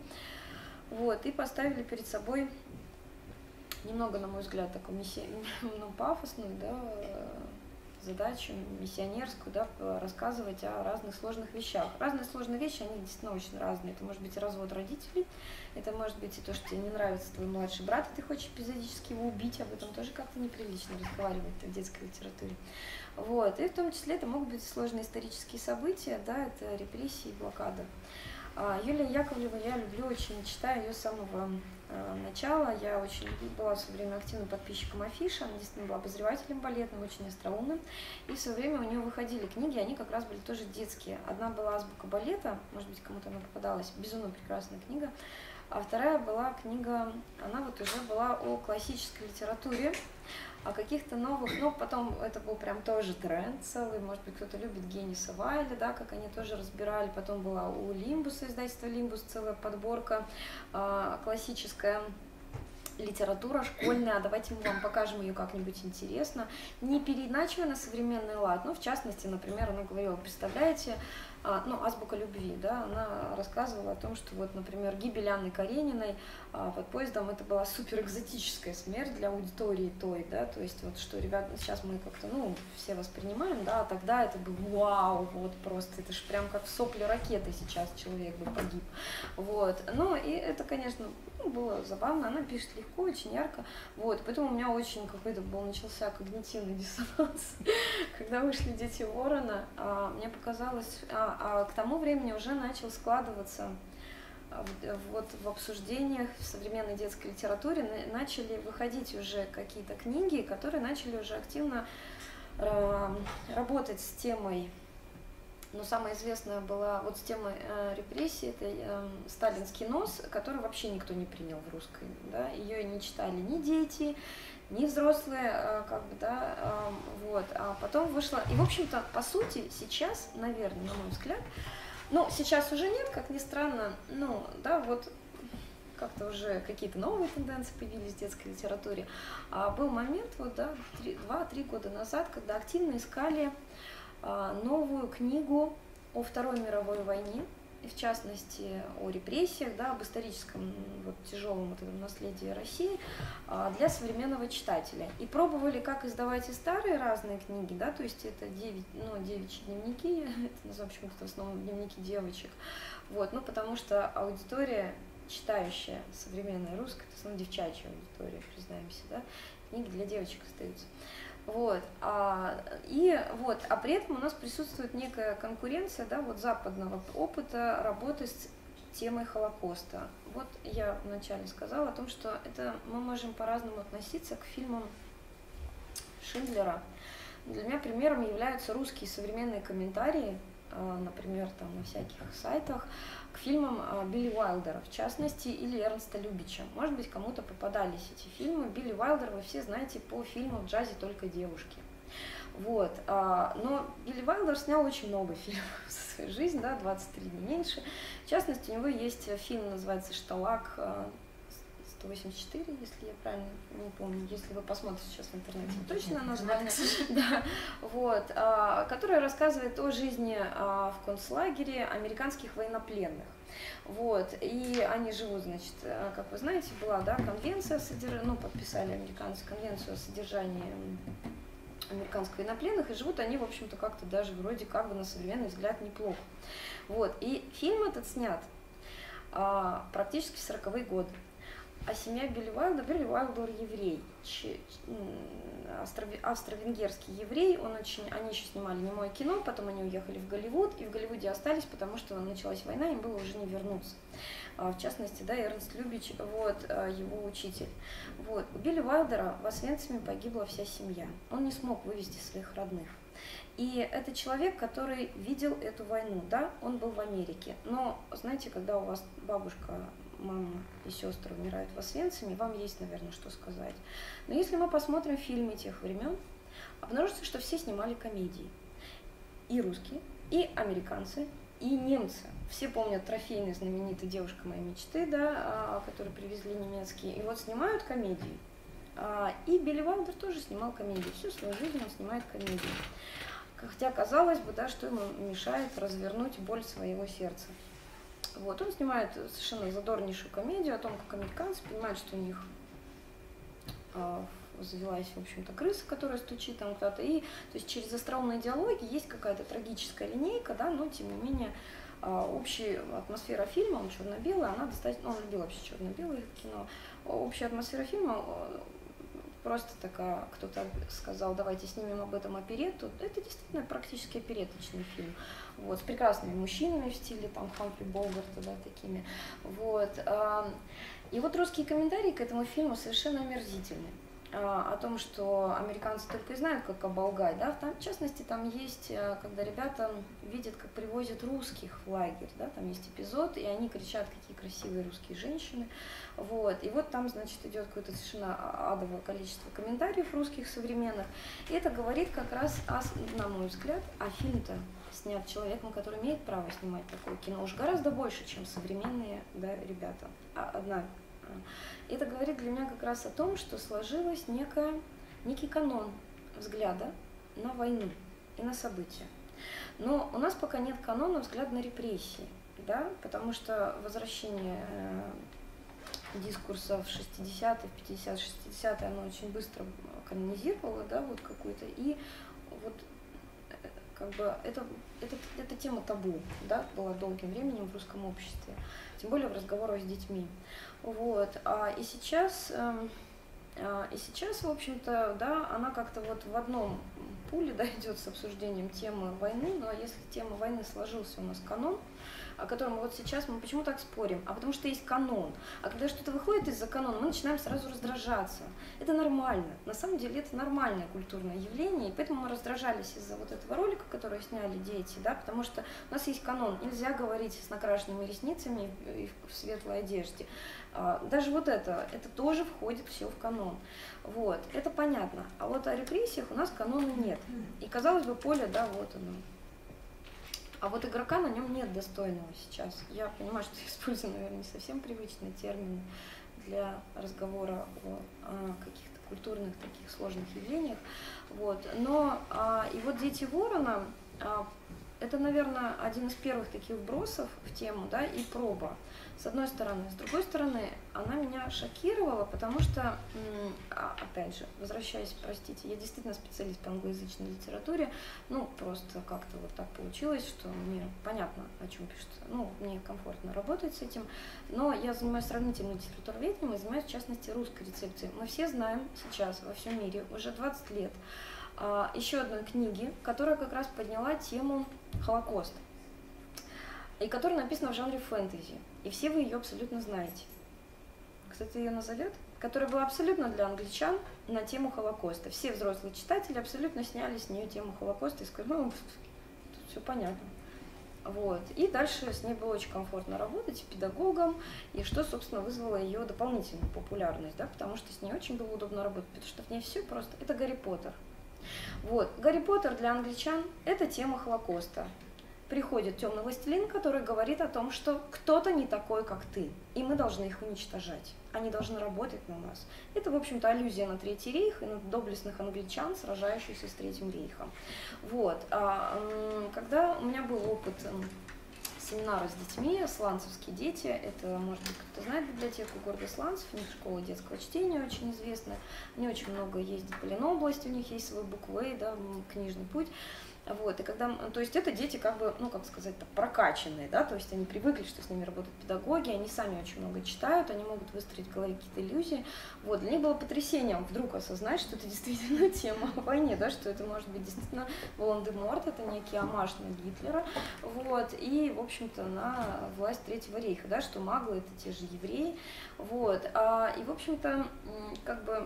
и поставили перед собой немного, на мой взгляд, такую пафосную, да, задачу, миссионерскую, да, рассказывать о разных сложных вещах. Разные сложные вещи, они действительно очень разные. Это может быть развод родителей, это может быть и то, что тебе не нравится твой младший брат, и ты хочешь эпизодически его убить, об этом тоже как-то неприлично разговаривать в детской литературе. Вот. И в том числе это могут быть сложные исторические события, да, это репрессии и блокада. Юлия Яковлева я люблю очень, читаю ее с самого начала. Я очень была в свое время активным подписчиком афиши, она действительно была обозревателем балетным, очень остроумным. И в свое время у нее выходили книги, они как раз были тоже детские. Одна была «Азбука балета», может быть, кому-то она попадалась, безумно прекрасная книга. А вторая была книга, она вот уже была о классической литературе, о каких-то новых, ну, потом это был прям тоже тренд целый, может быть, кто-то любит Генниса Вайля, да, как они тоже разбирали, потом была у Лимбуса, издательства Лимбус, целая подборка классическая литература школьная, давайте мы вам покажем ее как-нибудь интересно, не переиначивая на современный лад, но в частности, например, она говорила, представляете, «Азбука любви», да, она рассказывала о том, что вот, например, гибель Анны Карениной под поездом, это была супер экзотическая смерть для аудитории той, да, то есть вот что, ребята, сейчас мы как-то, все воспринимаем, да, а тогда это было вау, вот просто, это же прям как в сопли ракеты сейчас человек бы погиб, вот, и это, конечно, было забавно, она пишет легко, очень ярко, вот, поэтому у меня очень какой-то начался когнитивный диссонанс, когда вышли «Дети Ворона», мне показалось, к тому времени уже начал складываться вот в обсуждениях в современной детской литературе, начали выходить уже какие-то книги, которые начали уже активно работать с темой. Но самая известная была вот с темой репрессий, это «Сталинский нос», который вообще никто не принял в русской, да, ее не читали ни дети, ни взрослые, вот, а потом вышла, и в общем-то, по сути, сейчас, наверное, на мой взгляд, сейчас уже нет, как ни странно, вот как-то уже какие-то новые тенденции появились в детской литературе, а был момент, 2-3 года назад, когда активно искали новую книгу о Второй мировой войне, и в частности о репрессиях, да, об историческом тяжелом вот этом наследии России для современного читателя. И пробовали, как издавать и старые разные книги, да, то есть это девичьи дневники, это называют почему-то в основном дневники девочек, вот, потому что аудитория, читающая современная русская, это в основном девчачья аудитория, признаемся, да, книги для девочек остаются. Вот, а при этом у нас присутствует некая конкуренция, да, западного опыта работы с темой Холокоста. Вот я вначале сказала о том, что это мы можем по-разному относиться к фильмам Шиндлера. Для меня примером являются русские современные комментарии, например, там на всяких сайтах, к фильмам Билли Уайлдера, в частности, или Эрнста Любича. Может быть, кому-то попадались эти фильмы. Билли Уайлдер вы все знаете по фильму «В джазе только девушки». Вот. Но Билли Уайлдер снял очень много фильмов за свою жизнь, да, 23, не меньше. В частности, у него есть фильм, называется «Шталак 184», если я правильно не помню, если вы посмотрите сейчас в интернете, точно название, да, вот, который рассказывает о жизни в концлагере американских военнопленных. Вот, и они живут, значит, как вы знаете, была, да, конвенция, подписали американцы конвенцию о содержании американских военнопленных, и живут они, в общем-то, как-то даже вроде как бы на современный взгляд неплохо. Вот, и фильм этот снят практически в 40-е годы. А семья Билли Уайлдер еврей, австро-венгерский еврей, они еще снимали немое кино, потом они уехали в Голливуд, и в Голливуде остались, потому что началась война, им было уже не вернуться. В частности, да, Эрнст Любич, вот, его учитель. Вот. У Билли Уайлдера в Освенциме погибла вся семья, он не смог вывезти своих родных. И это человек, который видел эту войну, да, он был в Америке, но, знаете, когда у вас бабушка, мама и сестры умирают в Освенциме, вам есть, наверное, что сказать. Но если мы посмотрим фильмы тех времен, обнаружится, что все снимали комедии. И русские, и американцы, и немцы. Все помнят трофейный знаменитый «Девушка моей мечты», да, который привезли немецкие. И вот снимают комедии. И Билли Уайлдер тоже снимал комедии. Всю свою жизнь он снимает комедии. Хотя, казалось бы, да, что ему мешает развернуть боль своего сердца. Вот, он снимает совершенно задорнейшую комедию о том, как американцы понимают, что у них завелась, в общем-то, крыса, которая стучит там куда-то, и то есть через остроумные диалоги есть какая-то трагическая линейка, да, но тем не менее общая атмосфера фильма, он черно-белый, она достаточно, он любил вообще черно-белое кино, общая атмосфера фильма просто такая, кто-то сказал, давайте снимем об этом оперетту. Это действительно практически опереточный фильм. Вот, с прекрасными мужчинами в стиле там Хамфри Богарта, да, такими. Вот. И вот русские комментарии к этому фильму совершенно омерзительны. О том, что американцы только и знают, как оболгать, да, там, в частности, там есть, когда ребята видят, как привозят русских в лагерь, да, там есть эпизод, и они кричат, какие красивые русские женщины, вот, и вот там, значит, идет какое-то совершенно адовое количество комментариев русских современных, и это говорит как раз, на мой взгляд, фильм-то снят человеком, который имеет право снимать такое кино, уж гораздо больше, чем современные, да, ребята. Одна И это говорит для меня как раз о том, что сложилось некий канон взгляда на войну и на события. Но у нас пока нет канона взгляда на репрессии, да, потому что возвращение дискурса в 60-е, в 50-е, 60-е, оно очень быстро канонизировало, да, вот какую-то, и вот как бы эта тема табу, да, была долгим временем в русском обществе, тем более в разговорах с детьми. Вот. И сейчас, в общем-то, да, она как-то вот в одном пуле, да, идет с обсуждением темы войны, но если тема войны сложился у нас канон, о котором вот сейчас мы почему так спорим? А потому что есть канон. А когда что-то выходит из-за канона, мы начинаем сразу раздражаться. Это нормально. На самом деле это нормальное культурное явление, и поэтому мы раздражались из-за вот этого ролика, который сняли дети, да, потому что у нас есть канон. Нельзя говорить с накрашенными ресницами и в светлой одежде. Даже вот это тоже входит все в канон. Вот, это понятно. А вот о репрессиях у нас канона нет. И казалось бы, поле, да, вот оно. А вот игрока на нем нет достойного сейчас. Я понимаю, что я использую, наверное, не совсем привычные термины для разговора о каких-то культурных таких сложных явлениях. Вот. Но и вот «Дети ворона» это, наверное, один из первых таких вбросов в тему, да, и проба. С одной стороны. С другой стороны, она меня шокировала, потому что, опять же, возвращаясь, простите, я действительно специалист по англоязычной литературе, ну, просто как-то вот так получилось, что мне понятно, о чем пишется, ну, мне комфортно работать с этим, но я занимаюсь сравнительным литературоведением и занимаюсь, в частности, русской рецепцией. Мы все знаем сейчас во всем мире, уже 20 лет, еще одной книги, которая как раз подняла тему Холокоста, и которая написана в жанре фэнтези. И все вы ее абсолютно знаете. Кто-то ее назовет? Которая была абсолютно для англичан на тему Холокоста. Все взрослые читатели абсолютно сняли с нее тему Холокоста и сказали, ну, тут все понятно. Вот. И дальше с ней было очень комфортно работать педагогом, и что, собственно, вызвало ее дополнительную популярность, да, потому что с ней очень было удобно работать, потому что в ней все просто. Это Гарри Поттер. Вот. Гарри Поттер для англичан – это тема Холокоста. Приходит темный властелин, который говорит о том, что кто-то не такой, как ты, и мы должны их уничтожать. Они должны работать на нас. Это, в общем-то, аллюзия на Третий рейх и на доблестных англичан, сражающихся с Третьим рейхом. Вот. Когда у меня был опыт семинара с детьми, сланцевские дети, это, может быть, кто-то знает библиотеку города Сланцев, у них школа детского чтения очень известная, они очень много ездят по Ленобласти, у них есть свой буквей, да, книжный путь. Вот, и когда, то есть это дети как бы, ну как сказать, прокачанные, да, то есть они привыкли, что с ними работают педагоги, они сами очень много читают, они могут выстроить в голове какие-то иллюзии. Вот, для них было потрясением вдруг осознать, что это действительно тема о войне, да, что это может быть действительно Волан-де-Морт, это некий омаж на Гитлера, вот, и, в общем-то, на власть Третьего рейха, да, что маглы это те же евреи, вот, и, в общем-то, как бы,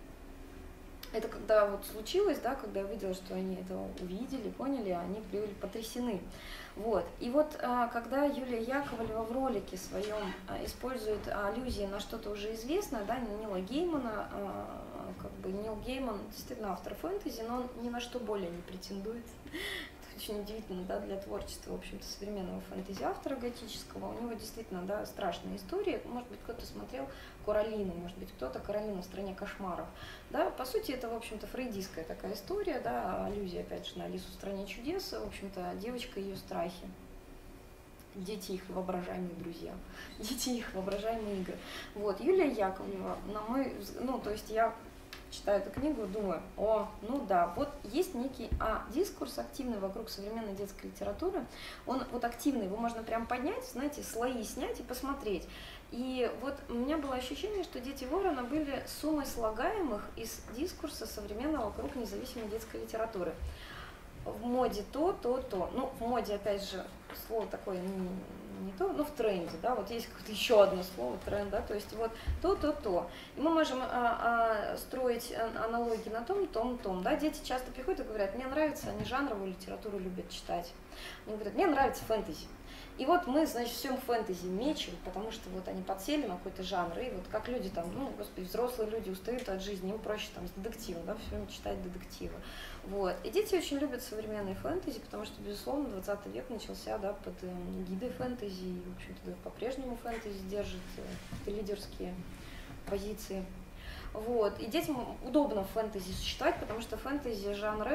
это когда вот случилось, да, когда я видела, что они это увидели, поняли, они были потрясены. Вот. И вот когда Юлия Яковлева в ролике своем использует аллюзии на что-то уже известное, да, Нила Геймана, как бы Нил Гейман действительно автор фэнтези, но он ни на что более не претендует. Это очень удивительно, да, для творчества, в общем-то, современного фэнтези-автора готического. У него действительно, да, страшная история. Может быть, кто-то смотрел Коралину, может быть, кто-то Каролину в стране кошмаров. Да, по сути, это, в общем-то, фрейдистская такая история, да, аллюзия, опять же, на Алису в стране чудес, в общем-то, девочка и ее страхи. Дети их воображаемые друзья, дети их воображаемые игры. Вот, Юлия Яковлева, на мой взгляд, ну, то есть я читаю эту книгу, думаю, ну да, вот есть некий дискурс активный вокруг современной детской литературы, он вот активный, его можно прям поднять, знаете, слои снять и посмотреть. И вот у меня было ощущение, что «Дети ворона» были суммой слагаемых из дискурса современного вокруг независимой детской литературы. В моде то. Ну, в моде, опять же, слово такое не то, но в тренде, да, вот есть какое-то еще одно слово, тренд, да, то есть вот то. И мы можем строить аналогии на том, да, дети часто приходят и говорят, мне нравится, они жанровую литературу любят читать. Они говорят, мне нравится фэнтези. И вот мы, значит, всем фэнтези мечем, потому что вот они подсели на какой-то жанр, и вот как люди там, ну, господи, взрослые люди устают от жизни, им проще там с детективом, да, все время читать детективы. Вот. И дети очень любят современные фэнтези, потому что, безусловно, 20 век начался, да, под гидой фэнтези. фэнтези, и, в общем-то, по-прежнему фэнтези держит лидерские позиции. Вот. И детям удобно в фэнтези существовать, потому что фэнтези жанр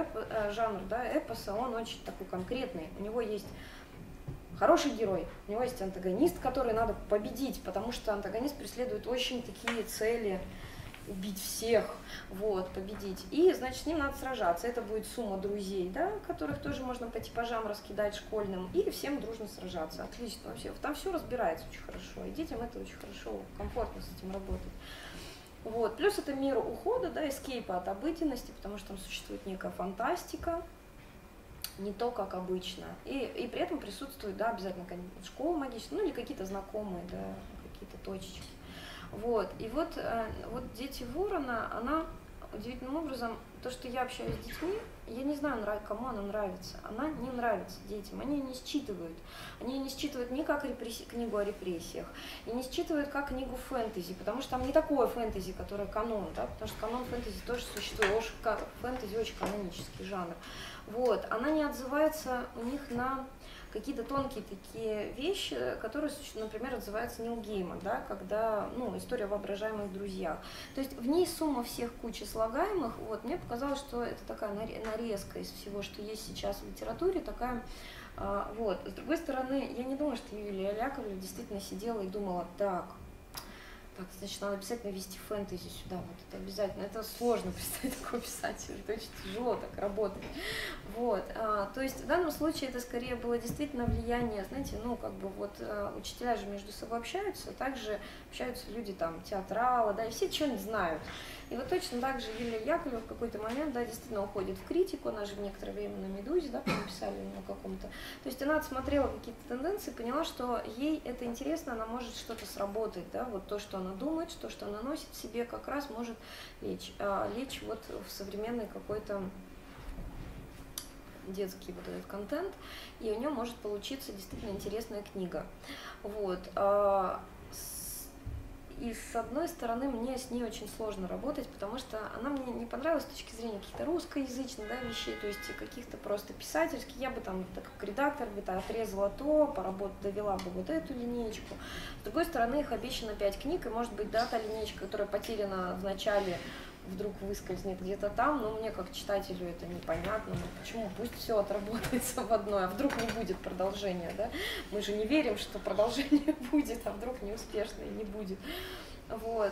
эпоса, он очень такой конкретный. У него есть хороший герой, у него есть антагонист, который надо победить, потому что антагонист преследует очень такие цели: убить всех, вот, победить. И, значит, с ним надо сражаться. Это будет сумма друзей, да, которых тоже можно по типажам раскидать школьным, и всем дружно сражаться. Отлично вообще. Там все разбирается очень хорошо, и детям это очень хорошо, комфортно с этим работать. Вот. Плюс это мир ухода, да, эскейпа от обыденности, потому что там существует некая фантастика, не то, как обычно. И при этом присутствует, да, обязательно школа магическая, ну или какие-то знакомые, да, какие-то точечки. Вот. И вот «Дети Ворона», она удивительным образом, то, что я общаюсь с детьми, я не знаю, кому она нравится. Она не нравится детям, они ее не считывают. Они ее не считывают ни как книгу о репрессиях, и не считывают как книгу фэнтези, потому что там не такое фэнтези, которое канон, да, потому что канон фэнтези тоже существует, фэнтези очень канонический жанр. Вот. Она не отзывается у них на какие-то тонкие такие вещи, которые, например, отзываются Нил Гейман, да, когда, ну, история о воображаемых друзьях. То есть в ней сумма всех кучи слагаемых. Вот, мне показалось, что это такая нарезка из всего, что есть сейчас в литературе, такая. Вот. С другой стороны, я не думаю, что Юлия Яковлева действительно сидела и думала: так, значит, надо обязательно вести фэнтези сюда, вот это обязательно. Это сложно представить такого писателя, это очень тяжело так работать. Вот. То есть в данном случае это скорее было действительно влияние, знаете, ну, как бы вот учителя же между собой общаются, также общаются люди там театралы, да, и все что-нибудь знают. И вот точно так же Юлия Яковлева в какой-то момент, да, действительно уходит в критику, она же в некоторое время на «Медузе», да, написали на каком-то. То есть она отсмотрела какие-то тенденции, поняла, что ей это интересно, она может что-то сработать, да, вот то, что она думает, то, что она носит в себе, как раз может лечь вот в современный какой-то детский вот этот контент, и у нее может получиться действительно интересная книга. Вот. И с одной стороны, мне с ней очень сложно работать, потому что она мне не понравилась с точки зрения каких-то русскоязычных, да, вещей, то есть каких-то просто писательских. Я бы там, так как редактор, бы отрезала то, поработать, довела бы вот эту линеечку. С другой стороны, их обещано 5 книг, и может быть, да, та линеечка, которая потеряна в начале, вдруг выскользнет где-то там, но мне как читателю это непонятно, ну почему, пусть все отработается в одной, а вдруг не будет продолжения, да, мы же не верим, что продолжение будет, а вдруг неуспешное не будет, вот,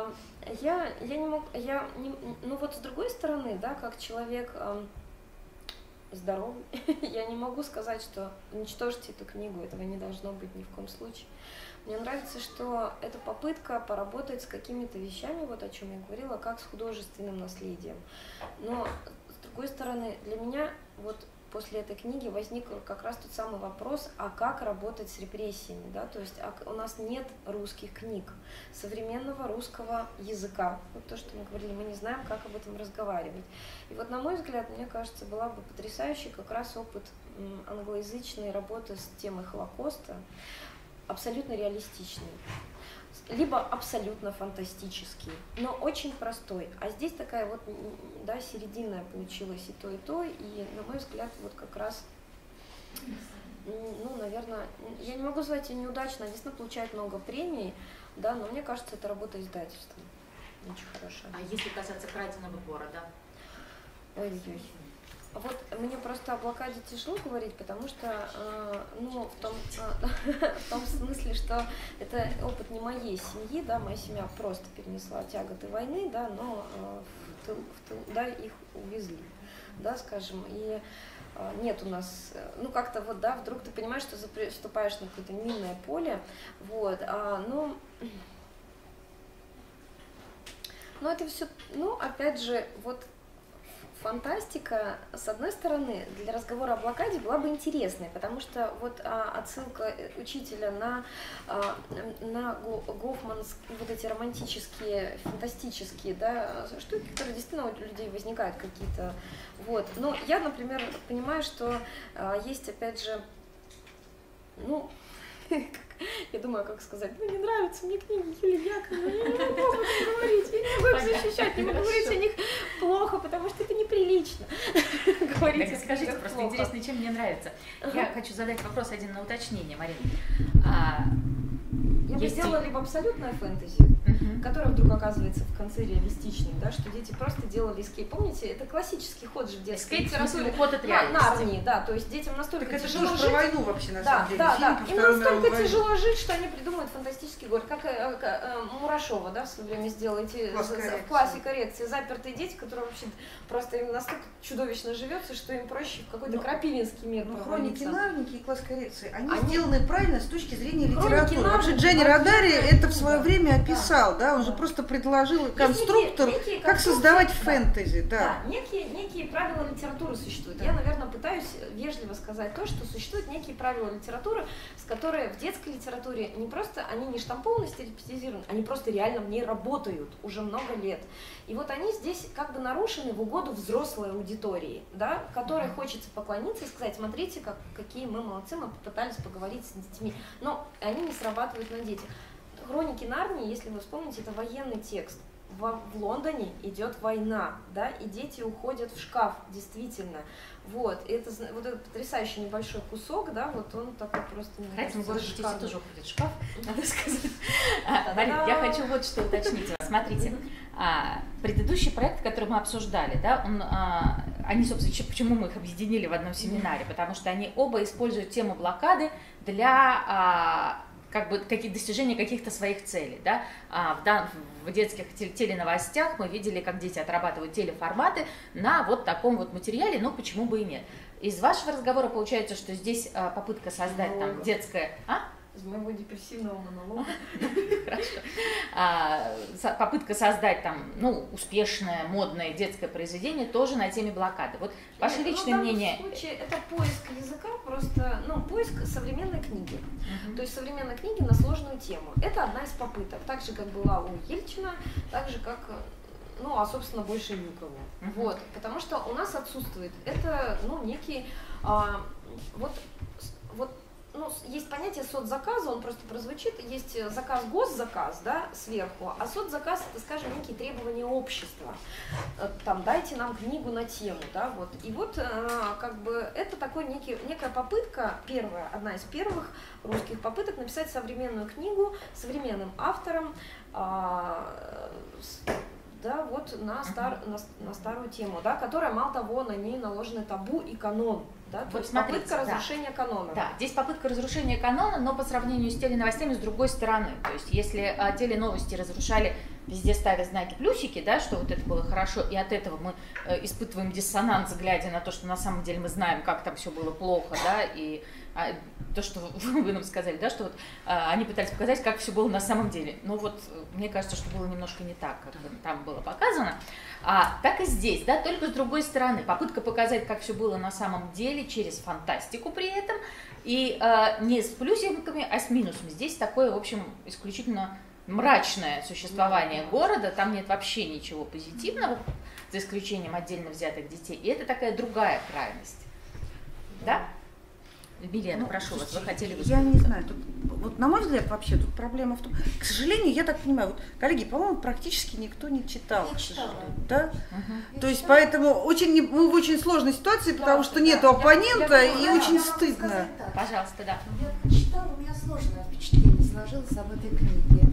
ну вот с другой стороны, да, как человек здоровый, я не могу сказать, что уничтожьте эту книгу, этого не должно быть ни в коем случае. Мне нравится, что это попытка поработать с какими-то вещами, вот о чем я говорила, как с художественным наследием. Но, с другой стороны, для меня вот после этой книги возник как раз тот самый вопрос, а как работать с репрессиями, да, то есть у нас нет русских книг, современного русского языка, вот то, что мы говорили, мы не знаем, как об этом разговаривать. И вот, на мой взгляд, мне кажется, была бы потрясающий как раз опыт англоязычной работы с темой Холокоста, абсолютно реалистичный, либо абсолютно фантастический, но очень простой. А здесь такая вот, да, серединная получилась и то, и, на мой взгляд, вот как раз, ну, наверное, я не могу назвать ее неудачно, она действительно получает много премий, да, но мне кажется, это работа издательства очень хорошая. А если касаться «Краденого города»? Ой-ой-ой. Вот мне просто о блокаде тяжело говорить, потому что, ну, в том смысле, что это опыт не моей семьи, да, моя семья просто перенесла тяготы войны, да, но да, их увезли, да, скажем, и нет у нас, ну, как-то вот, да, вдруг ты понимаешь, что вступаешь на какое-то минное поле, вот, но это все, ну, опять же, вот, фантастика, с одной стороны, для разговора о блокаде была бы интересной, потому что вот отсылка учителя на Гофманские, вот эти романтические, фантастические, да, штуки, которые действительно у людей возникают какие-то, вот. Но я, например, понимаю, что есть, опять же, ну, я думаю, как сказать, ну не нравятся мне книги Юлии Яковлевой, я не могу об этом говорить, я не могу их защищать, не могу говорить о них плохо, потому что это неприлично. Так скажите, просто интересно, чем мне нравится. Я хочу задать вопрос один на уточнение, Марина. Я бы сделала либо абсолютное фэнтези, которое вдруг оказывается в конце реалистичным, да, что дети просто делали эскейп. Помните, это классический ход же в детской литературе. Ход от реальности. Нарнии, да, то есть детям настолько так тяжело это жить. про войну вообще, на самом деле. Да. Им настолько тяжело жить, что они придумывают фантастический город. Как Мурашова, да, в свое время сделала эти в классе коррекции. Запертые дети, которые вообще просто им настолько чудовищно живется, что им проще в какой-то крапивинский мир Хроники провалиться. Нарники и класс коррекции, они сделаны правильно с точки зрения литературы. Нарники, Вообще Дженни Родари это в свое время описал, да, он же просто предложил конструктору, как создавать фэнтези, да. Да, некие правила литературы существуют. Я, наверное, пытаюсь вежливо сказать то, что существуют некие правила литературы, с которыми в детской литературе не просто, они не штампованы, стереотипизированы, они просто реально в ней работают уже много лет. И вот они здесь как бы нарушены в угоду взрослой аудитории, да, которой хочется поклониться и сказать: смотрите, какие мы молодцы, мы попытались поговорить с детьми, но они не срабатывают на детях. Хроники Нарнии, если вы вспомните, это военный текст. В Лондоне идет война, да, и дети уходят в шкаф, действительно. Вот этот потрясающий небольшой кусок, да, вот он такой просто... Хотя в городе дети тоже уходят в шкаф, надо сказать. Марина, я хочу вот что уточнить. Смотрите, предыдущий проект, который мы обсуждали, да, они, собственно, почему мы их объединили в одном семинаре, потому что они оба используют тему блокады для как бы достижения каких-то своих целей. Да? В детских теленовостях мы видели, как дети отрабатывают телеформаты на вот таком вот материале, но почему бы и нет. Из вашего разговора получается, что здесь попытка создать там детское... Из моего депрессивного монолога. Хорошо. Попытка создать там, успешное, модное детское произведение тоже на теме блокады. Вот ваше личное мнение. В данном случае это поиск языка, просто, поиск современной книги. То есть современной книги на сложную тему. Это одна из попыток. Так же, как была у Ельчина, так же, как, собственно, больше никого. Вот. Потому что у нас отсутствует. Это, некий, есть понятие соцзаказа, он просто прозвучит, есть заказ, госзаказ, да, сверху, а соцзаказ это, скажем, некие требования общества, там, дайте нам книгу на тему, да, вот, и вот, как бы, это такой некая попытка, одна из первых русских попыток написать современную книгу современным автором, да, вот на старую тему, да, которая, мало того, на ней наложены табу и канон. Да, то есть попытка разрушения канона. Да, здесь попытка разрушения канона, но по сравнению с теленовостями с другой стороны. То есть если теленовости разрушали, везде ставя знаки плюсики, да, что вот это было хорошо, и от этого мы испытываем диссонанс, глядя на то, что на самом деле мы знаем, как там все было плохо, да, и то, что вы нам сказали, да, что вот они пытались показать, как все было на самом деле. Но вот мне кажется, что было немножко не так, как там было показано. Так и здесь, да, только с другой стороны. Попытка показать, как все было на самом деле, через фантастику при этом. И не с плюсиками, а с минусами. Здесь такое, в общем, исключительно мрачное существование города. Там нет вообще ничего позитивного, за исключением отдельно взятых детей. И это такая другая крайность. Да? Милена, прошу вас, вы хотели выступить? Я не знаю, вот на мой взгляд вообще тут проблема в том, к сожалению, я так понимаю, вот, коллеги, по-моему, практически никто не читал, к сожалению, да? То есть поэтому мы в очень сложной ситуации, потому что нету оппонента и очень стыдно. Пожалуйста, да. Я прочитала, у меня сложное впечатление сложилось об этой книге.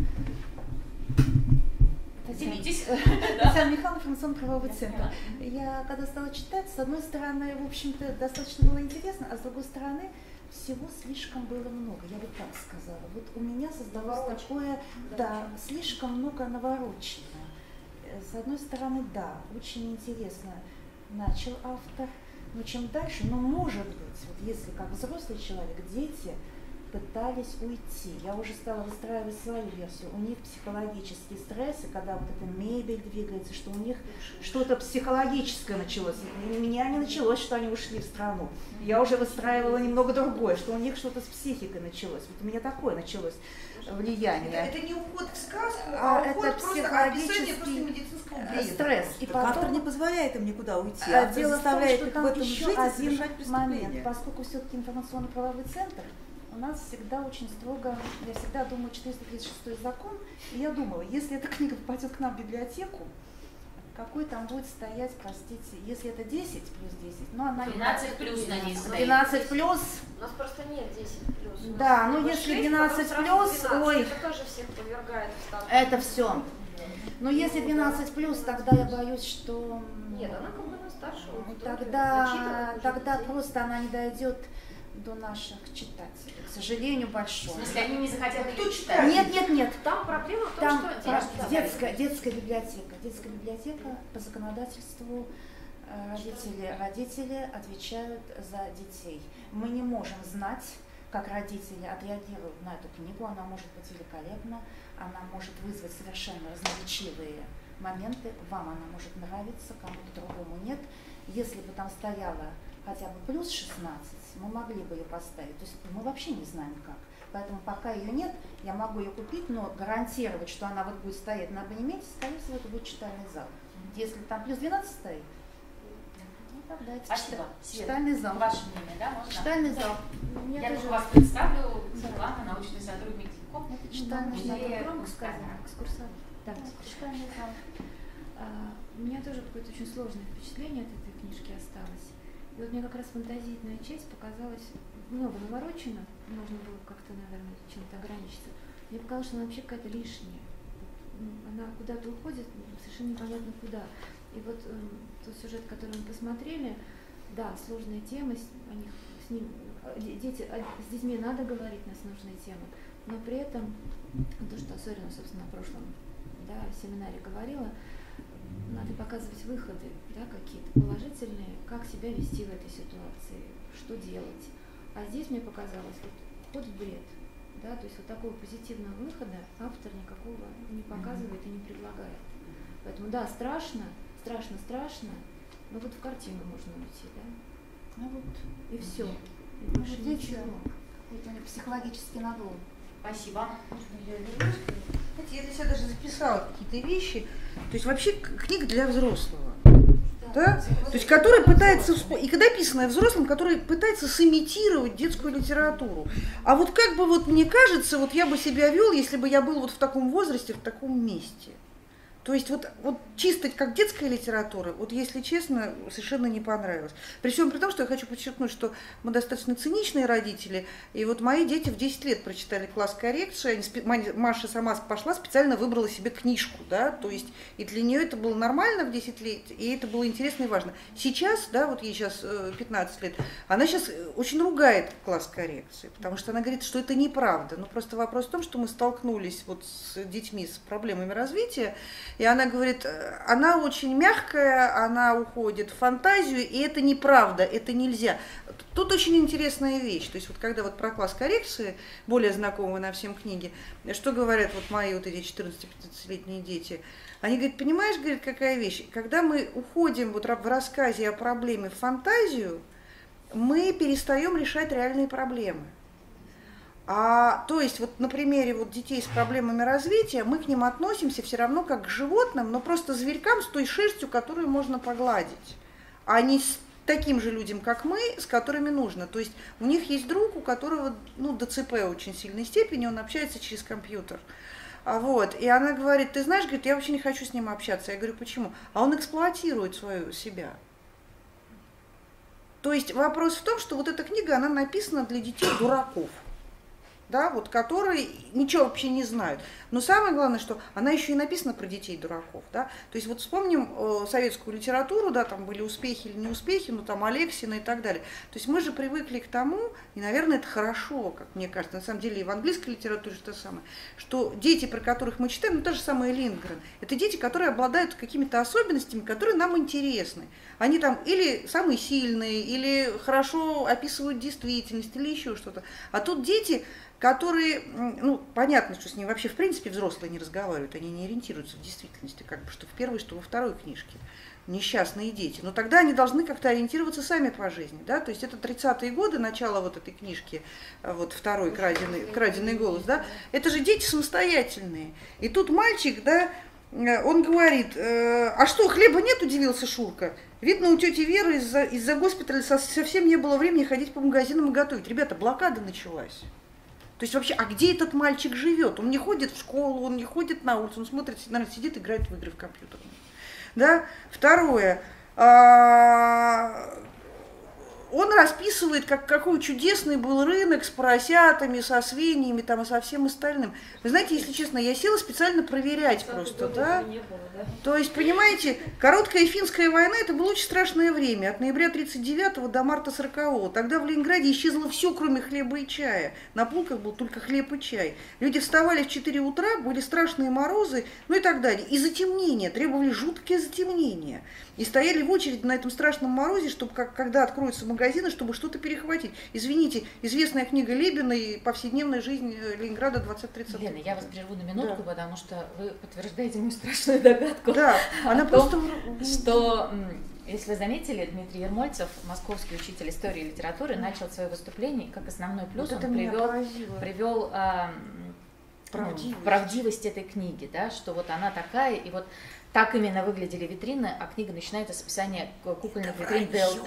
Делитесь. Татьяна Михайловна, информационно-правовой центр. Я когда стала читать, с одной стороны, в общем-то, достаточно было интересно, а с другой стороны, всего слишком было много, я бы так сказала. Вот у меня создалось такое, слишком много наворочено. С одной стороны, очень интересно начал автор, но чем дальше, может быть, вот если как взрослый человек, дети пытались уйти. Я уже стала выстраивать свою версию. У них психологические стрессы, когда вот эта мебель двигается, что у них что-то психологическое началось. У меня не началось, что они ушли в страну. Я уже выстраивала немного другое, что у них что-то с психикой началось. Вот у меня такое началось влияние. Это не уход в сказку, а уход это психологический медицинского стресс. И потом, автор не позволяет им никуда уйти, дело заставляет в том, что их там в этом еще жить и один совершать преступления. момент, поскольку все-таки информационно-правовой центр, у нас всегда очень строго, я всегда думаю, 436 закон, и я думала, если эта книга попадет к нам в библиотеку, какой там будет стоять, простите, если это 10 плюс 10, ну она 12 плюс на ней стоит. 12 плюс. У нас просто нет 10 плюс. Да, ну если 12 плюс, ой. Это тоже всех повергает в статус. Это все. Но если 12 плюс, тогда я боюсь, что... Нет, она как бы старше. Тогда просто она не дойдет до наших читателей, к сожалению, большое. В смысле, они не захотят ее читать? Нет. Там проблема в том, что детская библиотека. Детская библиотека по законодательству родители отвечают за детей. Мы не можем знать, как родители отреагируют на эту книгу. Она может быть великолепна, она может вызвать совершенно разноречивые моменты. Вам она может нравиться, кому-то другому нет. Если бы там стояла хотя бы плюс 16, мы могли бы ее поставить. То есть мы вообще не знаем как. Поэтому пока ее нет, я могу ее купить, но гарантировать, что она вот будет стоять на абонементе, скорее всего, это будет читальный зал. Если там плюс 12 стоит, ну тогда это читальный зал. Ваше мнение, да? Можно? Читальный зал. Я тоже вас представлю, Светлана, научный сотрудник ТИКО. Это читальный зал. Громко сказано, экскурсовод. Да, читальный зал. У меня тоже какое-то очень сложное впечатление от этой книжки осталось. И вот мне как раз фантазийная часть показалась много наворочена, можно было как-то, наверное, чем-то ограничиться. Мне показалось, что она вообще какая-то лишняя. Она куда-то уходит, совершенно непонятно куда. И вот тот сюжет, который мы посмотрели, да, сложная тема, с детьми надо говорить на сложные темы, но при этом то, что Сорина, собственно, на прошлом семинаре говорила, надо показывать выходы, какие-то положительные, как себя вести в этой ситуации, что делать. А здесь мне показалось, ход в бред, то есть вот такого позитивного выхода автор никакого не показывает и не предлагает. Поэтому да, страшно, но вот в картину можно уйти, Ну вот и все. И больше ничего. Какой-то у них психологический надлом. Спасибо. Знаете, я для себя даже записала какие-то вещи. То есть вообще книга для взрослого. Да? То есть, который пытается, и когда написанная взрослым, который пытается сымитировать детскую литературу. А вот как бы вот мне кажется, вот я бы себя вел, если бы я был вот в таком возрасте, в таком месте. То есть вот чисто как детская литература, вот если честно, совершенно не понравилось. При всем при том, что я хочу подчеркнуть, что мы достаточно циничные родители, и вот мои дети в 10 лет прочитали «Класс коррекции», Маша сама пошла, специально выбрала себе книжку, то есть и для нее это было нормально в 10 лет, и это было интересно и важно. Сейчас, вот ей сейчас 15 лет, она сейчас очень ругает «Класс коррекции», потому что она говорит, что это неправда. Но просто вопрос в том, что мы столкнулись вот с детьми с проблемами развития, и она говорит, она очень мягкая, она уходит в фантазию, и это неправда, это нельзя. Тут очень интересная вещь. То есть вот когда вот про «Класс коррекции», более знакомые нам всем книги, что говорят вот мои вот эти 14-15-летние дети, они говорят, понимаешь, говорит, какая вещь, когда мы уходим вот в рассказе о проблеме в фантазию, мы перестаем решать реальные проблемы. То есть вот на примере вот детей с проблемами развития мы к ним относимся все равно как к животным, но просто зверькам с той шерстью, которую можно погладить, а не с таким же людям, как мы, с которыми нужно. То есть у них есть друг, у которого ДЦП очень сильной степени, он общается через компьютер. И она говорит, ты знаешь, говорит, я вообще не хочу с ним общаться. Я говорю, почему? А он эксплуатирует себя. То есть вопрос в том, что вот эта книга, она написана для детей-дураков. Которые ничего вообще не знают. Но самое главное, что она еще и написана про детей-дураков. То есть вот вспомним советскую литературу, там были успехи или неуспехи, там Алексина и так далее. То есть мы же привыкли к тому, и, наверное, это хорошо, как мне кажется, на самом деле и в английской литературе то же самое, что дети, про которых мы читаем, та же самая Линдгрен, это дети, которые обладают какими-то особенностями, которые нам интересны. Они там или самые сильные, или хорошо описывают действительность, или еще что-то. А тут дети, которые, понятно, что с ними вообще в принципе взрослые не разговаривают, они не ориентируются в действительности, что в первой, что во второй книжке. Несчастные дети. Но тогда они должны как-то ориентироваться сами по жизни. То есть это 30-е годы, начало вот этой книжки, второй «Краденый голос». Это же дети самостоятельные. И тут мальчик, он говорит, а что, хлеба нет, удивился Шурка. Видно, у тети Веры из-за госпиталя совсем не было времени ходить по магазинам и готовить. Ребята, блокада началась. То есть вообще, а где этот мальчик живет? Он не ходит в школу, он не ходит на улицу, он смотрит, наверное, сидит, играет в игры в компьютер. Да? Второе. Он расписывает, какой чудесный был рынок с поросятами, со свиньями там, и со всем остальным. Вы знаете, если честно, я села специально проверять просто, да? То есть, понимаете, короткая финская война, это было очень страшное время, от ноября 1939 до марта 1940-го. Тогда в Ленинграде исчезло все, кроме хлеба и чая. На полках был только хлеб и чай. Люди вставали в 4 утра, были страшные морозы, ну и так далее. И затемнение, требовали жуткие затемнения. И стояли в очереди на этом страшном морозе, чтобы, когда откроются магазины, чтобы что-то перехватить. Извините, известная книга Лебина и повседневная жизнь Ленинграда 20-30. Лена, я вас прерву на минутку, да. Потому что вы подтверждаете мою страшную догадку. Да, она просто... Что, если вы заметили, Дмитрий Ермольцев, московский учитель истории и литературы, начал свое выступление, как основной плюс вот он привел правдивость этой книги, да, что вот она такая, и вот так именно выглядели витрины, а книга начинается с описания кукольных витрин ДЛТ.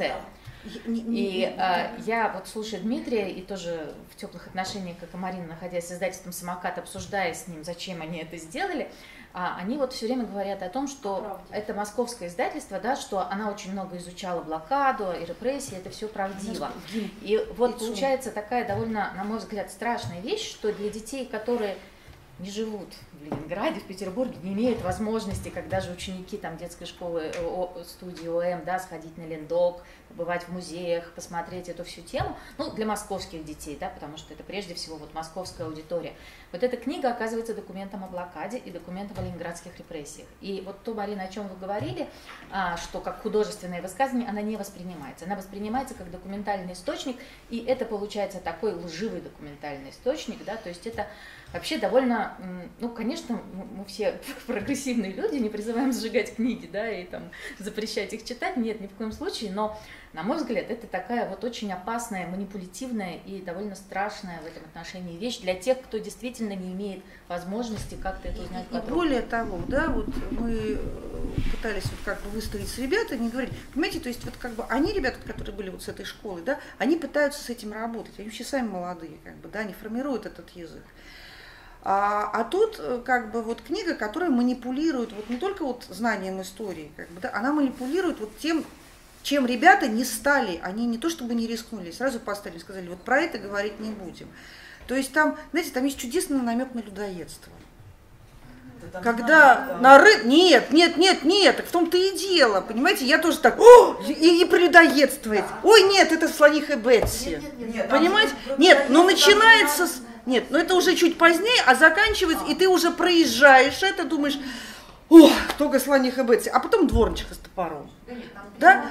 И я вот слушаю Дмитрия, и тоже в теплых отношениях, как и Марина, находясь с издательством «Самокат», обсуждая с ним, зачем они это сделали, они вот все время говорят о том, что это московское издательство, да, что она очень много изучала блокаду и репрессии, это все правдиво. И вот получается такая довольно, на мой взгляд, страшная вещь, что для детей, которые не живут в Ленинграде, в Петербурге, не имеют возможности, как даже ученики там, детской школы, студии ОМ, да, сходить на Лендок, побывать в музеях, посмотреть эту всю тему, ну, для московских детей, да, потому что это прежде всего вот московская аудитория. Вот эта книга оказывается документом о блокаде и документом о ленинградских репрессиях. И вот то, Марина, о чем вы говорили, что как художественное высказывание, она не воспринимается. Она воспринимается как документальный источник, и это получается такой лживый документальный источник, да, то есть это вообще довольно, ну, конечно, мы все прогрессивные люди, не призываем сжигать книги, да, и там запрещать их читать, нет, ни в коем случае, но, на мой взгляд, это такая вот очень опасная, манипулятивная и довольно страшная в этом отношении вещь для тех, кто действительно не имеет возможности как-то это узнать подробно. И более того, да, вот мы пытались вот как бы выставить с ребятами, говорить, понимаете, то есть вот как бы они, ребята, которые были вот с этой школы, да, они пытаются с этим работать, они вообще сами молодые, как бы, да, они формируют этот язык. А тут как бы вот книга, которая манипулирует вот не только вот знанием истории, как бы, да, она манипулирует вот тем, чем ребята не стали, они не то чтобы не рискнули, сразу поставили, сказали, вот про это говорить не будем. То есть там, знаете, там есть чудесный намек на людоедство. Когда на нет, в том-то и дело, понимаете, я тоже так, и про людоедство, ой, нет, это слониха Бетси, понимаете, нет, но начинается с... Нет, но это уже чуть позднее, а заканчивается, и ты уже проезжаешь это, думаешь, ох, только слониха Бетси, а потом дворничиха с топором. Да?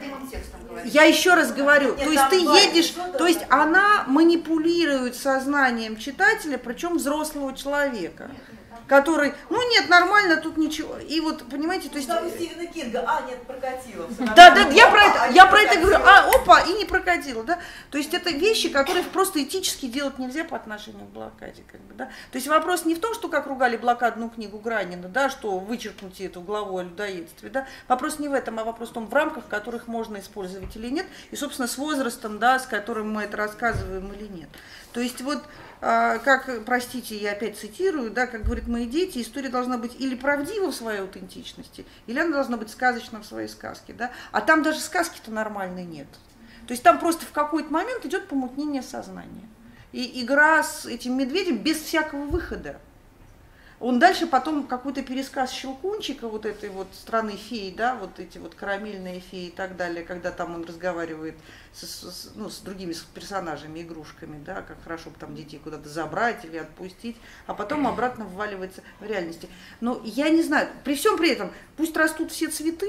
Я еще раз говорю, то есть ты едешь, то есть она манипулирует сознанием читателя, причем взрослого человека, который, ну нет, нормально, тут ничего. И вот, понимаете, то есть... Там у Стивена Кинга, нет, прокатило. Да, я про это говорю, опа, и не прокатило, да. То есть это вещи, которые просто этически делать нельзя по отношению к блокаде, как бы, да. То есть вопрос не в том, что как ругали блокадную книгу Гранина, да, что вычеркнуть эту главу о людоедстве, да. Вопрос не в этом, а вопрос в том, в рамках которых можно использовать или нет, и, собственно, с возрастом, да, с которым мы это рассказываем или нет. То есть вот, как, простите, я опять цитирую, да, как говорят мои дети, история должна быть или правдива в своей аутентичности, или она должна быть сказочна в своей сказке, да, а там даже сказки-то нормальной нет. То есть там просто в какой-то момент идет помутнение сознания. И игра с этим медведем без всякого выхода. Он дальше потом какой-то пересказ Щелкунчика, вот этой вот страны феи, да, вот эти вот карамельные феи и так далее, когда там он разговаривает с другими персонажами, игрушками, да, как хорошо бы там детей куда-то забрать или отпустить, а потом обратно вваливается в реальности. Но я не знаю, при всем при этом, пусть растут все цветы,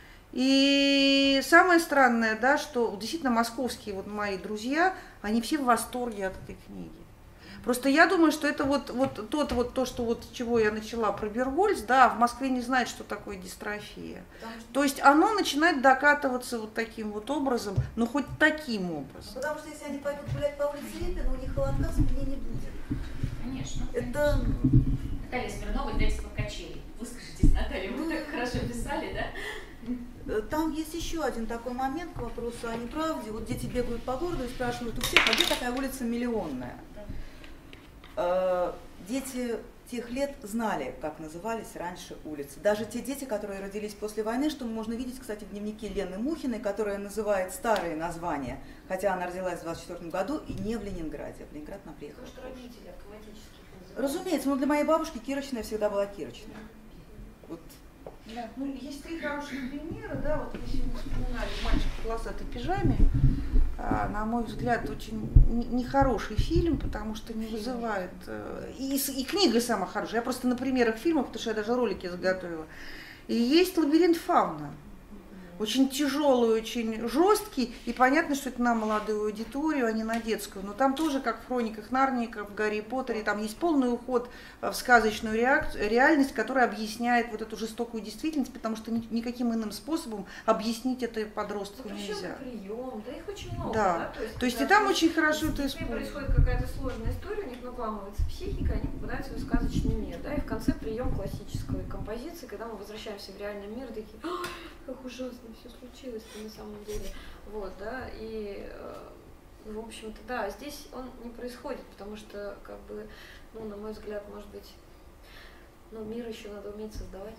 и самое странное, да, что действительно московские вот мои друзья, они все в восторге от этой книги. Просто я думаю, что это то, что вот с чего я начала про Бергольц, да, в Москве не знает, что такое дистрофия. То есть оно начинает докатываться вот таким вот образом, но хоть таким образом. Потому что если они пойдут гулять по улице Репина, у них холодка в спине не будет. Конечно. Это... Наталья Смирнова, издательство «Качели». Выскажитесь, Наталья, вы так хорошо писали, да? Там есть еще один такой момент к вопросу о неправде. Вот дети бегают по городу и спрашивают у всех, а где такая улица Миллионная? Дети тех лет знали, как назывались раньше улицы. Даже те дети, которые родились после войны, что можно видеть, кстати, в дневнике Лены Мухиной, которая называет старые названия, хотя она родилась в 24 году и не в Ленинграде. В Ленинград она приехала. Потому что родители автоматически. Разумеется, но для моей бабушки Кирочная всегда была Кирочная. Вот. Да. Ну, есть 3 хороших примера, да, вот вы сегодня вспоминали «Мальчик в полосатой пижаме». На мой взгляд, очень нехороший фильм, потому что не вызывает... И книга сама хорошая. Я просто на примерах фильмов, потому что я даже ролики заготовила. И есть «Лабиринт фауна». Очень тяжелый, очень жесткий, и понятно, что это на молодую аудиторию, а не на детскую. Но там тоже, как в «Хрониках Нарнии», как в «Гарри Поттере», там есть полный уход в сказочную реальность, которая объясняет вот эту жестокую действительность, потому что никаким иным способом объяснить это подростку нельзя. Прием, да их очень много. Да. Да? То есть и там очень хорошо это используется. Происходит какая-то сложная история, у них надламывается психика, они попадают в свой сказочный мир. Да? И в конце прием классической композиции, когда мы возвращаемся в реальный мир, такие, как ужасно все случилось-то на самом деле. Вот, да, и, в общем-то, да, здесь он не происходит, потому что, как бы, ну, на мой взгляд, может быть, ну, мир еще надо уметь создавать.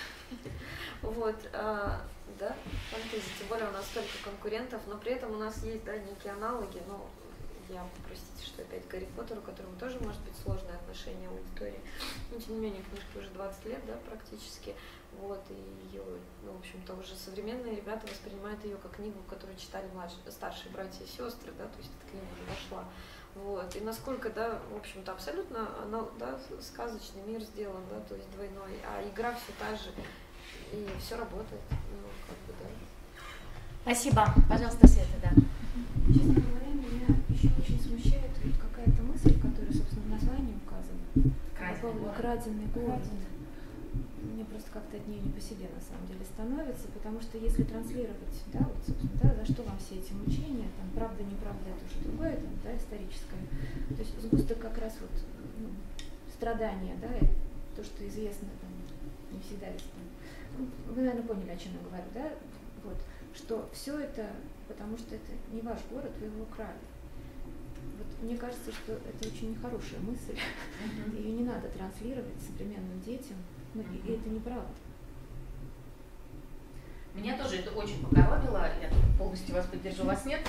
Вот, да, фэнтези, тем более у нас столько конкурентов, но при этом у нас есть, да, некие аналоги, ну, я, простите, что опять к Гарри Поттеру, у которому тоже может быть сложное отношение аудитории, но, тем не менее, книжке уже 20 лет, да, практически. Вот, и ее, ну, в общем-то, уже современные ребята воспринимают ее как книгу, которую читали старшие братья и сестры, да, то есть эта книга уже вошла. Вот, и насколько, да, в общем-то, абсолютно, да, сказочный мир сделан, да, то есть двойной, а игра все та же, и все работает, ну, как бы, да. Спасибо. Пожалуйста, Света, да. Честно говоря, меня еще очень смущает вот какая-то мысль, которая, собственно, в названии указана. Краденый город. Мне просто как-то от нее не по себе на самом деле становится, потому что если транслировать, да, вот, собственно, да, за что вам все эти мучения, там, правда, неправда, это уже другое, там, да, историческое. То есть сгусток как раз вот, ну, страдания, да, и то, что известно, там, не всегда есть, там, ну, вы, наверное, поняли, о чем я говорю, да, вот, что все это, потому что это не ваш город, вы его украли. Вот, мне кажется, что это очень нехорошая мысль, ее не надо транслировать современным детям. Ну, и это неправда. Меня тоже это очень покоробило. Я тут полностью вас поддержу. Вас нет?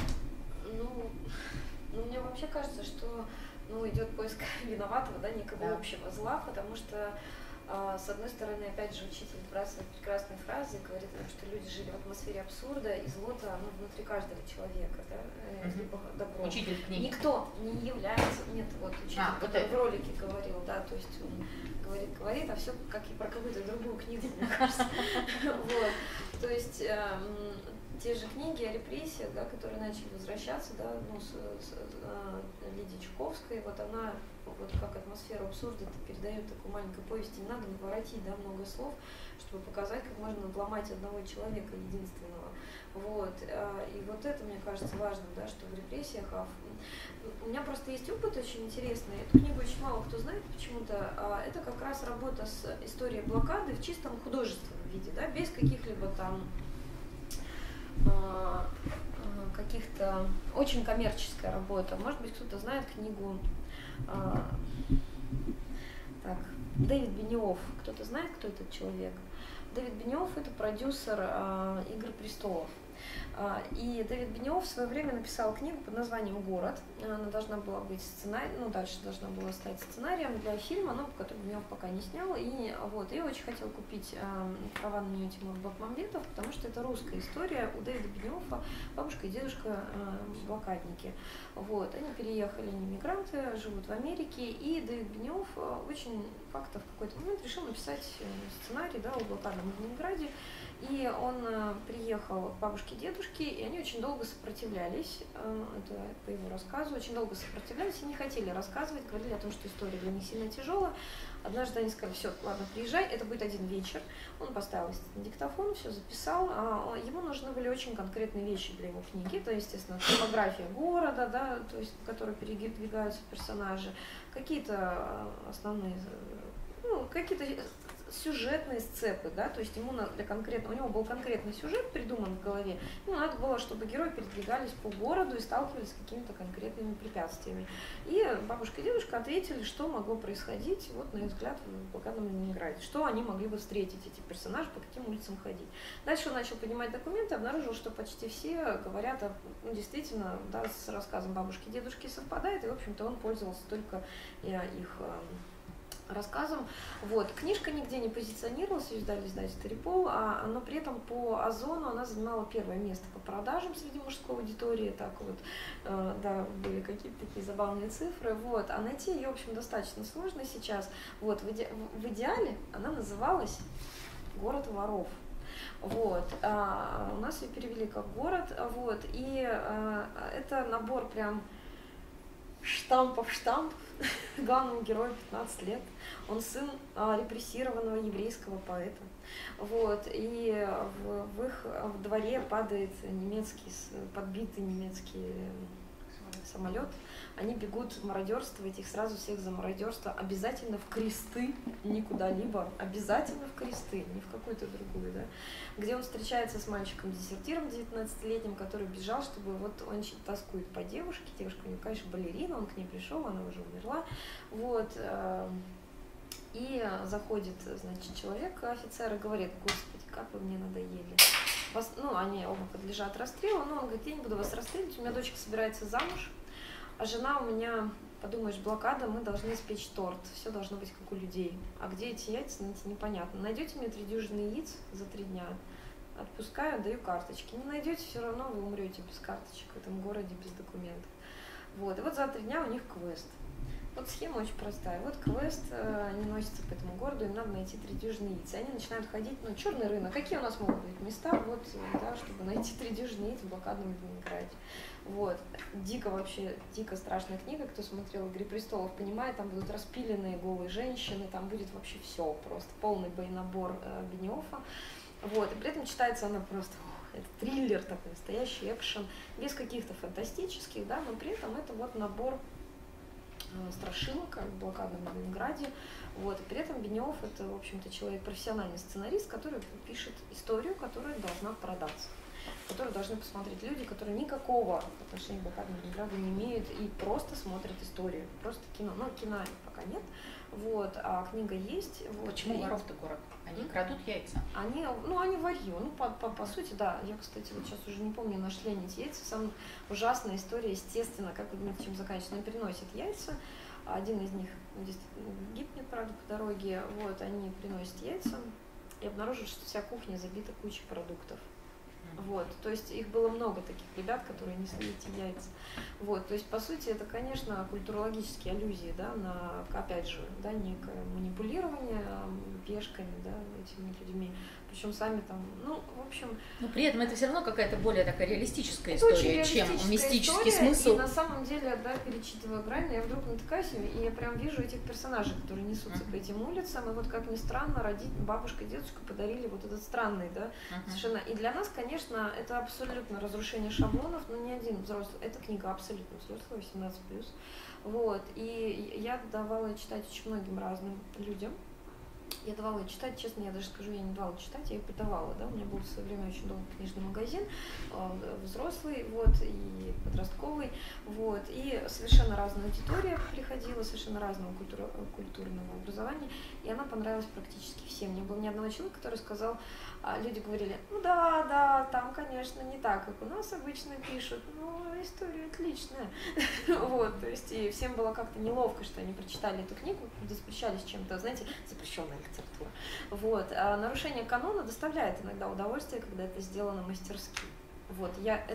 Ну, мне вообще кажется, что, ну, идет поиск виноватого, да, некого общего зла, потому что, с одной стороны, опять же, учитель выбрасывает прекрасные фразы, говорит о том, что люди жили в атмосфере абсурда, и зло-то, оно внутри каждого человека, да, либо добро. Учитель книги. Никто не является, нет, вот учитель, который в ролике говорил, да, то есть он говорит, а все как и про какую-то другую книгу, мне кажется. Вот. То есть те же книги о репрессиях, да, которые начали возвращаться, да, ну, с Лидией Чуковской, вот она, вот как атмосферу абсурда передает такой маленькой повести, не надо наворотить, да, много слов, чтобы показать, как можно надломать одного человека единственного. Вот. И вот это, мне кажется, важно, да, что в репрессиях, у меня просто есть опыт очень интересный, эту книгу очень мало кто знает почему-то, это как раз работа с историей блокады в чистом художественном виде, да, без каких-либо там каких-то, очень коммерческая работа. Может быть, кто-то знает книгу так, Дэвид Бениофф. Кто-то знает, кто этот человек? Дэвид Бениофф — это продюсер «Игр престолов». И Дэвид Бениофф в свое время написал книгу под названием «Город». Она должна была быть сценарием, ну, дальше должна была стать сценарием для фильма, но который Бениофф пока не снял. И вот, я очень хотел купить права на нее Тимур Бекмамбетов, потому что это русская история. У Дэвида Бениоффа бабушка и дедушка блокадники. Вот, они переехали, они мигранты, живут в Америке, и Дэвид Бениофф очень как-то в какой-то момент решил написать сценарий, да, о блокадном Ленинграде. И он приехал к бабушке и дедушке, и они очень долго сопротивлялись, это по его рассказу, очень долго сопротивлялись и не хотели рассказывать, говорили о том, что история для них сильно тяжелая. Однажды они сказали: все, ладно, приезжай, это будет один вечер. Он поставил на диктофон, все записал. Ему нужны были очень конкретные вещи для его книги, то, естественно, топография города, да, то есть, в которой передвигаются персонажи, какие-то основные, ну, какие-то сюжетные сцепы, да, то есть ему у него был конкретный сюжет придуман в голове, ему надо было, чтобы герои передвигались по городу и сталкивались с какими-то конкретными препятствиями. И бабушка и дедушка ответили, что могло происходить, вот на их взгляд, в блокадном Ленинграде, что они могли бы встретить, эти персонажи, по каким улицам ходить. Дальше он начал поднимать документы, обнаружил, что почти все говорят, действительно, да, с рассказом бабушки и дедушки совпадает, и, в общем-то, он пользовался только их рассказом. Вот. Книжка нигде не позиционировалась, ее издали издательство Репол, но при этом по Озону она занимала первое место по продажам среди мужской аудитории, так вот, да, были какие-то такие забавные цифры, вот, а найти ее, в общем, достаточно сложно сейчас. Вот. В идеале она называлась «Город воров». Вот. У нас ее перевели как «Город», вот, и это набор прям штампов. Главному герою 15 лет. Он сын репрессированного еврейского поэта. Вот. И в их дворе падает подбитый немецкий самолет. Они бегут мародерствовать, их сразу всех за мародерство обязательно в кресты, не куда-либо, обязательно в кресты, не в какую-то другую, да, где он встречается с мальчиком-дезертиром 19-летним, который бежал, чтобы вот он тоскует по девушке, девушка у него, конечно, балерина, он к ней пришел, она уже умерла, вот, и заходит, значит, человек, офицер, и говорит: «Господи, как вы мне надоели». Ну, они оба подлежат расстрелу, но он говорит: «Я не буду вас расстрелять, у меня дочка собирается замуж, а жена у меня, подумаешь, блокада, мы должны испечь торт, все должно быть как у людей. А где эти яйца, знаете, непонятно. Найдете мне 3 дюжины яиц за 3 дня, отпускаю, даю карточки. Не найдете, все равно вы умрете без карточек в этом городе, без документов». Вот. И вот за 3 дня у них квест. Вот схема очень простая. Вот квест, они носятся по этому городу, им надо найти 3 дюжины яиц. И они начинают ходить, ну, черный рынок. Какие у нас могут быть места, вот, да, чтобы найти 3 дюжины яиц в блокадном Ленинграде. Вот. Дико страшная книга. Кто смотрел «Игры престолов», понимает, там будут распиленные голые женщины, там будет вообще все, просто полный боенабор Бениоффа. Вот. И при этом читается она просто, это триллер такой, настоящий экшен, без каких-то фантастических, да, но при этом это вот набор страшилок в блокадном Ленинграде. Вот. И при этом Бениофф — это, в общем-то, человек, профессиональный сценарист, который пишет историю, которая должна продаться, которую должны посмотреть люди, которые никакого отношения к блокадному Ленинграду не имеют и просто смотрят историю, просто кино. Но кино пока нет, вот, а книга есть. Вот. Почему воров-то город? Они крадут яйца? Они варьё, ну, по сути, да. Я, кстати, вот сейчас уже не помню, нашли они эти яйца. Самая ужасная история, естественно, как вы думаете, чем заканчивается. Они приносят яйца, один из них действительно гибнет, правда, по дороге. Вот, они приносят яйца и обнаруживают, что вся кухня забита кучей продуктов. Вот, то есть их было много таких ребят, которые несли эти яйца. Вот, то есть, по сути, это, конечно, культурологические аллюзии, да, на, опять же, да, некое манипулирование пешками, да, этими людьми. Причем сами там, ну, в общем... Но при этом это все равно какая-то более такая реалистическая история, чем мистический смысл. И на самом деле, да, перечитывая Грайна, я вдруг натыкаюсь, и я прям вижу этих персонажей, которые несутся по этим улицам, и вот, как ни странно, бабушка и дедушка подарили вот этот странный, да, совершенно... И для нас, конечно, это абсолютно разрушение шаблонов, но ни один взрослый... Эта книга абсолютно взрослая, 18+. Вот, и я давала читать очень многим разным людям. Я давала ее читать, честно, я даже скажу, я не давала читать, я ее продавала, да, у меня был в свое время очень долгий книжный магазин, взрослый, вот, и подростковый, вот, и совершенно разная аудитория приходила, совершенно разного культурного образования, и она понравилась практически всем. Не было ни одного человека, который сказал, люди говорили: ну да, там, конечно, не так, как у нас обычно пишут, но история отличная, вот, то есть, и всем было как-то неловко, что они прочитали эту книгу, восхищались чем-то, знаете, запрещенная литература. Вот. А нарушение канона доставляет иногда удовольствие, когда это сделано мастерски. Вот.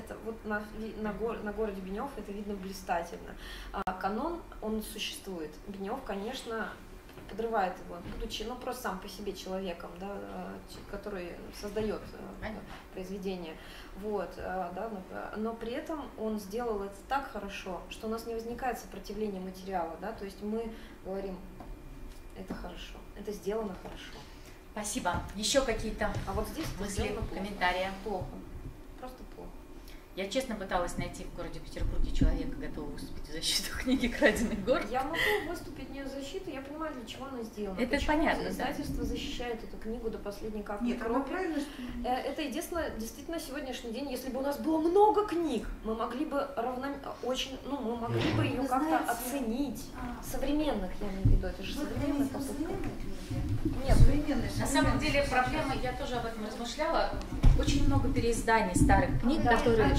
На городе Бениофф это видно блистательно. Канон, он существует. Бениофф, конечно, подрывает его, будучи, ну, просто сам по себе человеком, да, который создает произведение. Вот, да, но при этом он сделал это так хорошо, что у нас не возникает сопротивления материала, да, то есть мы говорим: это хорошо, это сделано хорошо. Спасибо. Еще какие-то вот здесь мысли, комментарии? Плохо. Просто плохо. Я честно пыталась найти в городе Петербурге человека, готового выступить в защиту книги «Краденый город». Я могу выступить не в защиту, я понимаю, для чего она сделана. Это почему понятно, издательство защищает эту книгу до последней капли Нет, крови. Это единственное, действительно, сегодняшний день, если бы у нас было много книг, мы могли бы мы могли бы ее как-то оценить. Современных, я имею в виду, это же современные Нет, на самом деле проблема, я тоже об этом размышляла, очень много переизданий старых книг, которые...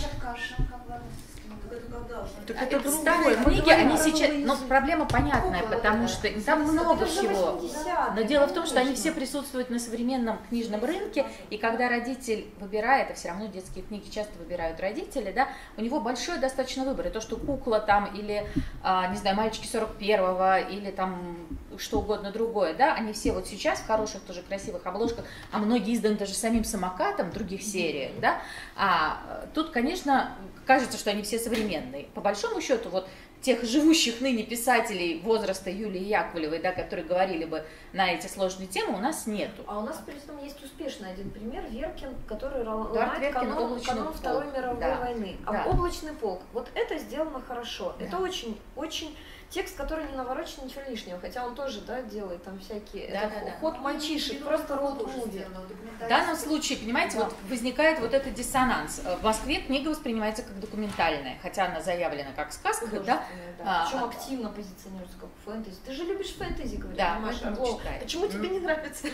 Это старые книги, они сейчас, но проблема понятная, потому что там много всего. Но дело в том, что они все присутствуют на современном книжном рынке, и когда родитель выбирает, а все равно детские книги часто выбирают родители, да, у него большой достаточно выбор. И то, что «Кукла» там, или, не знаю, «Мальчики 41-го», или там что угодно другое, да, они все вот сейчас в хороших, тоже красивых обложках, а многие изданы даже самим «Самокатом» в других сериях, да, тут, конечно, кажется, что они все современные. По большому счету, вот тех живущих ныне писателей возраста Юлии Яковлевой, да, которые говорили бы на эти сложные темы, у нас нету. А у нас при этом есть успешный один пример, Веркин, который ломает канон Второй мировой войны. Да. «Облачный полк». Вот это сделано хорошо. Да. Это очень текст, который не наворочен, ничего лишнего, хотя он тоже, да, делает там всякие ход мальчишек, просто роуд-муви. В данном случае, понимаете, вот возникает вот этот диссонанс. В Москве книга воспринимается как документальная, хотя она заявлена как сказка, да? Причем активно позиционируется как фэнтези. Ты же любишь фэнтези, говоришь, да, понимаешь? Почему тебе не нравится?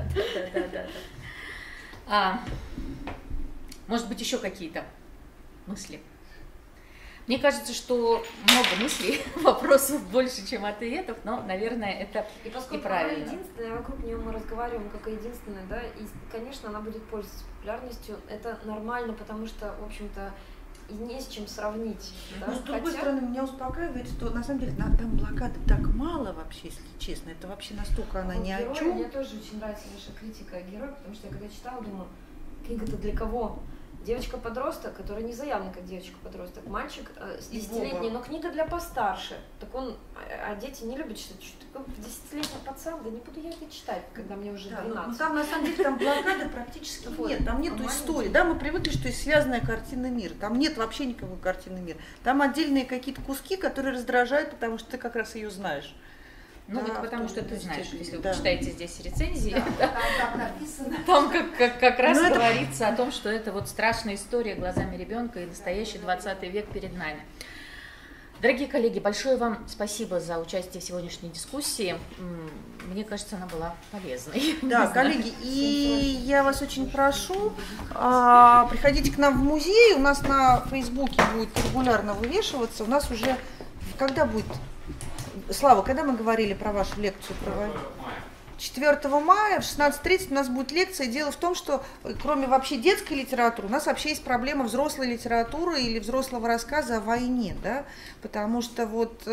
Может быть, еще какие-то мысли? Мне кажется, что много мыслей, вопросов больше, чем ответов, но, наверное, это и правильно. Она единственная, вокруг нее мы разговариваем как единственная, да, и, конечно, она будет пользоваться популярностью. Это нормально, потому что, в общем-то, и не с чем сравнить. Да? Но, с другой стороны, меня успокаивает, что на самом деле там блокады так мало вообще, если честно. Это вообще настолько она ни о чем. Мне тоже очень нравится ваша критика о герое, потому что я когда читала, думаю, книга-то для кого? Девочка-подросток, которая не заявлена как девочка-подросток, мальчик с 10-летней, но книга для постарше. Так он, а дети не любят читать. Что такое 10-летний пацан? Да не буду я это читать, когда мне уже 12. Ну, там на самом деле там блокады практически нет, там нету истории. Да, мы привыкли, что есть связанная картина мира. Там нет вообще никакой картины мира. Там отдельные какие-то куски, которые раздражают, потому что ты как раз ее знаешь. Ну, да, вот потому что ты знаешь, если вы да. почитаете здесь рецензии, там написано. Там как раз говорится о том, что это вот страшная история глазами ребенка и настоящий 20 век перед нами. Дорогие коллеги, большое вам спасибо за участие в сегодняшней дискуссии. Мне кажется, она была полезной. Да, коллеги, и я вас очень прошу, приходите к нам в музей. У нас на Фейсбуке будет регулярно вывешиваться. У нас уже, когда будет... Слава, когда мы говорили про вашу лекцию? 4 мая в 16:30 у нас будет лекция. Дело в том, что кроме вообще детской литературы, у нас вообще есть проблема взрослой литературы или взрослого рассказа о войне, да? Потому что вот,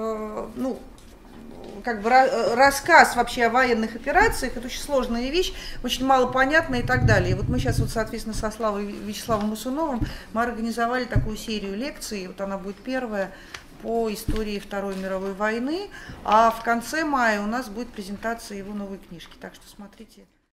рассказ вообще о военных операциях — это очень сложная вещь, очень мало понятна и так далее. И вот мы сейчас, соответственно, со Славой Вячеславом Мусуновым мы организовали такую серию лекций, вот она будет первая, по истории Второй мировой войны, а в конце мая у нас будет презентация его новой книжки. Так что смотрите.